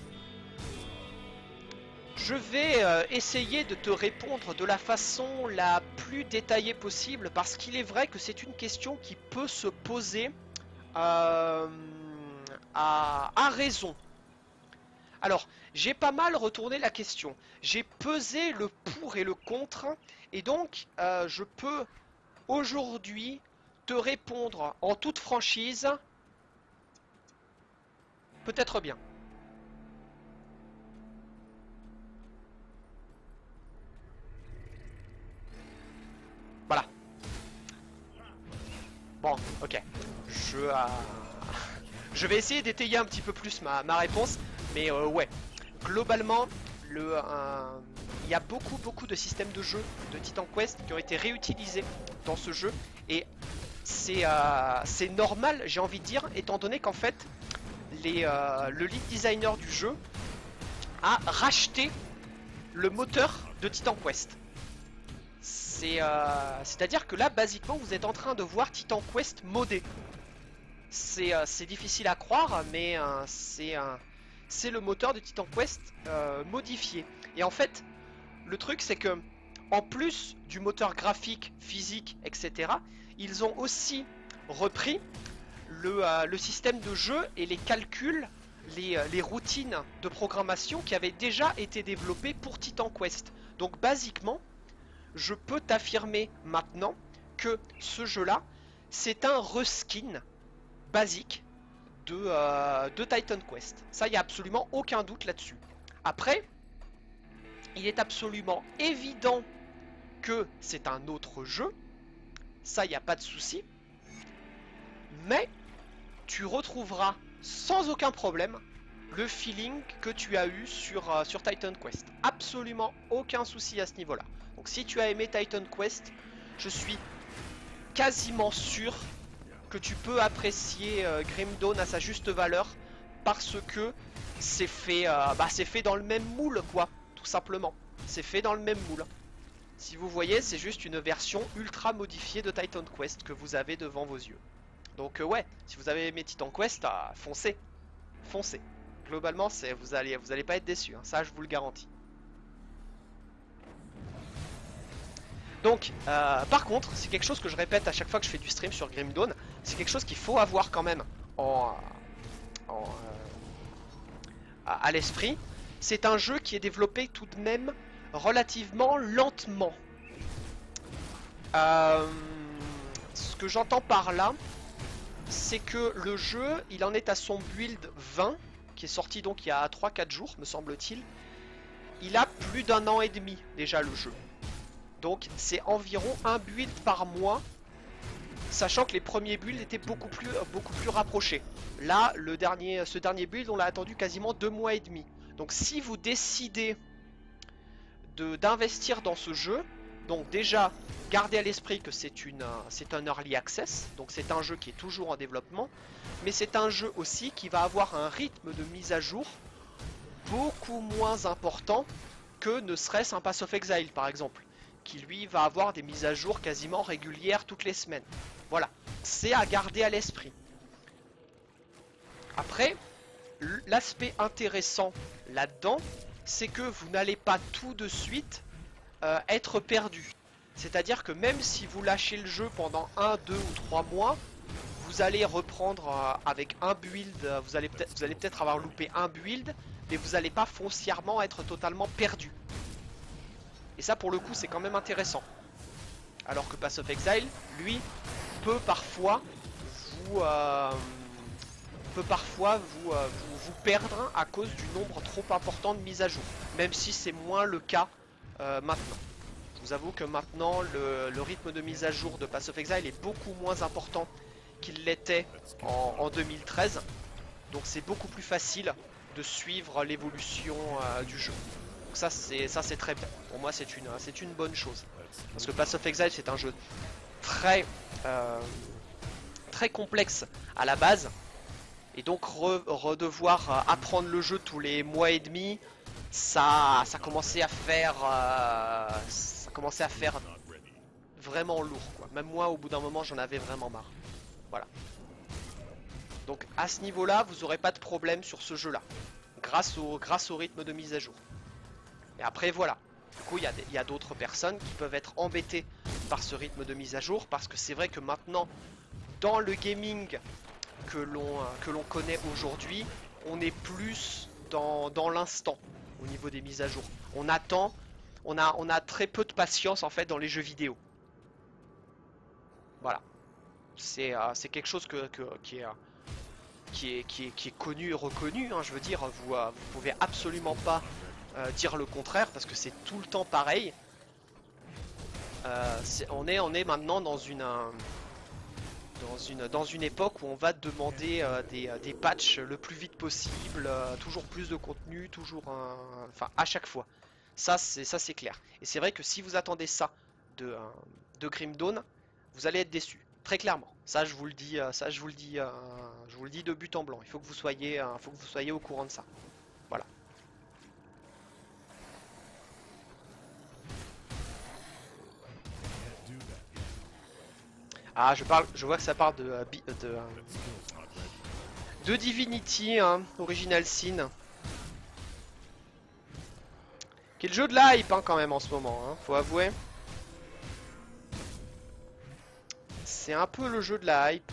S1: je vais euh, essayer de te répondre de la façon la plus détaillée possible, parce qu'il est vrai que c'est une question qui peut se poser euh, à, à raison. Alors, j'ai pas mal retourné la question, j'ai pesé le pour et le contre, et donc euh, je peux aujourd'hui te répondre en toute franchise, peut-être bien. Voilà. Bon, ok. Je, euh, je vais essayer d'étayer un petit peu plus ma, ma réponse, mais euh, ouais. Globalement, le, euh, il y a beaucoup beaucoup de systèmes de jeu de Titan Quest qui ont été réutilisés dans ce jeu, et c'est euh, c'est normal, j'ai envie de dire, étant donné qu'en fait, les, euh, le lead designer du jeu a racheté le moteur de Titan Quest. C'est euh, c'est-à-dire que là, basiquement, vous êtes en train de voir Titan Quest modé. C'est euh, difficile à croire, mais euh, c'est euh, c'est le moteur de Titan Quest euh, modifié. Et en fait, le truc, c'est que en plus du moteur graphique, physique, et cetera, ils ont aussi repris le, euh, le système de jeu et les calculs, les, euh, les routines de programmation qui avaient déjà été développées pour Titan Quest. Donc, basiquement, je peux t'affirmer maintenant que ce jeu-là, c'est un reskin basique de, euh, de Titan Quest. Ça, il n'y a absolument aucun doute là-dessus. Après, il est absolument évident que c'est un autre jeu. Ça, il n'y a pas de souci. Mais tu retrouveras sans aucun problème le feeling que tu as eu sur, euh, sur Titan Quest. Absolument aucun souci à ce niveau-là. Donc si tu as aimé Titan Quest, je suis quasiment sûr que tu peux apprécier euh, Grim Dawn à sa juste valeur, parce que c'est fait, euh, bah, c'est fait dans le même moule, quoi, tout simplement. C'est fait dans le même moule. Si vous voyez, c'est juste une version ultra modifiée de Titan Quest que vous avez devant vos yeux. Donc euh, ouais, si vous avez aimé Titan Quest, ah, foncez, foncez. Globalement, vous allez, vous allez pas être déçus, hein, ça je vous le garantis. Donc, euh, par contre, c'est quelque chose que je répète à chaque fois que je fais du stream sur Grim Dawn, c'est quelque chose qu'il faut avoir quand même en, en, euh, à, à l'esprit. C'est un jeu qui est développé tout de même relativement lentement. Euh, ce que j'entends par là, c'est que le jeu, il en est à son build vingt, qui est sorti donc il y a trois quatre jours, me semble-t-il. Il a plus d'un an et demi déjà le jeu. Donc c'est environ un build par mois, sachant que les premiers builds étaient beaucoup plus, beaucoup plus rapprochés. Là, le dernier, ce dernier build, on l'a attendu quasiment deux mois et demi. Donc si vous décidez d'investir dans ce jeu, donc déjà, gardez à l'esprit que c'est un early access, donc c'est un jeu qui est toujours en développement, mais c'est un jeu aussi qui va avoir un rythme de mise à jour beaucoup moins important que ne serait-ce un Path of Exile par exemple, qui lui va avoir des mises à jour quasiment régulières toutes les semaines. Voilà, c'est à garder à l'esprit. Après, l'aspect intéressant là-dedans, c'est que vous n'allez pas tout de suite euh, être perdu. C'est-à-dire que même si vous lâchez le jeu pendant un, deux ou trois mois, vous allez reprendre euh, avec un build, euh, vous allez peut-être vous allez peut-être avoir loupé un build, mais vous n'allez pas foncièrement être totalement perdu. Et ça pour le coup c'est quand même intéressant. Alors que Path of Exile, lui, peut parfois vous... Euh, peut parfois vous, euh, vous, vous perdre à cause du nombre trop important de mises à jour. Même si c'est moins le cas euh, maintenant. Je vous avoue que maintenant le, le rythme de mise à jour de Path of Exile est beaucoup moins important qu'il l'était en, en deux mille treize. Donc c'est beaucoup plus facile de suivre l'évolution euh, du jeu. Donc ça c'est ça c'est très bien. Pour moi c'est une, c'est une bonne chose. Parce que Path of Exile c'est un jeu très, euh, très complexe à la base. Et donc re, redevoir apprendre le jeu tous les mois et demi, ça, ça commençait à faire, euh, ça commençait à faire vraiment lourd, quoi. Même moi, au bout d'un moment, j'en avais vraiment marre. Voilà. Donc à ce niveau-là, vous n'aurez pas de problème sur ce jeu-là, grâce au, grâce au rythme de mise à jour. Et après, voilà. Du coup, il y a d'autres personnes qui peuvent être embêtées par ce rythme de mise à jour, parce que c'est vrai que maintenant, dans le gaming que l'on que l'on connaît aujourd'hui, on est plus dans, dans l'instant au niveau des mises à jour. On attend, on a, on a très peu de patience en fait dans les jeux vidéo. Voilà. C'est euh, c'est quelque chose que, que, qui, est, qui, est, qui, est, qui est connu et reconnu, hein, je veux dire, vous, euh, vous pouvez absolument pas euh, dire le contraire parce que c'est tout le temps pareil. Euh, est, on, est, on est maintenant dans une... Un, Dans une, dans une époque où on va demander euh, des, des patchs le plus vite possible, euh, toujours plus de contenu, toujours un... Enfin, à chaque fois. Ça, c'est ça c'est clair. Et c'est vrai que si vous attendez ça de, euh, de Grim Dawn, vous allez être déçu. Très clairement. Ça, je vous le dis, euh, ça, je vous le dis, euh, je vous le dis de but en blanc. Il faut que vous soyez, euh, faut que vous soyez au courant de ça. Voilà. Ah, je parle, je vois que ça part de de, de, de Divinity, hein, Original Sin. Qui est le jeu de la hype hein, quand même en ce moment, hein, faut avouer. C'est un peu le jeu de la hype.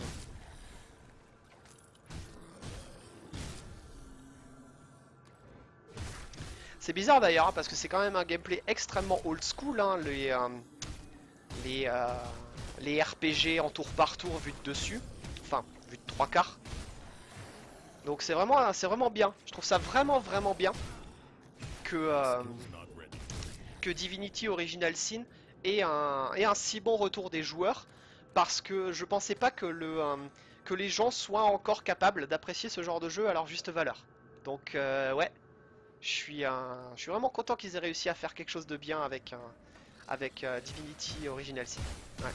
S1: C'est bizarre d'ailleurs, hein, parce que c'est quand même un gameplay extrêmement old school, hein, les, euh, les, euh, les R P G en tour par tour vu de dessus. Enfin, vu de trois quarts. Donc c'est vraiment, c'est vraiment bien. Je trouve ça vraiment vraiment bien que, euh, que Divinity Original Sin ait un, ait un si bon retour des joueurs. Parce que je pensais pas que, le, euh, que les gens soient encore capables d'apprécier ce genre de jeu à leur juste valeur. Donc euh, ouais, je suis, euh, je suis vraiment content qu'ils aient réussi à faire quelque chose de bien avec, euh, avec euh, Divinity Original Sin. Ouais.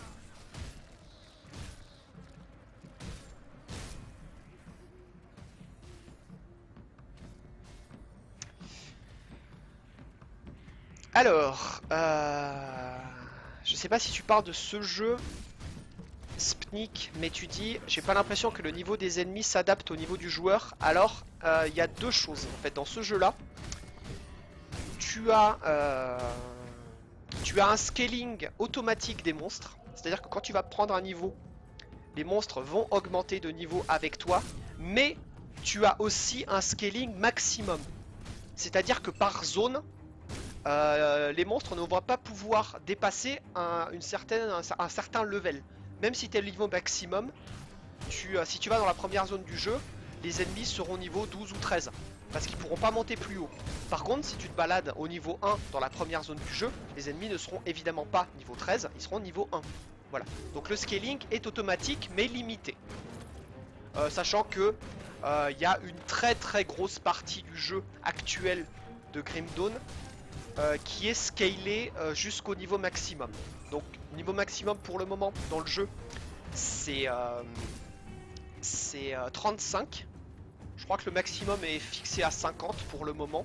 S1: Alors, euh, je sais pas si tu parles de ce jeu, Spnik, mais tu dis, j'ai pas l'impression que le niveau des ennemis s'adapte au niveau du joueur. Alors, il euh, y a deux choses en fait dans ce jeu-là. Tu as, euh, tu as un scaling automatique des monstres. C'est-à-dire que quand tu vas prendre un niveau, les monstres vont augmenter de niveau avec toi. Mais tu as aussi un scaling maximum. C'est-à-dire que par zone, euh, les monstres ne vont pas pouvoir dépasser un, une certaine, un, un certain level. Même si tu es le niveau maximum, tu, euh, si tu vas dans la première zone du jeu, les ennemis seront niveau douze ou treize. Parce qu'ils pourront pas monter plus haut. Par contre, si tu te balades au niveau un dans la première zone du jeu, les ennemis ne seront évidemment pas niveau treize, ils seront niveau un. Voilà. Donc le scaling est automatique mais limité. Euh, sachant que il euh, y a une très très grosse partie du jeu actuel de Grim Dawn euh, qui est scalée euh, jusqu'au niveau maximum. Donc niveau maximum pour le moment dans le jeu, c'est euh, c'est euh, trente-cinq. Je crois que le maximum est fixé à cinquante pour le moment.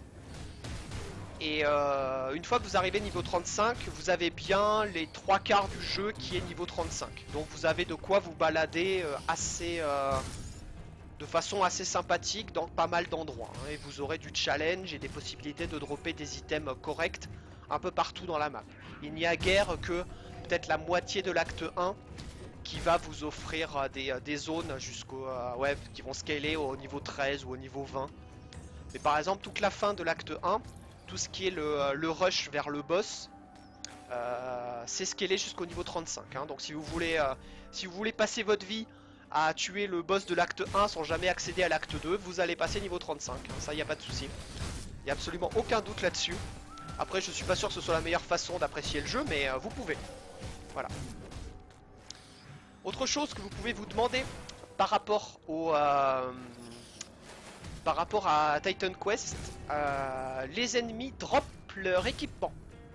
S1: Et euh, une fois que vous arrivez niveau trente-cinq, vous avez bien les trois quarts du jeu qui est niveau trente-cinq. Donc vous avez de quoi vous balader euh, assez, euh, de façon assez sympathique dans pas mal d'endroits. Hein. Et vous aurez du challenge et des possibilités de dropper des items corrects un peu partout dans la map. Il n'y a guère que peut-être la moitié de l'acte un qui va vous offrir des, des zones jusqu'au euh, ouais, qui vont scaler au niveau treize ou au niveau vingt. Mais par exemple toute la fin de l'acte un, tout ce qui est le, le rush vers le boss, euh, c'est scalé jusqu'au niveau trente-cinq. Hein. Donc si vous voulez euh, si vous voulez passer votre vie à tuer le boss de l'acte un sans jamais accéder à l'acte deux, vous allez passer niveau trente-cinq. Hein. Ça, il n'y a pas de souci. Il n'y a absolument aucun doute là-dessus. Après, je suis pas sûr que ce soit la meilleure façon d'apprécier le jeu, mais euh, vous pouvez. Voilà. Autre chose que vous pouvez vous demander par rapport au euh, par rapport à Titan Quest, euh, les ennemis drop leur équipement.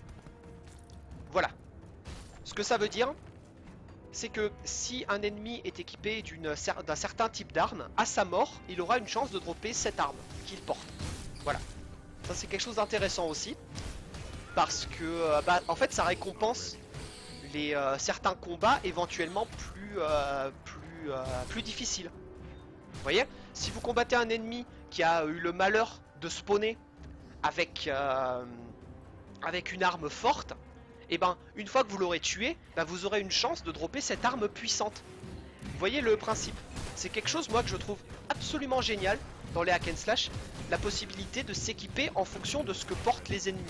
S1: Voilà. Ce que ça veut dire, c'est que si un ennemi est équipé d'un certain type d'arme, à sa mort, il aura une chance de dropper cette arme qu'il porte. Voilà. Ça c'est quelque chose d'intéressant aussi, parce que euh, bah, en fait ça récompense les euh, certains combats éventuellement plus euh, plus euh, plus difficiles. Vous voyez, si vous combattez un ennemi qui a eu le malheur de spawner avec euh, avec une arme forte, et ben une fois que vous l'aurez tué, ben, vous aurez une chance de dropper cette arme puissante. Vous voyez le principe? C'est quelque chose moi que je trouve absolument génial dans les hack and slash, la possibilité de s'équiper en fonction de ce que portent les ennemis.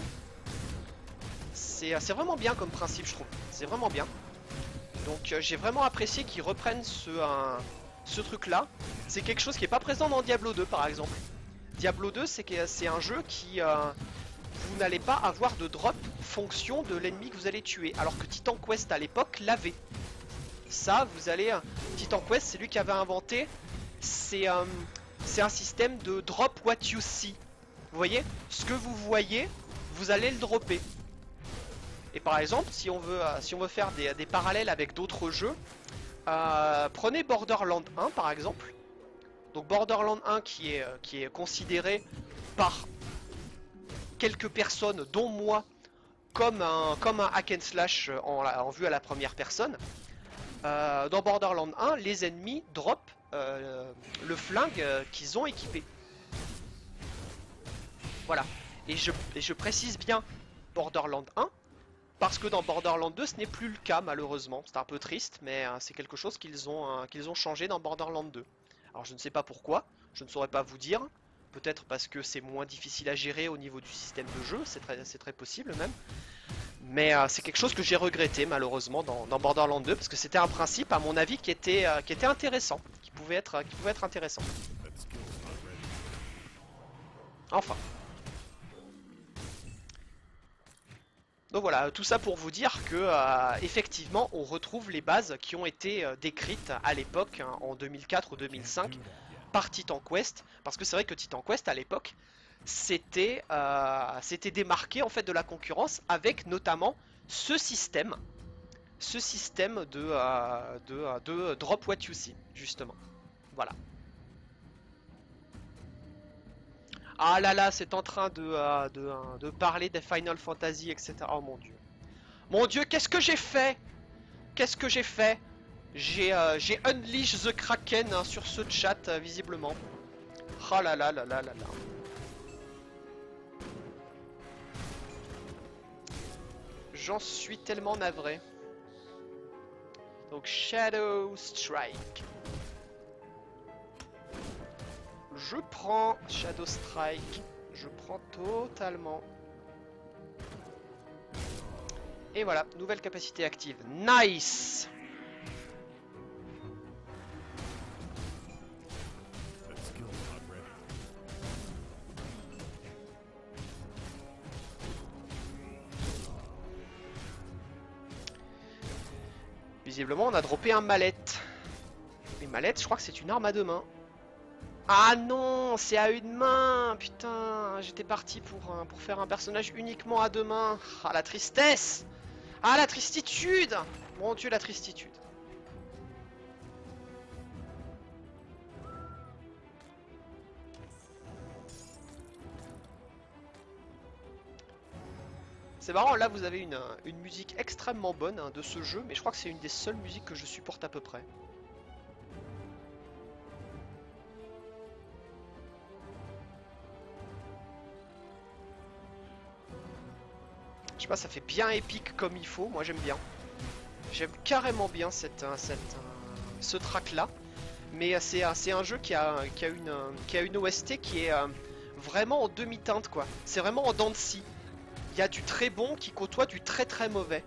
S1: C'est vraiment bien comme principe, je trouve. C'est vraiment bien. Donc euh, j'ai vraiment apprécié qu'ils reprennent ce, un, ce truc là. C'est quelque chose qui n'est pas présent dans Diablo deux par exemple. Diablo deux c'est un jeu qui... Euh, vous n'allez pas avoir de drop fonction de l'ennemi que vous allez tuer. Alors que Titan Quest à l'époque l'avait. Ça vous allez... Titan Quest c'est lui qui avait inventé. C'est euh, un système de drop what you see. Vous voyez? Ce que vous voyez, vous allez le dropper. Et par exemple, si on veut, euh, si on veut faire des, des parallèles avec d'autres jeux, euh, prenez Borderlands un par exemple. Donc Borderlands un qui est, euh, qui est considéré par quelques personnes, dont moi, comme un, comme un hack and slash en, en vue à la première personne. Euh, dans Borderlands un, les ennemis drop euh, le flingue euh, qu'ils ont équipé. Voilà. Et je, et je précise bien Borderlands un. Parce que dans Borderlands deux, ce n'est plus le cas malheureusement. C'est un peu triste, mais euh, c'est quelque chose qu'ils ont, euh, qu'ils ont changé dans Borderlands deux. Alors je ne sais pas pourquoi, je ne saurais pas vous dire. Peut-être parce que c'est moins difficile à gérer au niveau du système de jeu, c'est très, très possible même. Mais euh, c'est quelque chose que j'ai regretté malheureusement dans, dans Borderlands deux, parce que c'était un principe à mon avis qui était, euh, qui était intéressant, qui pouvait être, qui pouvait être intéressant. Enfin. Donc voilà, tout ça pour vous dire que euh, effectivement on retrouve les bases qui ont été euh, décrites à l'époque, hein, en deux mille quatre ou deux mille cinq, par Titan Quest, parce que c'est vrai que Titan Quest à l'époque c'était euh, c'était démarqué en fait de la concurrence avec notamment ce système, ce système de, euh, de, de drop what you see justement. Voilà. Ah là là, c'est en train de, euh, de, euh, de parler des Final Fantasy, et cetera. Oh mon dieu. Mon dieu, qu'est-ce que j'ai fait? Qu'est-ce que j'ai fait? J'ai euh, j'ai unleash the Kraken hein, sur ce chat, euh, visiblement. Oh là là là là là là. J'en suis tellement navré. Donc Shadow Strike. Je prends Shadow Strike. Je prends totalement. Et voilà, nouvelle capacité active. Nice! Visiblement, on a droppé un mallette. Mais mallette, je crois que c'est une arme à deux mains. Ah non, c'est à une main. Putain, j'étais parti pour, euh, pour faire un personnage uniquement à deux mains. Ah, la tristesse. Ah, la tristitude. Mon Dieu, la tristitude. C'est marrant, là vous avez une, une musique extrêmement bonne hein, de ce jeu, mais je crois que c'est une des seules musiques que je supporte à peu près. Je sais pas, ça fait bien épique comme il faut, moi j'aime bien. J'aime carrément bien cette, cette, euh, ce track là. Mais c'est c'est un jeu qui a, qui, a une, qui a une O S T qui est euh, vraiment en demi-teinte quoi. C'est vraiment en dents de scie. Il y a du très bon qui côtoie du très très mauvais.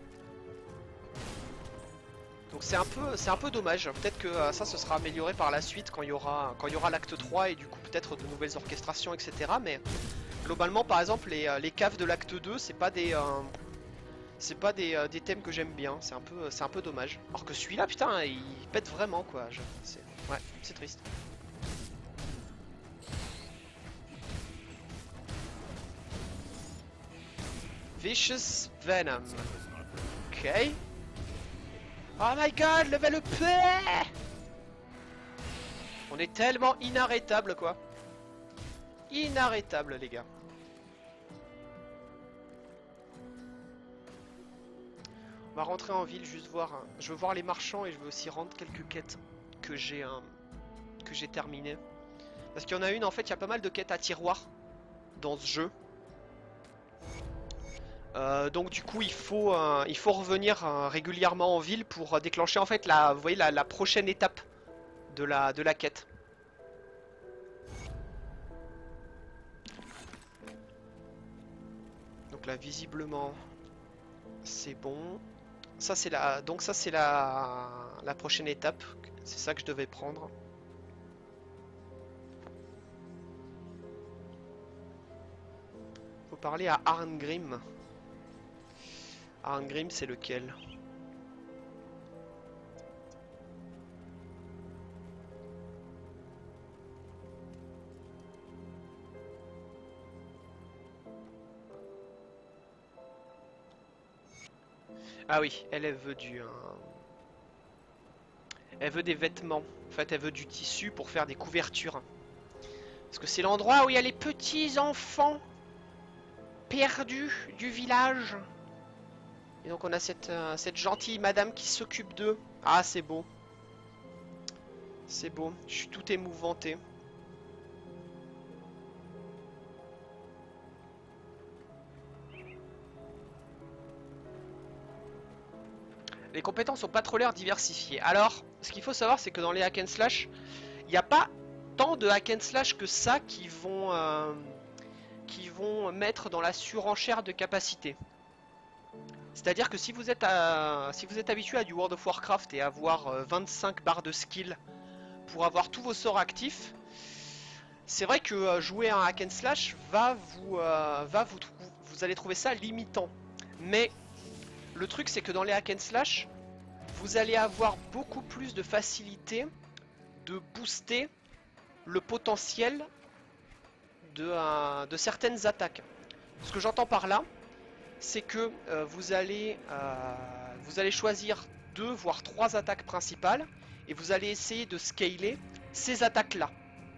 S1: Donc c'est un peu c'est un peu dommage. Peut-être que euh, ça ce sera amélioré par la suite quand il y aura quand il y aura l'acte trois et du coup peut-être de nouvelles orchestrations, et cetera. Mais globalement par exemple les, les caves de l'acte deux c'est pas des euh, c'est pas des, euh, des thèmes que j'aime bien. C'est un peu c'est un peu dommage. Alors que celui-là putain il pète vraiment quoi. Je, c'est, ouais c'est triste. Vicious Venom. Ok. Oh my god, level up. On est tellement inarrêtable quoi. Inarrêtable les gars. On va rentrer en ville, juste voir. Hein. Je veux voir les marchands et je veux aussi rendre quelques quêtes que j'ai hein, que j'ai terminées. Parce qu'il y en a une, en fait, il y a pas mal de quêtes à tiroir dans ce jeu. Euh, donc du coup il faut, euh, il faut revenir euh, régulièrement en ville pour euh, déclencher en fait la, vous voyez, la, la prochaine étape de la, de la quête. Donc là visiblement c'est bon. Ça c'est la, donc ça c'est la, la prochaine étape. C'est ça que je devais prendre. Faut parler à Arngrim. Arngrim c'est lequel? Ah oui, elle, elle veut du... Euh... Elle veut des vêtements. En fait, elle veut du tissu pour faire des couvertures. Parce que c'est l'endroit où il y a les petits enfants perdus du village. Et donc on a cette, euh, cette gentille madame qui s'occupe d'eux. Ah, c'est beau. C'est beau. Je suis tout émouvanté. Les compétences ont pas trop l'air diversifiées. Alors, ce qu'il faut savoir, c'est que dans les hack and slash, il n'y a pas tant de hack and slash que ça qui vont, euh, qui vont mettre dans la surenchère de capacité. C'est-à-dire que si vous êtes à, si vous êtes habitué à du World of Warcraft et avoir euh, vingt-cinq barres de skill pour avoir tous vos sorts actifs, c'est vrai que euh, jouer un hack and slash va vous, euh, va vous, vous allez trouver ça limitant. Mais le truc c'est que dans les hack and slash, vous allez avoir beaucoup plus de facilité de booster le potentiel de, euh, de certaines attaques. Ce que j'entends par là, c'est que euh, vous, allez, euh, vous allez choisir deux voire trois attaques principales et vous allez essayer de scaler ces attaques-là.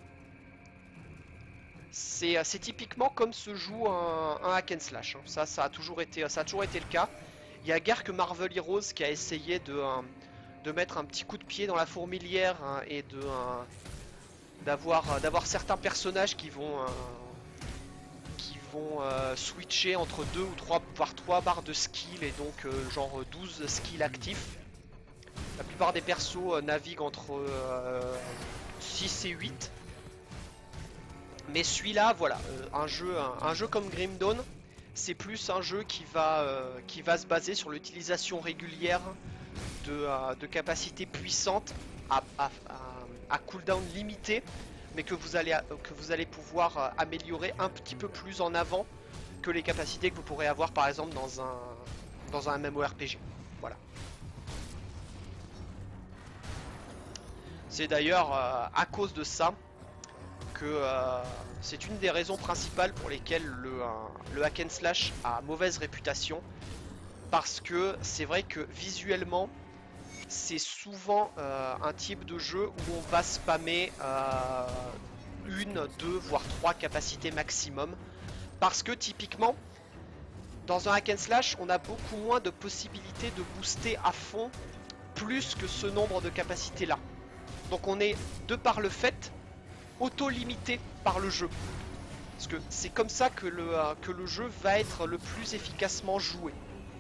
S1: C'est typiquement comme se joue un, un hack and slash. Hein. Ça, ça a toujours été, ça a toujours été le cas. Il y a guère que Marvel Heroes qui a essayé de, euh, de mettre un petit coup de pied dans la fourmilière hein, et de euh, d'avoir d'avoir certains personnages qui vont euh, qui vont euh, switcher entre deux ou trois, voire trois barres de skill et donc euh, genre douze skills actifs. La plupart des persos euh, naviguent entre euh, six et huit. Mais celui-là, voilà, euh, un, jeu, un, un jeu comme Grim Dawn, c'est plus un jeu qui va, euh, qui va se baser sur l'utilisation régulière de, euh, de capacités puissantes à, à, à, à cooldown limité, mais que vous allez, que vous allez pouvoir euh, améliorer un petit peu plus en avant que les capacités que vous pourrez avoir par exemple dans un, dans un MMORPG. Voilà. C'est d'ailleurs euh, à cause de ça que euh, c'est une des raisons principales pour lesquelles le, euh, le hack and slash a mauvaise réputation, parce que c'est vrai que visuellement c'est souvent euh, un type de jeu où on va spammer euh, une, deux, voire trois capacités maximum, parce que typiquement dans un hack and slash on a beaucoup moins de possibilités de booster à fond plus que ce nombre de capacités là. Donc on est, de par le fait, auto-limité par le jeu. Parce que c'est comme ça que le, euh, que le jeu va être le plus efficacement joué.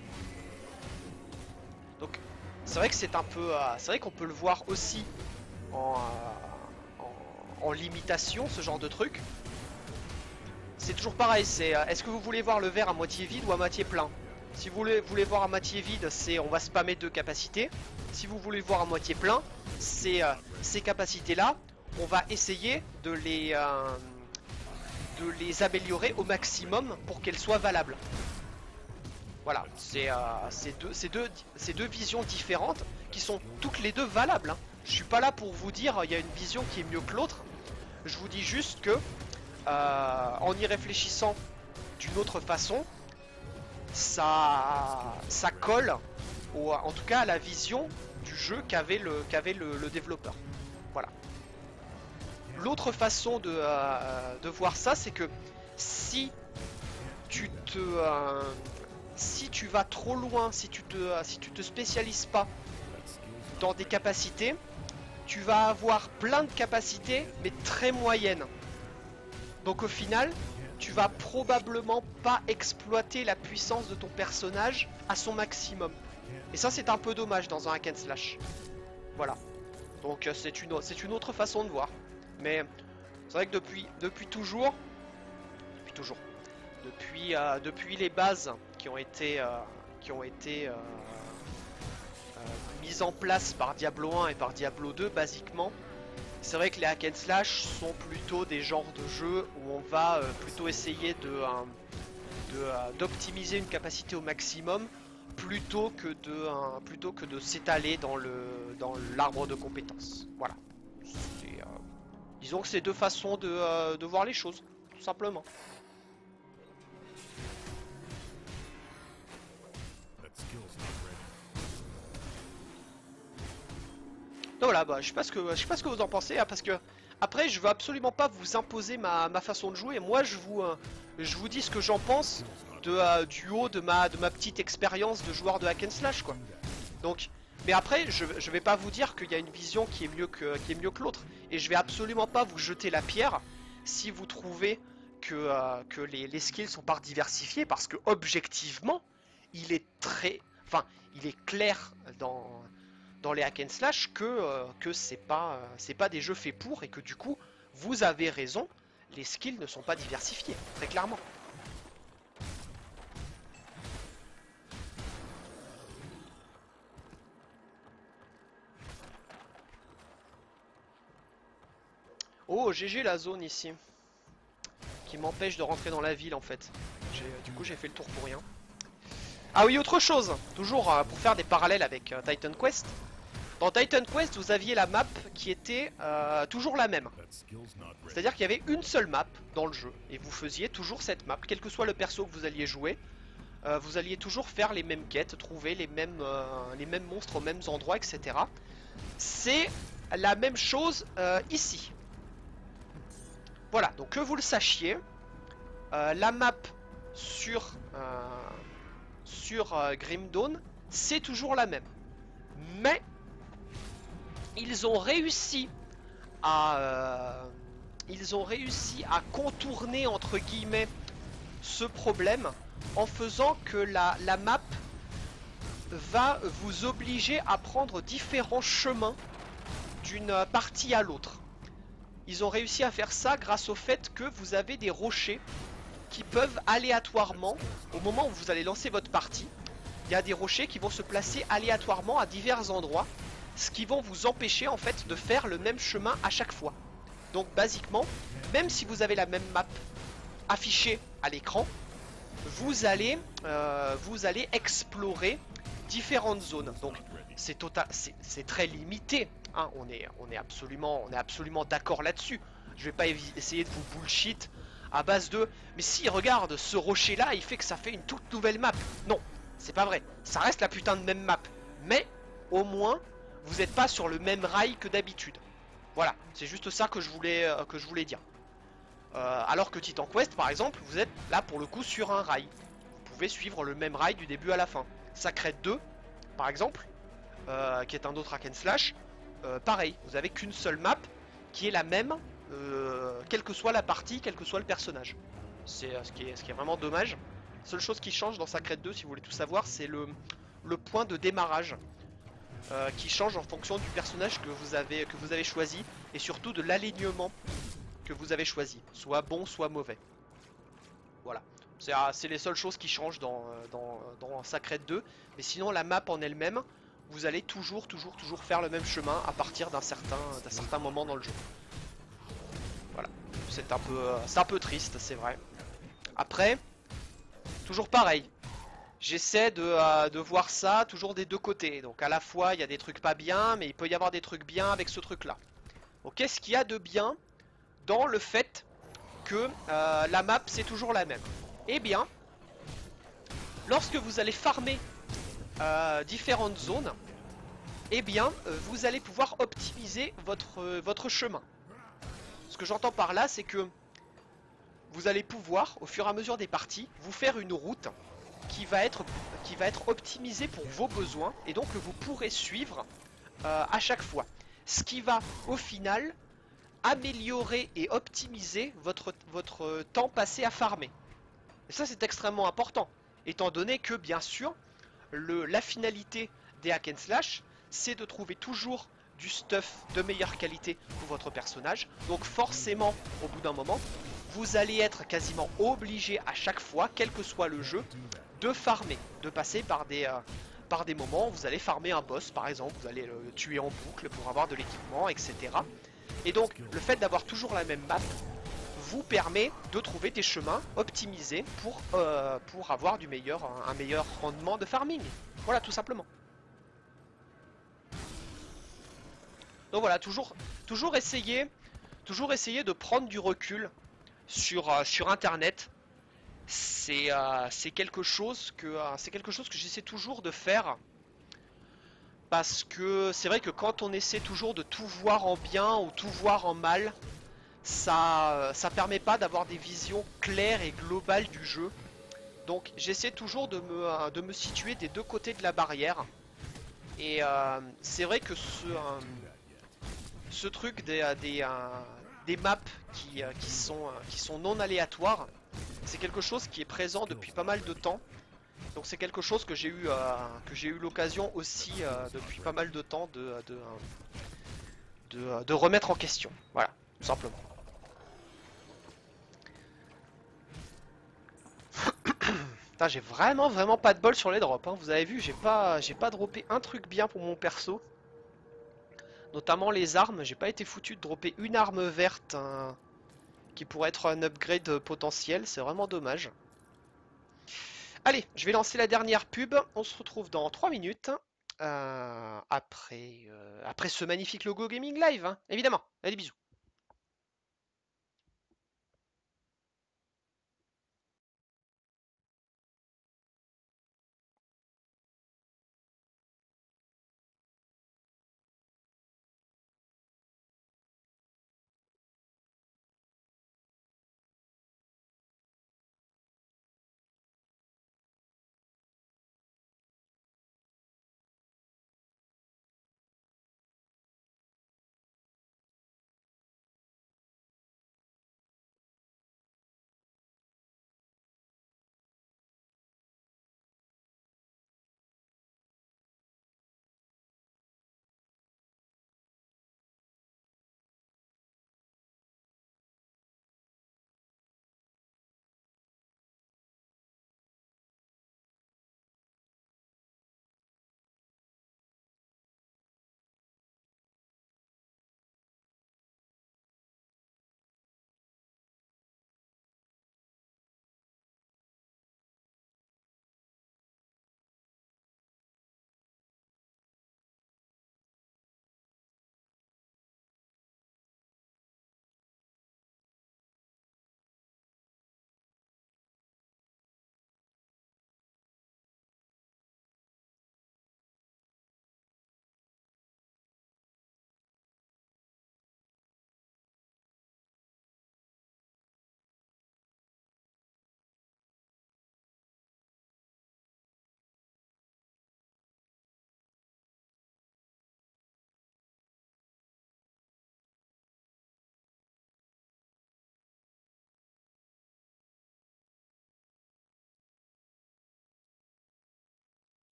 S1: Donc c'est vrai que c'est un peu... Euh, c'est vrai qu'on peut le voir aussi en, euh, en, en limitation, ce genre de truc. C'est toujours pareil, c'est euh, est-ce que vous voulez voir le verre à moitié vide ou à moitié plein? Si vous voulez, voulez voir à moitié vide, c'est on va spammer deux capacités. Si vous voulez voir à moitié plein, c'est euh, ces capacités-là, on va essayer de les, euh, de les améliorer au maximum pour qu'elles soient valables. Voilà, c'est euh, deux, deux, deux visions différentes qui sont toutes les deux valables. Hein. Je suis pas là pour vous dire il y a une vision qui est mieux que l'autre. Je vous dis juste que euh, en y réfléchissant d'une autre façon, ça, ça colle au, en tout cas à la vision du jeu qu'avait le, qu'avait le, le développeur. Voilà. L'autre façon de, euh, de voir ça, c'est que si tu te euh, si tu vas trop loin, si tu te euh, si tu te spécialises pas dans des capacités, tu vas avoir plein de capacités mais très moyennes. Donc au final, tu vas probablement pas exploiter la puissance de ton personnage à son maximum. Et ça c'est un peu dommage dans un hack and slash. Voilà. Donc c'est une, c'est une autre façon de voir. Mais c'est vrai que depuis, depuis toujours, depuis toujours, depuis, euh, depuis les bases qui ont été, euh, qui ont été euh, euh, mises en place par Diablo un et par Diablo deux, basiquement, c'est vrai que les hack and slash sont plutôt des genres de jeux où on va euh, plutôt essayer de, euh, de, euh, d'optimiser une capacité au maximum plutôt que de, euh, plutôt que de s'étaler dans le, dans l'arbre de compétences. Voilà. C'est, euh, disons que c'est deux façons de, euh, de voir les choses, tout simplement. Donc voilà, bah, je sais pas ce que je sais pas ce que vous en pensez, hein, parce que après je veux absolument pas vous imposer ma, ma façon de jouer. Moi je vous euh, je vous dis ce que j'en pense de euh, du haut de ma de ma petite expérience de joueur de hack and slash quoi. Donc, mais après je je vais pas vous dire qu'il y a une vision qui est mieux que qui est mieux que l'autre, et je vais absolument pas vous jeter la pierre si vous trouvez que euh, que les, les skills sont pas diversifiés, parce que objectivement il est très, enfin il est clair dans dans les hack and slash que, euh, que c'est pas, euh, c'est pas des jeux faits pour, et que du coup, vous avez raison, les skills ne sont pas diversifiés, très clairement. Oh, G G la zone ici, qui m'empêche de rentrer dans la ville en fait. Du coup j'ai fait le tour pour rien. Ah oui, autre chose, toujours euh, pour faire des parallèles avec euh, Titan Quest. Dans Titan Quest, vous aviez la map qui était euh, toujours la même. C'est-à-dire qu'il y avait une seule map dans le jeu, et vous faisiez toujours cette map, quel que soit le perso que vous alliez jouer. Euh, vous alliez toujours faire les mêmes quêtes, trouver les mêmes, euh, les mêmes monstres aux mêmes endroits, et cetera. C'est la même chose euh, ici. Voilà, donc que vous le sachiez, euh, la map sur, euh, sur euh, Grim Dawn, c'est toujours la même. Mais ils ont réussi à euh, ils ont réussi à contourner entre guillemets ce problème en faisant que la, la map va vous obliger à prendre différents chemins d'une partie à l'autre. Ils ont réussi à faire ça grâce au fait que vous avez des rochers qui peuvent aléatoirement, au moment où vous allez lancer votre partie, il y a des rochers qui vont se placer aléatoirement à divers endroits, ce qui vont vous empêcher en fait de faire le même chemin à chaque fois. Donc basiquement, même si vous avez la même map affichée à l'écran, vous allez, euh, vous allez explorer différentes zones. Donc c'est total, c'est très limité. Hein, on est, on est absolument, on est absolument d'accord là-dessus. Je vais pas essayer de vous bullshit à base de. Mais si, regarde, ce rocher-là, il fait que ça fait une toute nouvelle map. Non, c'est pas vrai. Ça reste la putain de même map. Mais au moins, vous n'êtes pas sur le même rail que d'habitude. Voilà, c'est juste ça que je voulais, euh, que je voulais dire. Euh, alors que Titan Quest, par exemple, vous êtes là pour le coup sur un rail. Vous pouvez suivre le même rail du début à la fin. Sacred deux, par exemple, euh, qui est un autre hack and slash, euh, pareil, vous avez qu'une seule map qui est la même, euh, quelle que soit la partie, quel que soit le personnage. C'est euh, ce, qui est, ce qui est vraiment dommage. La seule chose qui change dans Sacred deux, si vous voulez tout savoir, c'est le, le point de démarrage. Euh, qui change en fonction du personnage que vous avez, que vous avez choisi et surtout de l'alignement que vous avez choisi, soit bon, soit mauvais. Voilà, c'est les seules choses qui changent dans, dans, dans Sacred deux, mais sinon la map en elle-même, vous allez toujours, toujours, toujours faire le même chemin à partir d'un certain, d'un certain moment dans le jeu. Voilà, c'est un peu, c'est un peu triste, c'est vrai. Après, toujours pareil, j'essaie de, euh, de voir ça toujours des deux côtés. Donc à la fois, il y a des trucs pas bien, mais il peut y avoir des trucs bien avec ce truc-là. Donc qu'est-ce qu'il y a de bien dans le fait que euh, la map c'est toujours la même? Eh bien, lorsque vous allez farmer euh, différentes zones, eh bien, euh, vous allez pouvoir optimiser votre, euh, votre chemin. Ce que j'entends par là, c'est que vous allez pouvoir, au fur et à mesure des parties, vous faire une route qui va être, qui va être optimisée pour vos besoins et donc que vous pourrez suivre euh, à chaque fois. Ce qui va, au final, améliorer et optimiser votre, votre temps passé à farmer. Et ça, c'est extrêmement important, étant donné que, bien sûr, le, la finalité des hack and slash, c'est de trouver toujours du stuff de meilleure qualité pour votre personnage. Donc forcément, au bout d'un moment, vous allez être quasiment obligé à chaque fois, quel que soit le jeu, de farmer, de passer par des, euh, par des moments où vous allez farmer un boss, par exemple, vous allez le tuer en boucle pour avoir de l'équipement, et cetera. Et donc, le fait d'avoir toujours la même map vous permet de trouver des chemins optimisés pour, euh, pour avoir du meilleur, un meilleur rendement de farming. Voilà, tout simplement. Donc voilà, toujours, toujours essayer, toujours essayer de prendre du recul sur, euh, sur Internet. C'est euh, c'est quelque chose que euh, c'est quelque chose que j'essaie toujours de faire parce que c'est vrai que quand on essaie toujours de tout voir en bien ou tout voir en mal, ça ça permet pas d'avoir des visions claires et globales du jeu. Donc j'essaie toujours de me, euh, de me situer des deux côtés de la barrière. Et euh, c'est vrai que ce, euh, ce truc des, euh, des, euh, des maps qui, euh, qui, sont, euh, qui sont non aléatoires, c'est quelque chose qui est présent depuis pas mal de temps. Donc c'est quelque chose que j'ai eu, euh, que j'ai eu l'occasion aussi euh, depuis pas mal de temps de, de, de, de remettre en question. Voilà, tout simplement. Putain, j'ai vraiment vraiment pas de bol sur les drops, hein. Vous avez vu, j'ai pas, j'ai pas droppé un truc bien pour mon perso. Notamment les armes, j'ai pas été foutu de dropper une arme verte hein, qui pourrait être un upgrade potentiel, c'est vraiment dommage. Allez, je vais lancer la dernière pub, on se retrouve dans trois minutes. euh, après, euh, après ce magnifique logo Gaming Live, hein, évidemment. Allez, bisous.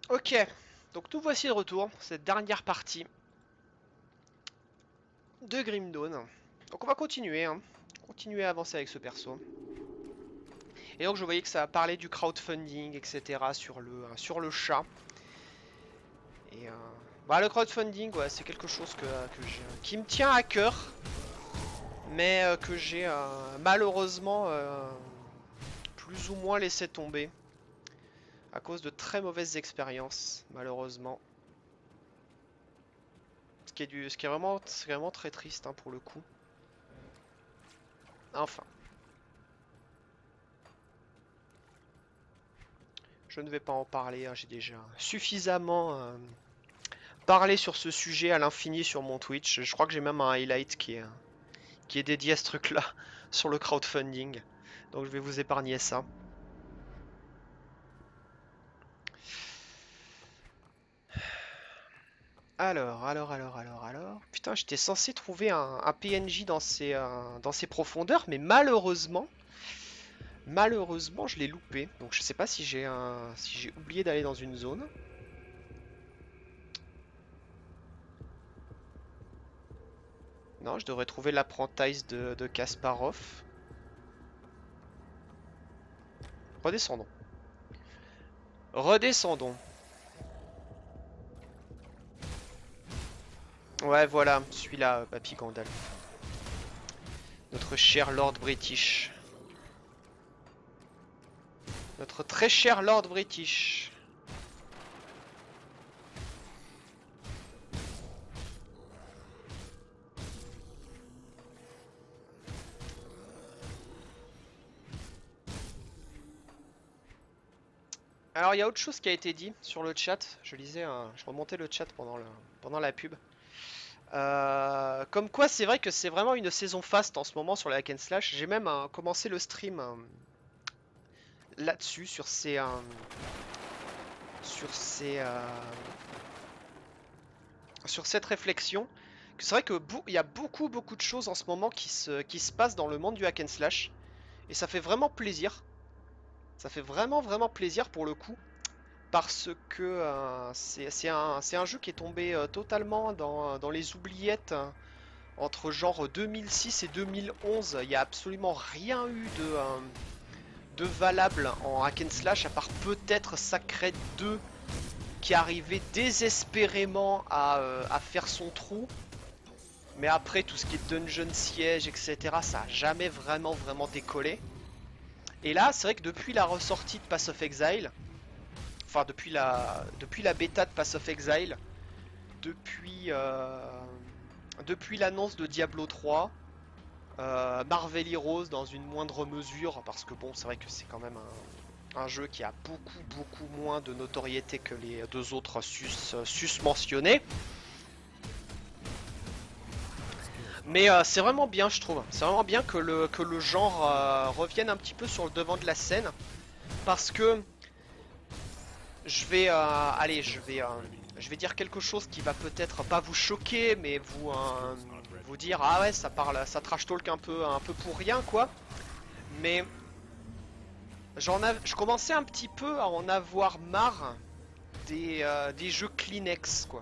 S1: Ok, donc nous voici de retour, cette dernière partie de Grim Dawn. Donc on va continuer, hein. Continuer à avancer avec ce perso. Et donc je voyais que ça parlait du crowdfunding, et cetera sur le, euh, sur le chat. Et euh, bah, le crowdfunding, ouais, c'est quelque chose que, que j'ai, qui me tient à cœur, mais euh, que j'ai euh, malheureusement euh, plus ou moins laissé tomber à cause de très mauvaises expériences, malheureusement. Ce qui est, du, ce qui est vraiment, c'est vraiment très triste, hein, pour le coup. Enfin. Je ne vais pas en parler, hein, j'ai déjà suffisamment euh, parlé sur ce sujet à l'infini sur mon Twitch. Je crois que j'ai même un highlight qui est, qui est dédié à ce truc-là sur le crowdfunding. Donc je vais vous épargner ça. Alors, alors, alors, alors, alors... Putain, j'étais censé trouver un, un P N J dans ces, euh, dans ces profondeurs, mais malheureusement... Malheureusement, je l'ai loupé. Donc je sais pas si j'ai un... si j'ai oublié d'aller dans une zone. Non, je devrais trouver l'apprentise de, de Kasparov. Redescendons. Redescendons. Ouais, voilà, celui-là, Papy Gandalf. Notre cher Lord British. Notre très cher Lord British. Alors, il y a autre chose qui a été dit sur le chat. Je lisais, un... je remontais le chat pendant, le... pendant la pub. Euh, comme quoi, c'est vrai que c'est vraiment une saison faste en ce moment sur la hack and slash. J'ai même euh, commencé le stream euh, là-dessus, sur ces... Euh, sur ces... Euh, sur cette réflexion. C'est vrai que il y a beaucoup, beaucoup de choses en ce moment qui se, qui se passent dans le monde du hack and slash. Et ça fait vraiment plaisir. Ça fait vraiment, vraiment plaisir pour le coup. Parce que euh, c'est un, un jeu qui est tombé euh, totalement dans, dans les oubliettes, hein. Entre genre deux mille six et deux mille onze, il n'y a absolument rien eu de, euh, de valable en hack and slash, à part peut-être Sacred deux qui arrivait désespérément à, euh, à faire son trou. Mais après, tout ce qui est Dungeon Siege, et cetera, ça n'a jamais vraiment, vraiment décollé. Et là, c'est vrai que depuis la ressortie de Pass of Exile, enfin depuis la, depuis la bêta de Pass of Exile, depuis, euh, depuis l'annonce de Diablo trois, euh, Marvel Heroes dans une moindre mesure, parce que bon, c'est vrai que c'est quand même un, un jeu qui a beaucoup, beaucoup moins de notoriété que les deux autres sus, sus mentionnés. Mais euh, c'est vraiment bien, je trouve. C'est vraiment bien que le, que le genre euh, revienne un petit peu sur le devant de la scène. Parce que je vais... Euh, allez, je vais, euh, je vais dire quelque chose qui va peut-être pas vous choquer, mais vous, euh, vous dire, ah ouais, ça parle, ça trash talk un peu, un peu pour rien, quoi. Mais j'en av- je commençais un petit peu à en avoir marre des, euh, des jeux Kleenex, quoi.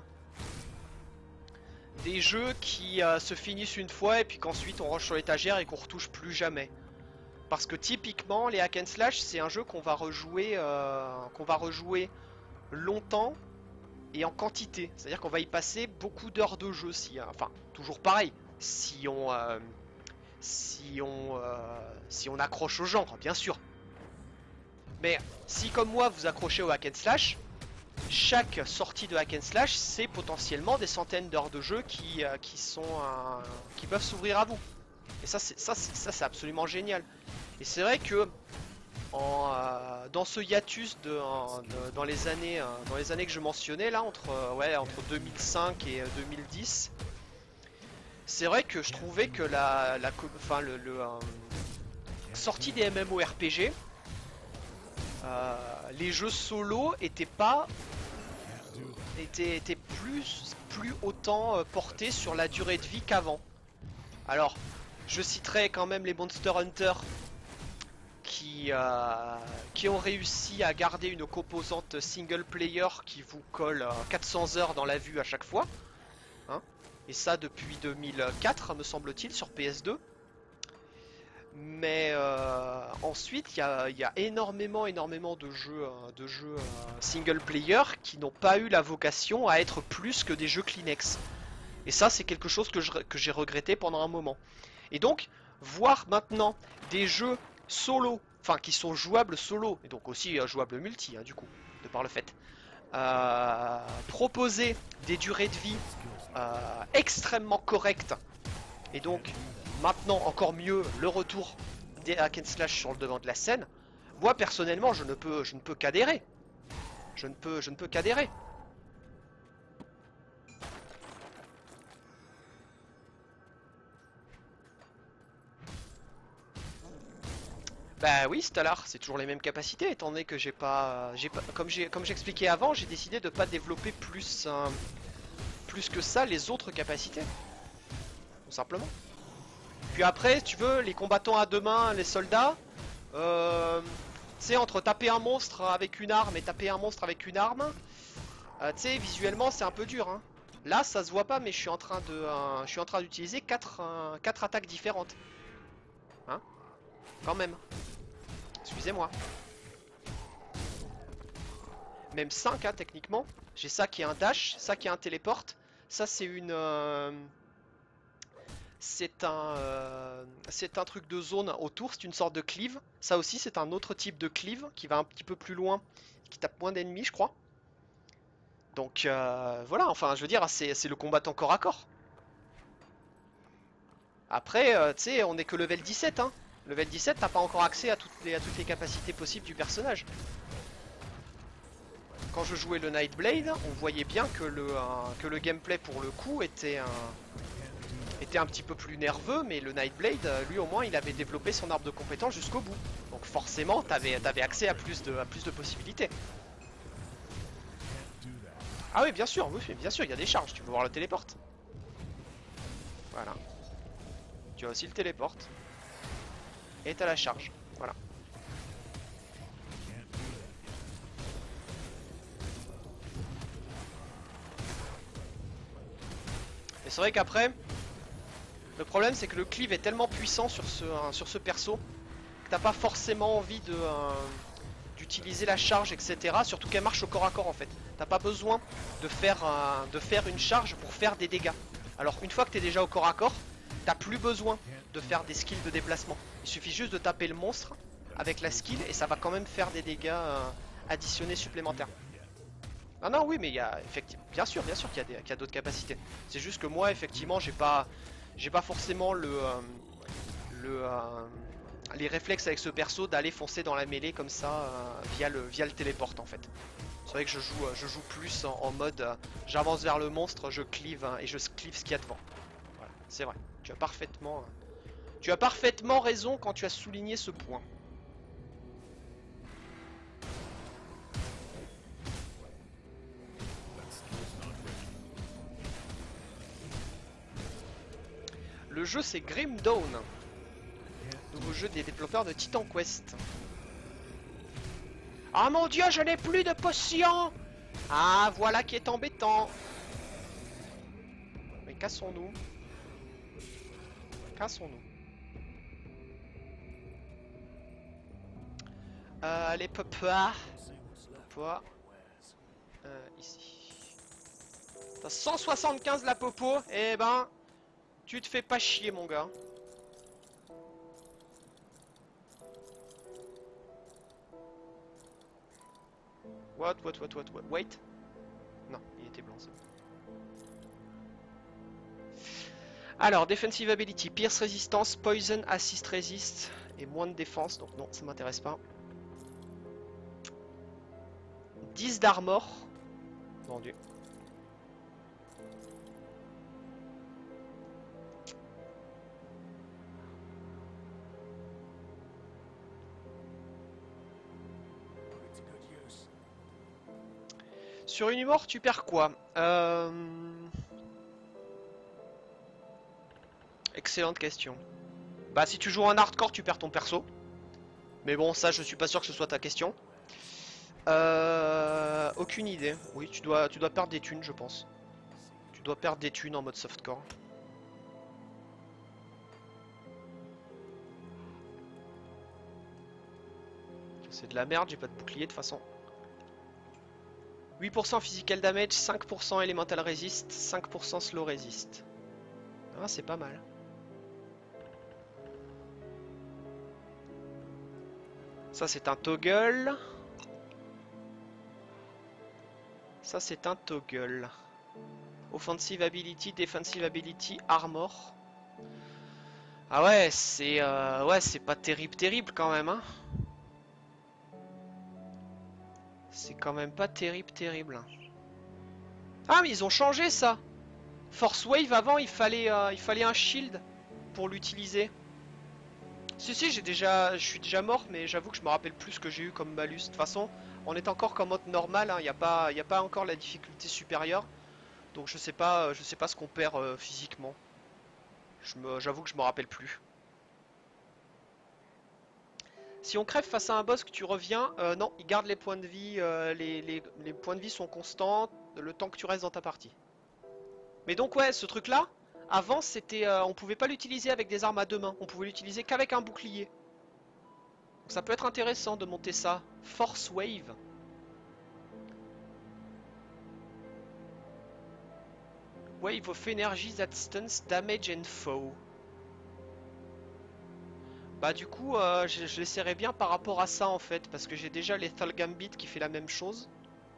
S1: Des jeux qui euh, se finissent une fois et puis qu'ensuite on range sur l'étagère et qu'on retouche plus jamais. Parce que typiquement les hack and slash c'est un jeu qu'on va rejouer euh, qu'on va rejouer longtemps et en quantité. C'est-à-dire qu'on va y passer beaucoup d'heures de jeu si, enfin toujours pareil, si on euh, si on euh, si on accroche au genre, bien sûr. Mais si comme moi vous accrochez au hack and slash, chaque sortie de hack and slash, c'est potentiellement des centaines d'heures de jeu qui, euh, qui sont euh, qui peuvent s'ouvrir à vous. Et ça, c'est ça, ça, c'est absolument génial. Et c'est vrai que en, euh, dans ce hiatus de, en, de, dans les années euh, dans les années que je mentionnais là, entre euh, ouais entre deux mille cinq et euh, deux mille dix, c'est vrai que je trouvais que la, la enfin le, le euh, sortie des MMORPG, euh, les jeux solo étaient pas était, était plus, plus autant euh, porté sur la durée de vie qu'avant. Alors, je citerai quand même les Monster Hunter qui qui, euh, qui ont réussi à garder une composante single player qui vous colle euh, quatre cents heures dans la vue à chaque fois. Hein, et ça depuis deux mille quatre, me semble-t-il, sur P S deux. Mais euh, ensuite, il y a, y a énormément, énormément de jeux, euh, de jeux euh, single player qui n'ont pas eu la vocation à être plus que des jeux Kleenex. Et ça, c'est quelque chose que, je, que j'ai regretté pendant un moment. Et donc, voir maintenant des jeux solo, enfin qui sont jouables solo, et donc aussi euh, jouables multi, hein, du coup, de par le fait, euh, proposer des durées de vie euh, extrêmement correctes, et donc maintenant encore mieux le retour des hack and slash sur le devant de la scène, moi personnellement je ne peux, je ne peux qu'adhérer. Je ne peux, je ne peux qu'adhérer. Bah oui, Stellar, c'est toujours les mêmes capacités, étant donné que j'ai pas, j'ai pas, comme j'ai, comme j'expliquais avant, j'ai décidé de pas développer plus, euh, plus que ça les autres capacités, tout simplement. Puis après, si tu veux, les combattants à deux mains, les soldats, euh, tu sais, entre taper un monstre avec une arme et taper un monstre avec une arme, euh, tu sais, visuellement, c'est un peu dur, hein. Là, ça se voit pas, mais je suis en train de, euh, je suis en train d'utiliser quatre, euh, quatre attaques différentes, hein, quand même. Excusez-moi. Même cinq, hein, techniquement. J'ai ça qui est un dash, ça qui est un téléporte. Ça c'est une... Euh... C'est un... Euh... C'est un truc de zone autour, c'est une sorte de cleave. Ça aussi c'est un autre type de cleave qui va un petit peu plus loin, qui tape moins d'ennemis je crois. Donc euh, voilà, enfin je veux dire, c'est le combattant corps à corps. Après, euh, tu sais, on est que level dix-sept, hein. Level dix-sept, t'as pas encore accès à toutes les, à toutes les capacités possibles du personnage. Quand je jouais le Nightblade, on voyait bien que le, euh, que le gameplay pour le coup était un, était un petit peu plus nerveux, mais le Nightblade, lui au moins, il avait développé son arbre de compétences jusqu'au bout. Donc forcément, t'avais, t'avais accès à plus, de, à plus de possibilités. Ah oui, bien sûr, oui, bien sûr, il y a des charges, tu peux voir le téléporte. Voilà. Tu as aussi le téléporte. Et t'as la charge, voilà. Et c'est vrai qu'après, le problème c'est que le cleave est tellement puissant sur ce, hein, sur ce perso que t'as pas forcément envie de euh, d'utiliser la charge, et cetera. Surtout qu'elle marche au corps à corps en fait. T'as pas besoin de faire, euh, de faire une charge pour faire des dégâts. Alors une fois que t'es déjà au corps à corps, t'as plus besoin de faire des skills de déplacement. Il suffit juste de taper le monstre avec la skill et ça va quand même faire des dégâts euh, additionnés supplémentaires. Ah non, oui, mais il y a effectivement, bien sûr, bien sûr qu'il y a, qu'il y a d'autres capacités. C'est juste que moi, effectivement, j'ai pas, j'ai pas forcément le, euh, le, euh, les réflexes avec ce perso d'aller foncer dans la mêlée comme ça euh, via le, via le téléporte en fait. C'est vrai que je joue, je joue plus en, en mode, euh, j'avance vers le monstre, je cleave hein, et je cleave ce qu'il y a devant. Voilà, c'est vrai. Tu as parfaitement, euh, tu as parfaitement raison quand tu as souligné ce point. Le jeu c'est Grim Dawn, nouveau jeu des développeurs de Titan Quest. Ah mon dieu, je n'ai plus de potions. Ah voilà qui est embêtant. Mais cassons-nous. Cassons-nous. Euh, allez papa. Papa. Euh, ici. T'as cent soixante-quinze la popo. Eh ben, tu te fais pas chier mon gars. What, what, what, what, what, wait. Non, il était blanc ça. Alors, Defensive Ability, Pierce Résistance, Poison Assist Resist et moins de défense, donc non, ça m'intéresse pas. dix d'armor, vendu. Sur une humor, tu perds quoi? euh... Excellente question. Bah si tu joues en hardcore, tu perds ton perso. Mais bon, ça, je suis pas sûr que ce soit ta question. Euh, aucune idée. Oui, tu dois, tu dois perdre des thunes, je pense. Tu dois perdre des thunes en mode softcore. C'est de la merde, j'ai pas de bouclier de toute façon. huit pour cent physical damage, cinq pour cent elemental resist, cinq pour cent slow resist. Ah, c'est pas mal. Ça, c'est un toggle. Ça, c'est un toggle. Offensive ability, defensive ability, armor. Ah ouais, c'est euh, ouais, c'est pas terrible, terrible quand même, hein. C'est quand même pas terrible, terrible. Ah, mais ils ont changé ça. Force Wave avant, il fallait, euh, il fallait un shield pour l'utiliser. Si si, j'ai déjà, je suis déjà mort, mais j'avoue que je me rappelle plus ce que j'ai eu comme malus. De toute façon, on est encore qu'en mode normal, il n'y a pas, y a pas encore la difficulté supérieure, donc je sais pas, je sais pas ce qu'on perd euh, physiquement. Je me, j'avoue que je me rappelle plus. Si on crève face à un boss que tu reviens, euh, non, il garde les points de vie, euh, les, les, les points de vie sont constants le temps que tu restes dans ta partie. Mais donc ouais, ce truc-là, avant c'était, euh, on pouvait pas l'utiliser avec des armes à deux mains, on pouvait l'utiliser qu'avec un bouclier. Donc ça peut être intéressant de monter ça. Force Wave. Wave of energy that stuns damage and foe. Bah du coup, euh, je, je l'essaierai bien par rapport à ça en fait, parce que j'ai déjà Lethal Gambit qui fait la même chose.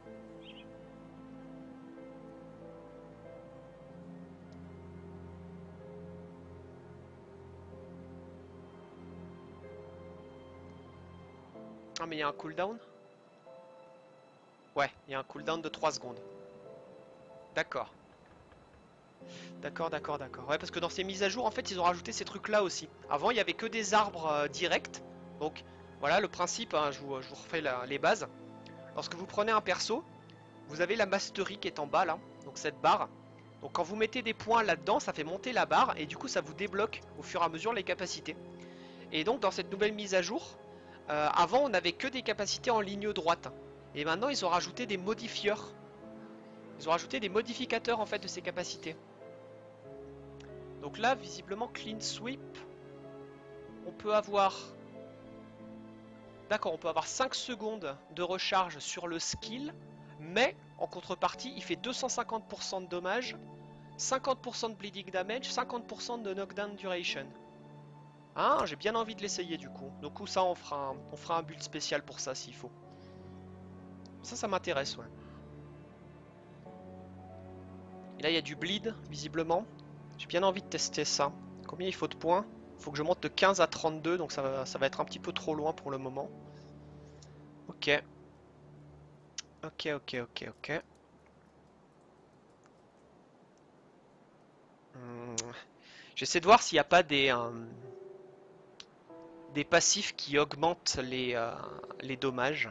S1: Ah mais il y a un cooldown? Ouais, il y a un cooldown de trois secondes. D'accord. D'accord, d'accord, d'accord. Ouais, parce que dans ces mises à jour, en fait, ils ont rajouté ces trucs-là aussi. Avant, il y avait que des arbres euh, directs. Donc, voilà le principe, hein, je, vous, je vous refais la- les bases. Lorsque vous prenez un perso, vous avez la mastery qui est en bas, là. Donc, cette barre. Donc, quand vous mettez des points là-dedans, ça fait monter la barre. Et du coup, ça vous débloque au fur et à mesure les capacités. Et donc, dans cette nouvelle mise à jour, euh, avant, on n'avait que des capacités en ligne droite. Et maintenant, ils ont rajouté des modifieurs. Ils ont rajouté des modificateurs, en fait, de ces capacités. Donc là, visiblement, clean sweep, on peut avoir... D'accord, on peut avoir cinq secondes de recharge sur le skill, mais en contrepartie, il fait deux cent cinquante pour cent de dommages, cinquante pour cent de bleeding damage, cinquante pour cent de knockdown duration. Ah, j'ai bien envie de l'essayer du coup. Du coup, ça, on fera un, on fera un build spécial pour ça s'il faut. Ça, ça m'intéresse, ouais. Et là, il y a du bleed, visiblement. J'ai bien envie de tester ça. Combien il faut de points? Il faut que je monte de quinze à trente-deux, donc ça va, ça va être un petit peu trop loin pour le moment. Ok. Ok, ok, ok, ok. Hmm. J'essaie de voir s'il n'y a pas des, euh, des passifs qui augmentent les, euh, les dommages.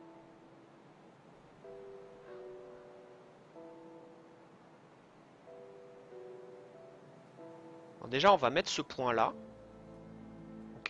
S1: Alors déjà, on va mettre ce point-là. Ok.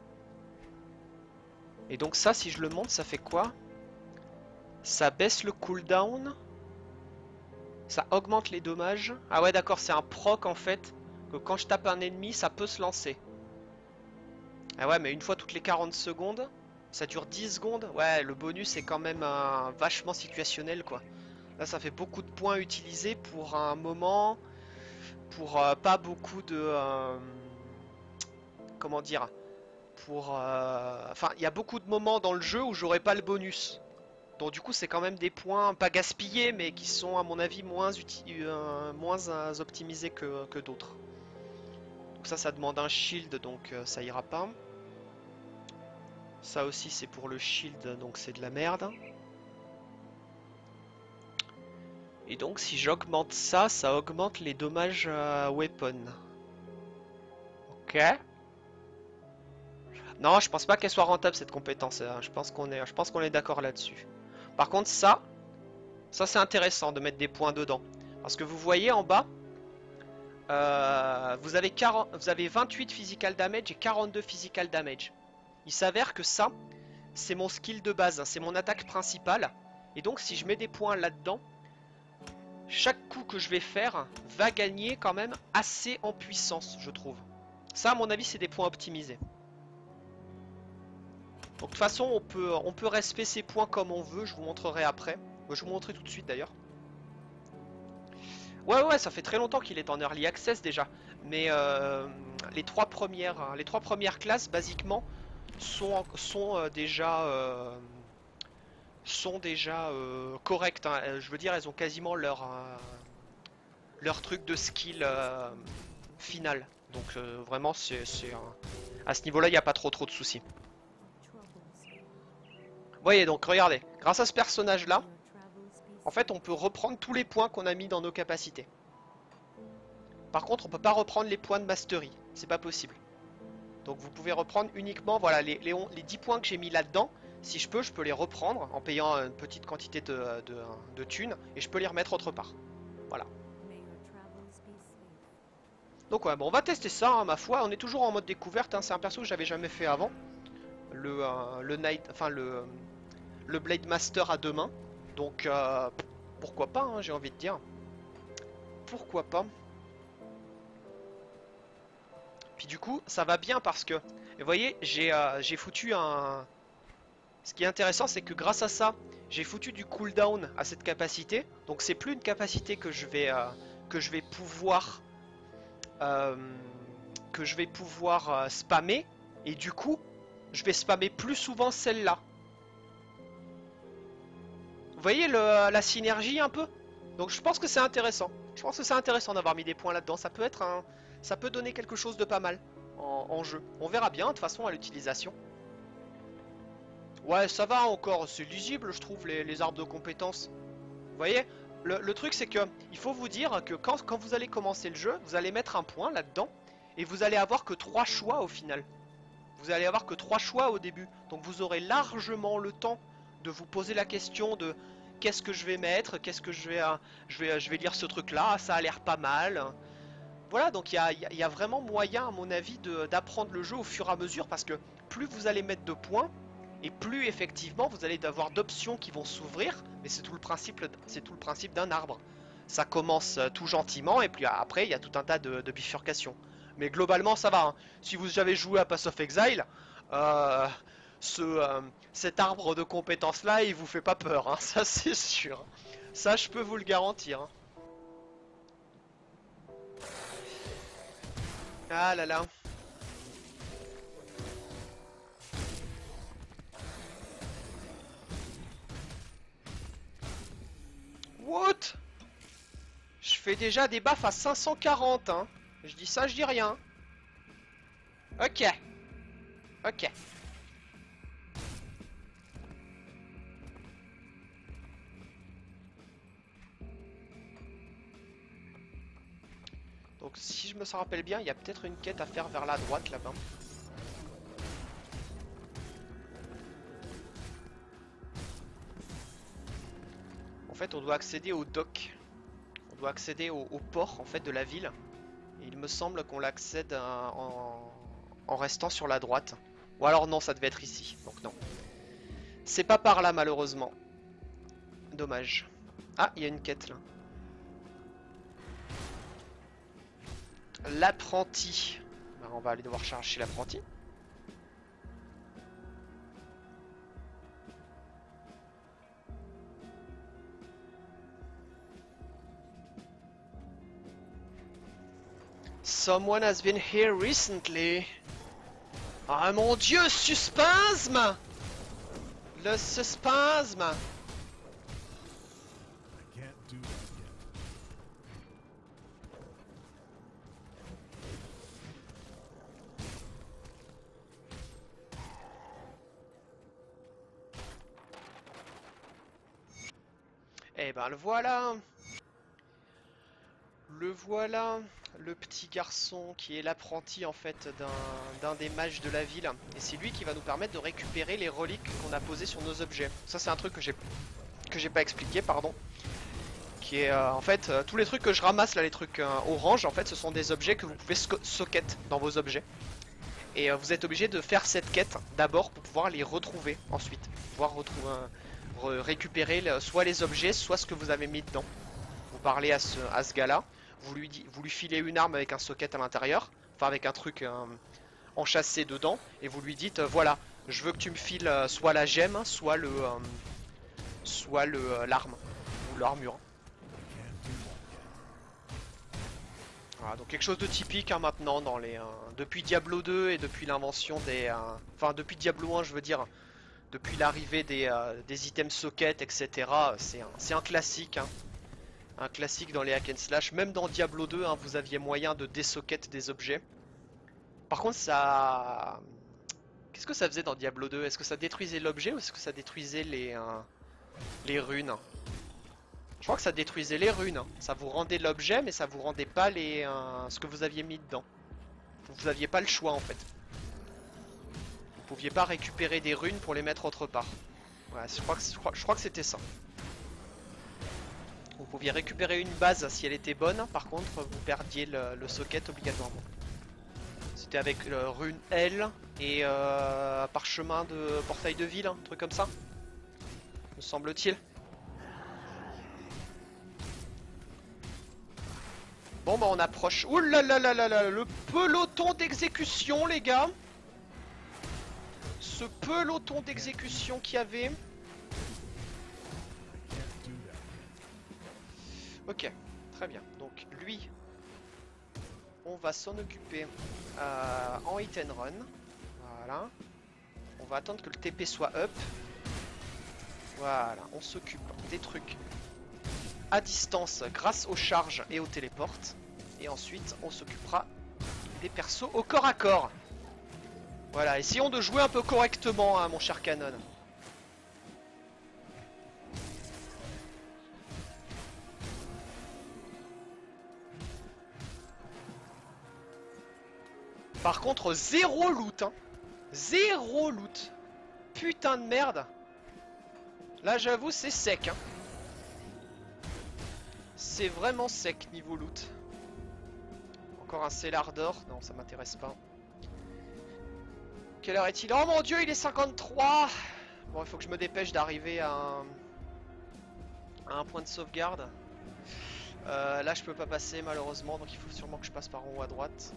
S1: Et donc ça, si je le monte, ça fait quoi? Ça baisse le cooldown. Ça augmente les dommages. Ah ouais, d'accord, c'est un proc en fait. Que quand je tape un ennemi, ça peut se lancer. Ah ouais, mais une fois toutes les quarante secondes, ça dure dix secondes. Ouais, le bonus est quand même un vachement situationnel quoi. Là, ça fait beaucoup de points utilisés pour un moment, pour euh, pas beaucoup de... euh, comment dire? Pour... euh, Enfin, il y a beaucoup de moments dans le jeu où j'aurais pas le bonus. Donc du coup, c'est quand même des points pas gaspillés, mais qui sont à mon avis moins, euh, moins euh, optimisés que, que d'autres. Donc ça, ça demande un shield, donc euh, ça ira pas. Ça aussi, c'est pour le shield, donc c'est de la merde. Et donc, si j'augmente ça, ça augmente les dommages à weapon. Ok. Non, je pense pas qu'elle soit rentable cette compétence. Hein. Je pense qu'on est, je pense qu'on est d'accord là-dessus. Par contre, ça, ça c'est intéressant de mettre des points dedans. Parce que vous voyez en bas, euh, vous, avez quarante, vous avez vingt-huit physical damage et quarante-deux physical damage. Il s'avère que ça, c'est mon skill de base, c'est mon attaque principale. Et donc si je mets des points là-dedans, chaque coup que je vais faire va gagner quand même assez en puissance, je trouve. Ça, à mon avis, c'est des points optimisés. Donc de toute façon, on peut, on peut respecter ces points comme on veut, je vous montrerai après. Je vais vous montrer tout de suite d'ailleurs. Ouais, ouais, ça fait très longtemps qu'il est en Early Access déjà. Mais euh, les, trois premières, les trois premières classes, basiquement, sont, sont euh, déjà... Euh, sont déjà euh, correctes, hein. Je veux dire, elles ont quasiment leur, euh, leur truc de skill euh, final. Donc euh, vraiment, c'est, c'est, euh, à ce niveau-là, il n'y a pas trop trop de soucis. Vous voyez, donc regardez, grâce à ce personnage-là, en fait, on peut reprendre tous les points qu'on a mis dans nos capacités. Par contre, on peut pas reprendre les points de mastery, c'est pas possible. Donc vous pouvez reprendre uniquement, voilà, les, les, les dix points que j'ai mis là-dedans. Si je peux, je peux les reprendre en payant une petite quantité de, de, de thunes et je peux les remettre autre part. Voilà. Donc ouais, bon, on va tester ça, hein, ma foi. On est toujours en mode découverte, hein. C'est un perso que j'avais jamais fait avant. Le, euh, le Knight, enfin le, le Blade Master à deux mains. Donc euh, pourquoi pas, hein, j'ai envie de dire. Pourquoi pas. Puis du coup, ça va bien parce que, vous voyez, j'ai euh, j'ai foutu un... Ce qui est intéressant, c'est que grâce à ça, j'ai foutu du cooldown à cette capacité. Donc c'est plus une capacité que je vais, euh, que je vais pouvoir, euh, que je vais pouvoir euh, spammer. Et du coup, je vais spammer plus souvent celle-là. Vous voyez le, la synergie un peu? Donc je pense que c'est intéressant. Je pense que c'est intéressant d'avoir mis des points là-dedans. Ça peut être un, ça peut donner quelque chose de pas mal en, en jeu. On verra bien de toute façon à l'utilisation. Ouais, ça va encore, c'est lisible je trouve les, les arbres de compétences. Vous voyez, le, le truc c'est que il faut vous dire que quand, quand vous allez commencer le jeu, vous allez mettre un point là-dedans et vous allez avoir que trois choix au final. Vous allez avoir que trois choix au début. Donc vous aurez largement le temps de vous poser la question de qu'est-ce que je vais mettre, qu'est-ce que je vais, euh, je vais, je vais lire ce truc-là, ça a l'air pas mal. Voilà, donc il y a, y a vraiment moyen à mon avis d'apprendre le jeu au fur et à mesure parce que plus vous allez mettre de points, et plus effectivement vous allez avoir d'options qui vont s'ouvrir, mais c'est tout le principe, c'est tout le principe d'un arbre. Ça commence tout gentiment et puis après il y a tout un tas de, de bifurcations. Mais globalement ça va, hein. Si vous avez joué à Path of Exile, euh, ce, euh, cet arbre de compétences là il vous fait pas peur, hein, ça c'est sûr. Ça je peux vous le garantir, hein. Ah là là. What? Je fais déjà des baffes à cinq cent quarante, hein. Je dis ça, je dis rien. Ok. Ok. Donc si je me rappelle bien, il y a peut-être une quête à faire vers la droite là-bas. En fait, on doit accéder au dock. On doit accéder au, au port en fait de la ville. Et il me semble qu'on l'accède en, en restant sur la droite. Ou alors non, ça devait être ici. Donc non. C'est pas par là malheureusement. Dommage. Ah, il y a une quête là. L'apprenti. Ben, on va aller devoir chercher l'apprenti. Someone has been here recently. Ah mon dieu, suspasme! Le suspasme! Eh ben le voilà. Le voilà, le petit garçon qui est l'apprenti en fait d'un des mages de la ville. Et c'est lui qui va nous permettre de récupérer les reliques qu'on a posées sur nos objets. Ça c'est un truc que j'ai que j'ai pas expliqué, pardon. Qui est euh, en fait euh, tous les trucs que je ramasse là, les trucs euh, orange, en fait ce sont des objets que vous pouvez so socket dans vos objets. Et euh, vous êtes obligé de faire cette quête d'abord pour pouvoir les retrouver ensuite. Pouvoir retrouver, euh, récupérer le, soit les objets, soit ce que vous avez mis dedans. Vous parlez à ce, à ce gars-là, vous lui, vous lui filez une arme avec un socket à l'intérieur, enfin avec un truc euh, enchâssé dedans, et vous lui dites, euh, voilà, je veux que tu me files euh, soit la gemme, soit le, euh, soit le euh, l'arme, ou l'armure. Voilà, donc quelque chose de typique hein, maintenant dans les euh, depuis Diablo deux et depuis l'invention des euh, enfin depuis Diablo un je veux dire depuis l'arrivée des, euh, des items socket etc, c'est un, c'est un classique hein. Un classique dans les hack and slash, même dans Diablo deux hein, vous aviez moyen de désocket des objets. Par contre ça, qu'est-ce que ça faisait dans Diablo deux? Est-ce que ça détruisait l'objet ou est-ce que ça détruisait les, euh, les runes? Je crois que ça détruisait les runes, hein. Ça vous rendait l'objet mais ça vous rendait pas les, euh, ce que vous aviez mis dedans. Vous aviez pas le choix en fait. Vous pouviez pas récupérer des runes pour les mettre autre part. Ouais, je crois que, je crois, je crois que c'était ça. Vous pouviez récupérer une base si elle était bonne, par contre vous perdiez le, le socket obligatoirement. C'était avec le rune L et euh, parchemin de portail de ville, un truc comme ça, me semble-t-il. Bon bah on approche. Ouh là là là là là, le peloton d'exécution les gars. Ce peloton d'exécution qu'il y avait. Ok, très bien. Donc lui, on va s'en occuper euh, en hit and run. Voilà. On va attendre que le T P soit up. Voilà, on s'occupe des trucs à distance grâce aux charges et aux téléportes. Et ensuite, on s'occupera des persos au corps à corps. Voilà, essayons de jouer un peu correctement, hein, mon cher Canon. Par contre, zéro loot, hein. Zéro loot. Putain de merde. Là, j'avoue, c'est sec, hein. C'est vraiment sec niveau loot. Encore un cellar d'or. Non, ça m'intéresse pas. Quelle heure est-il? Oh mon dieu, il est cinquante-trois. Bon, il faut que je me dépêche d'arriver à, un... à un point de sauvegarde. Euh, là, je peux pas passer malheureusement, donc il faut sûrement que je passe par en haut à droite.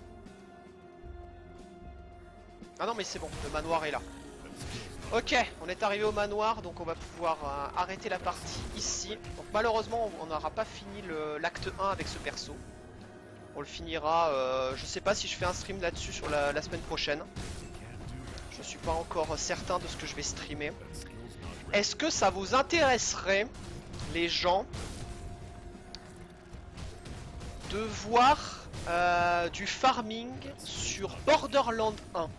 S1: Ah non, mais c'est bon, le manoir est là. Ok, on est arrivé au manoir, donc on va pouvoir euh, arrêter la partie ici. Donc malheureusement, on n'aura pas fini l'acte un avec ce perso. On le finira, euh, je sais pas si je fais un stream là-dessus sur la, la semaine prochaine. Je suis pas encore certain de ce que je vais streamer. Est-ce que ça vous intéresserait, les gens, de voir euh, du farming sur Borderlands un?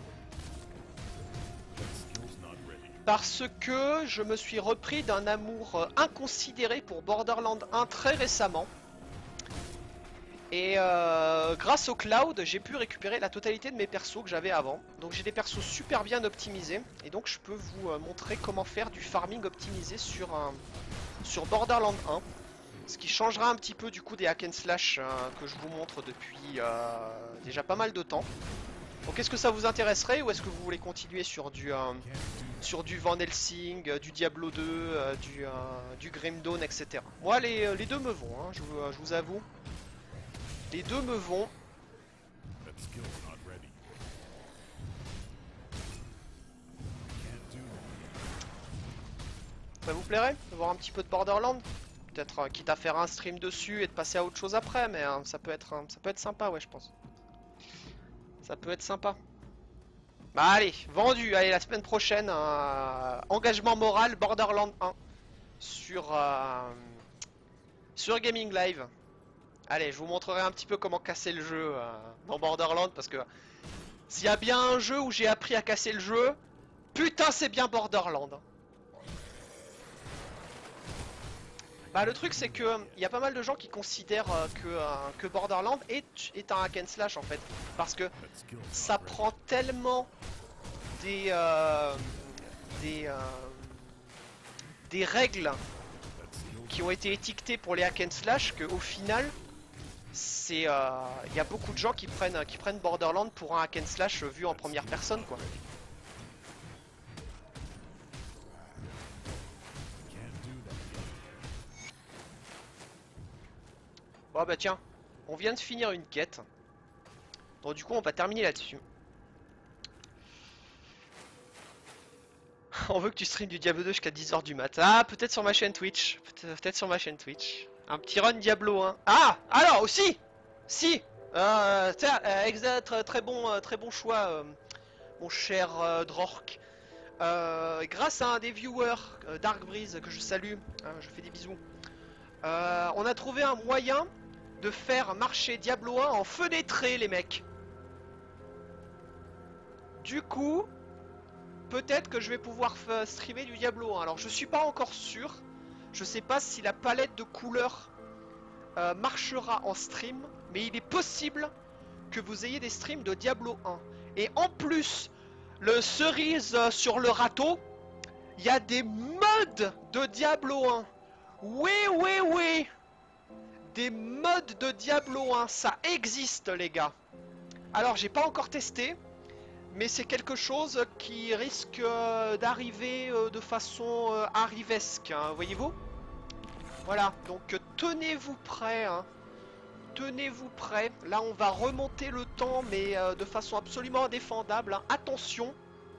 S1: Parce que je me suis repris d'un amour inconsidéré pour Borderlands un très récemment. Et euh, grâce au cloud, j'ai pu récupérer la totalité de mes persos que j'avais avant. Donc j'ai des persos super bien optimisés. Et donc je peux vous euh, montrer comment faire du farming optimisé sur, un, sur Borderlands un. Ce qui changera un petit peu du coup des hack and slash euh, que je vous montre depuis euh, déjà pas mal de temps. Donc est-ce que ça vous intéresserait ou est-ce que vous voulez continuer sur du, euh, sur du Van Helsing, euh, du Diablo deux, euh, du, euh, du Grim Dawn, et cetera. Moi les, les deux me vont, hein, je, vous, je vous avoue. Les deux me vont. Ça vous plairait de voir un petit peu de Borderlands? Peut-être euh, quitte à faire un stream dessus et de passer à autre chose après, mais euh, ça peut être euh, ça peut être sympa, ouais, je pense. Ça peut être sympa. Bah allez, vendu. Allez, la semaine prochaine, euh, engagement moral Borderlands un sur euh, sur Gaming Live. Allez, je vous montrerai un petit peu comment casser le jeu euh, dans Borderlands, parce que s'il y a bien un jeu où j'ai appris à casser le jeu, putain c'est bien Borderlands. Bah le truc c'est que il y a pas mal de gens qui considèrent euh, que, euh, que Borderlands est, est un hack and slash en fait, parce que ça prend tellement des euh, des euh, des règles qui ont été étiquetées pour les hack and slash que au final c'est... euh, Il y a beaucoup de gens qui prennent, qui prennent Borderlands pour un hack and slash vu en première personne, quoi. Bon bah tiens, on vient de finir une quête. Donc du coup on va terminer là-dessus. On veut que tu stream du Diablo deux jusqu'à dix heures du mat. Ah, peut-être sur ma chaîne Twitch. Peut-être sur ma chaîne Twitch. Un petit run Diablo un. Ah, alors aussi. Si. Euh, tiens, euh, exa, très, très bon, euh, très bon choix, euh, mon cher euh, Drork. Euh, grâce à un des viewers, euh, Dark Breeze, que je salue, hein, je fais des bisous. Euh, on a trouvé un moyen de faire marcher Diablo un en fenêtré, les mecs. Du coup, peut-être que je vais pouvoir streamer du Diablo un. Alors je suis pas encore sûr. Je sais pas si la palette de couleurs euh, marchera en stream. Mais il est possible que vous ayez des streams de Diablo un. Et en plus, le cerise sur le râteau, il y a des mods de Diablo un. Oui, oui, oui. Des mods de Diablo un. Ça existe, les gars. Alors j'ai pas encore testé. Mais c'est quelque chose qui risque euh, d'arriver euh, de façon euh, arrivesque, hein, voyez-vous? Voilà, donc euh, tenez-vous prêts, hein. Tenez-vous prêts. Là, on va remonter le temps, mais euh, de façon absolument indéfendable, hein. Attention.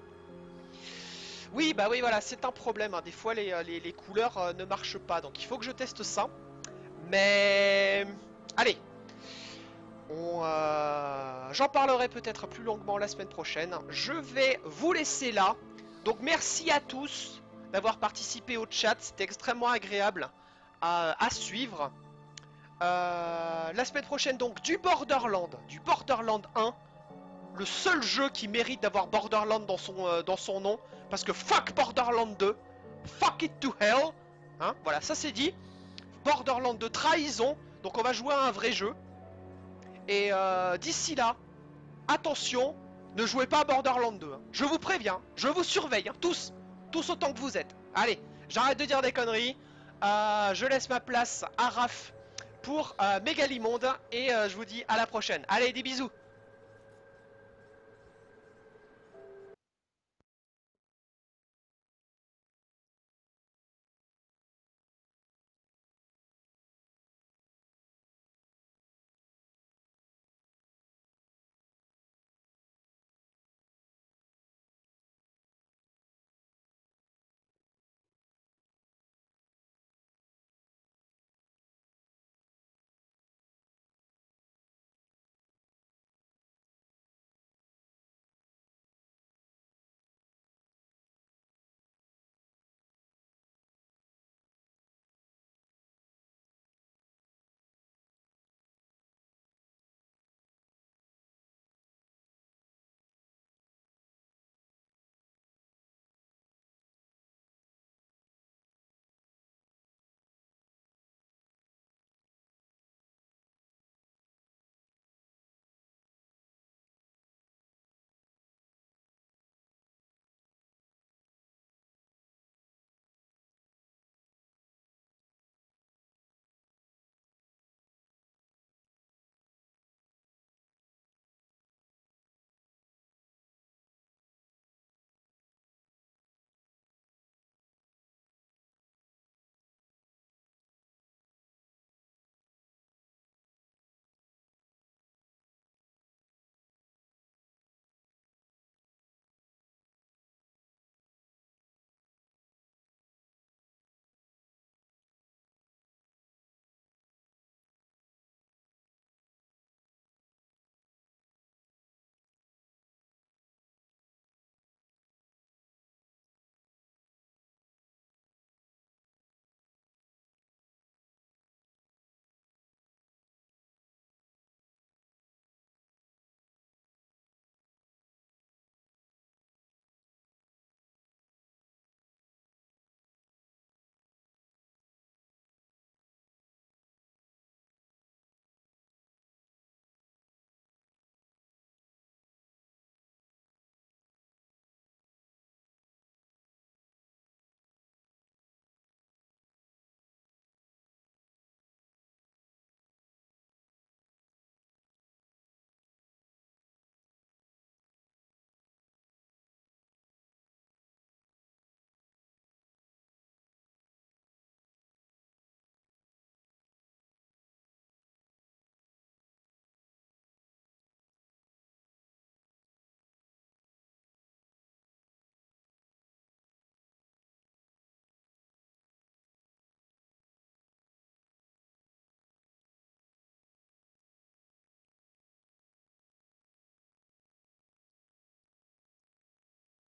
S1: Oui, bah oui, voilà, c'est un problème, hein. Des fois, les, les, les couleurs euh, ne marchent pas, donc il faut que je teste ça. Mais... Allez. On, euh, J'en parlerai peut-être plus longuement la semaine prochaine. Je vais vous laisser là. Donc merci à tous d'avoir participé au chat. C'était extrêmement agréable à, à suivre. Euh, la semaine prochaine donc du Borderland. Du Borderland un. Le seul jeu qui mérite d'avoir Borderland dans son, euh, dans son nom. Parce que fuck Borderland deux. Fuck it to hell. Hein, voilà, ça c'est dit. Borderland deux trahison. Donc on va jouer à un vrai jeu. Et euh, d'ici là, attention, ne jouez pas à Borderlands deux. Hein. Je vous préviens, je vous surveille, hein, tous, tous autant que vous êtes. Allez, j'arrête de dire des conneries. Euh, je laisse ma place à Raph pour euh, Mégalimonde et euh, je vous dis à la prochaine. Allez, des bisous.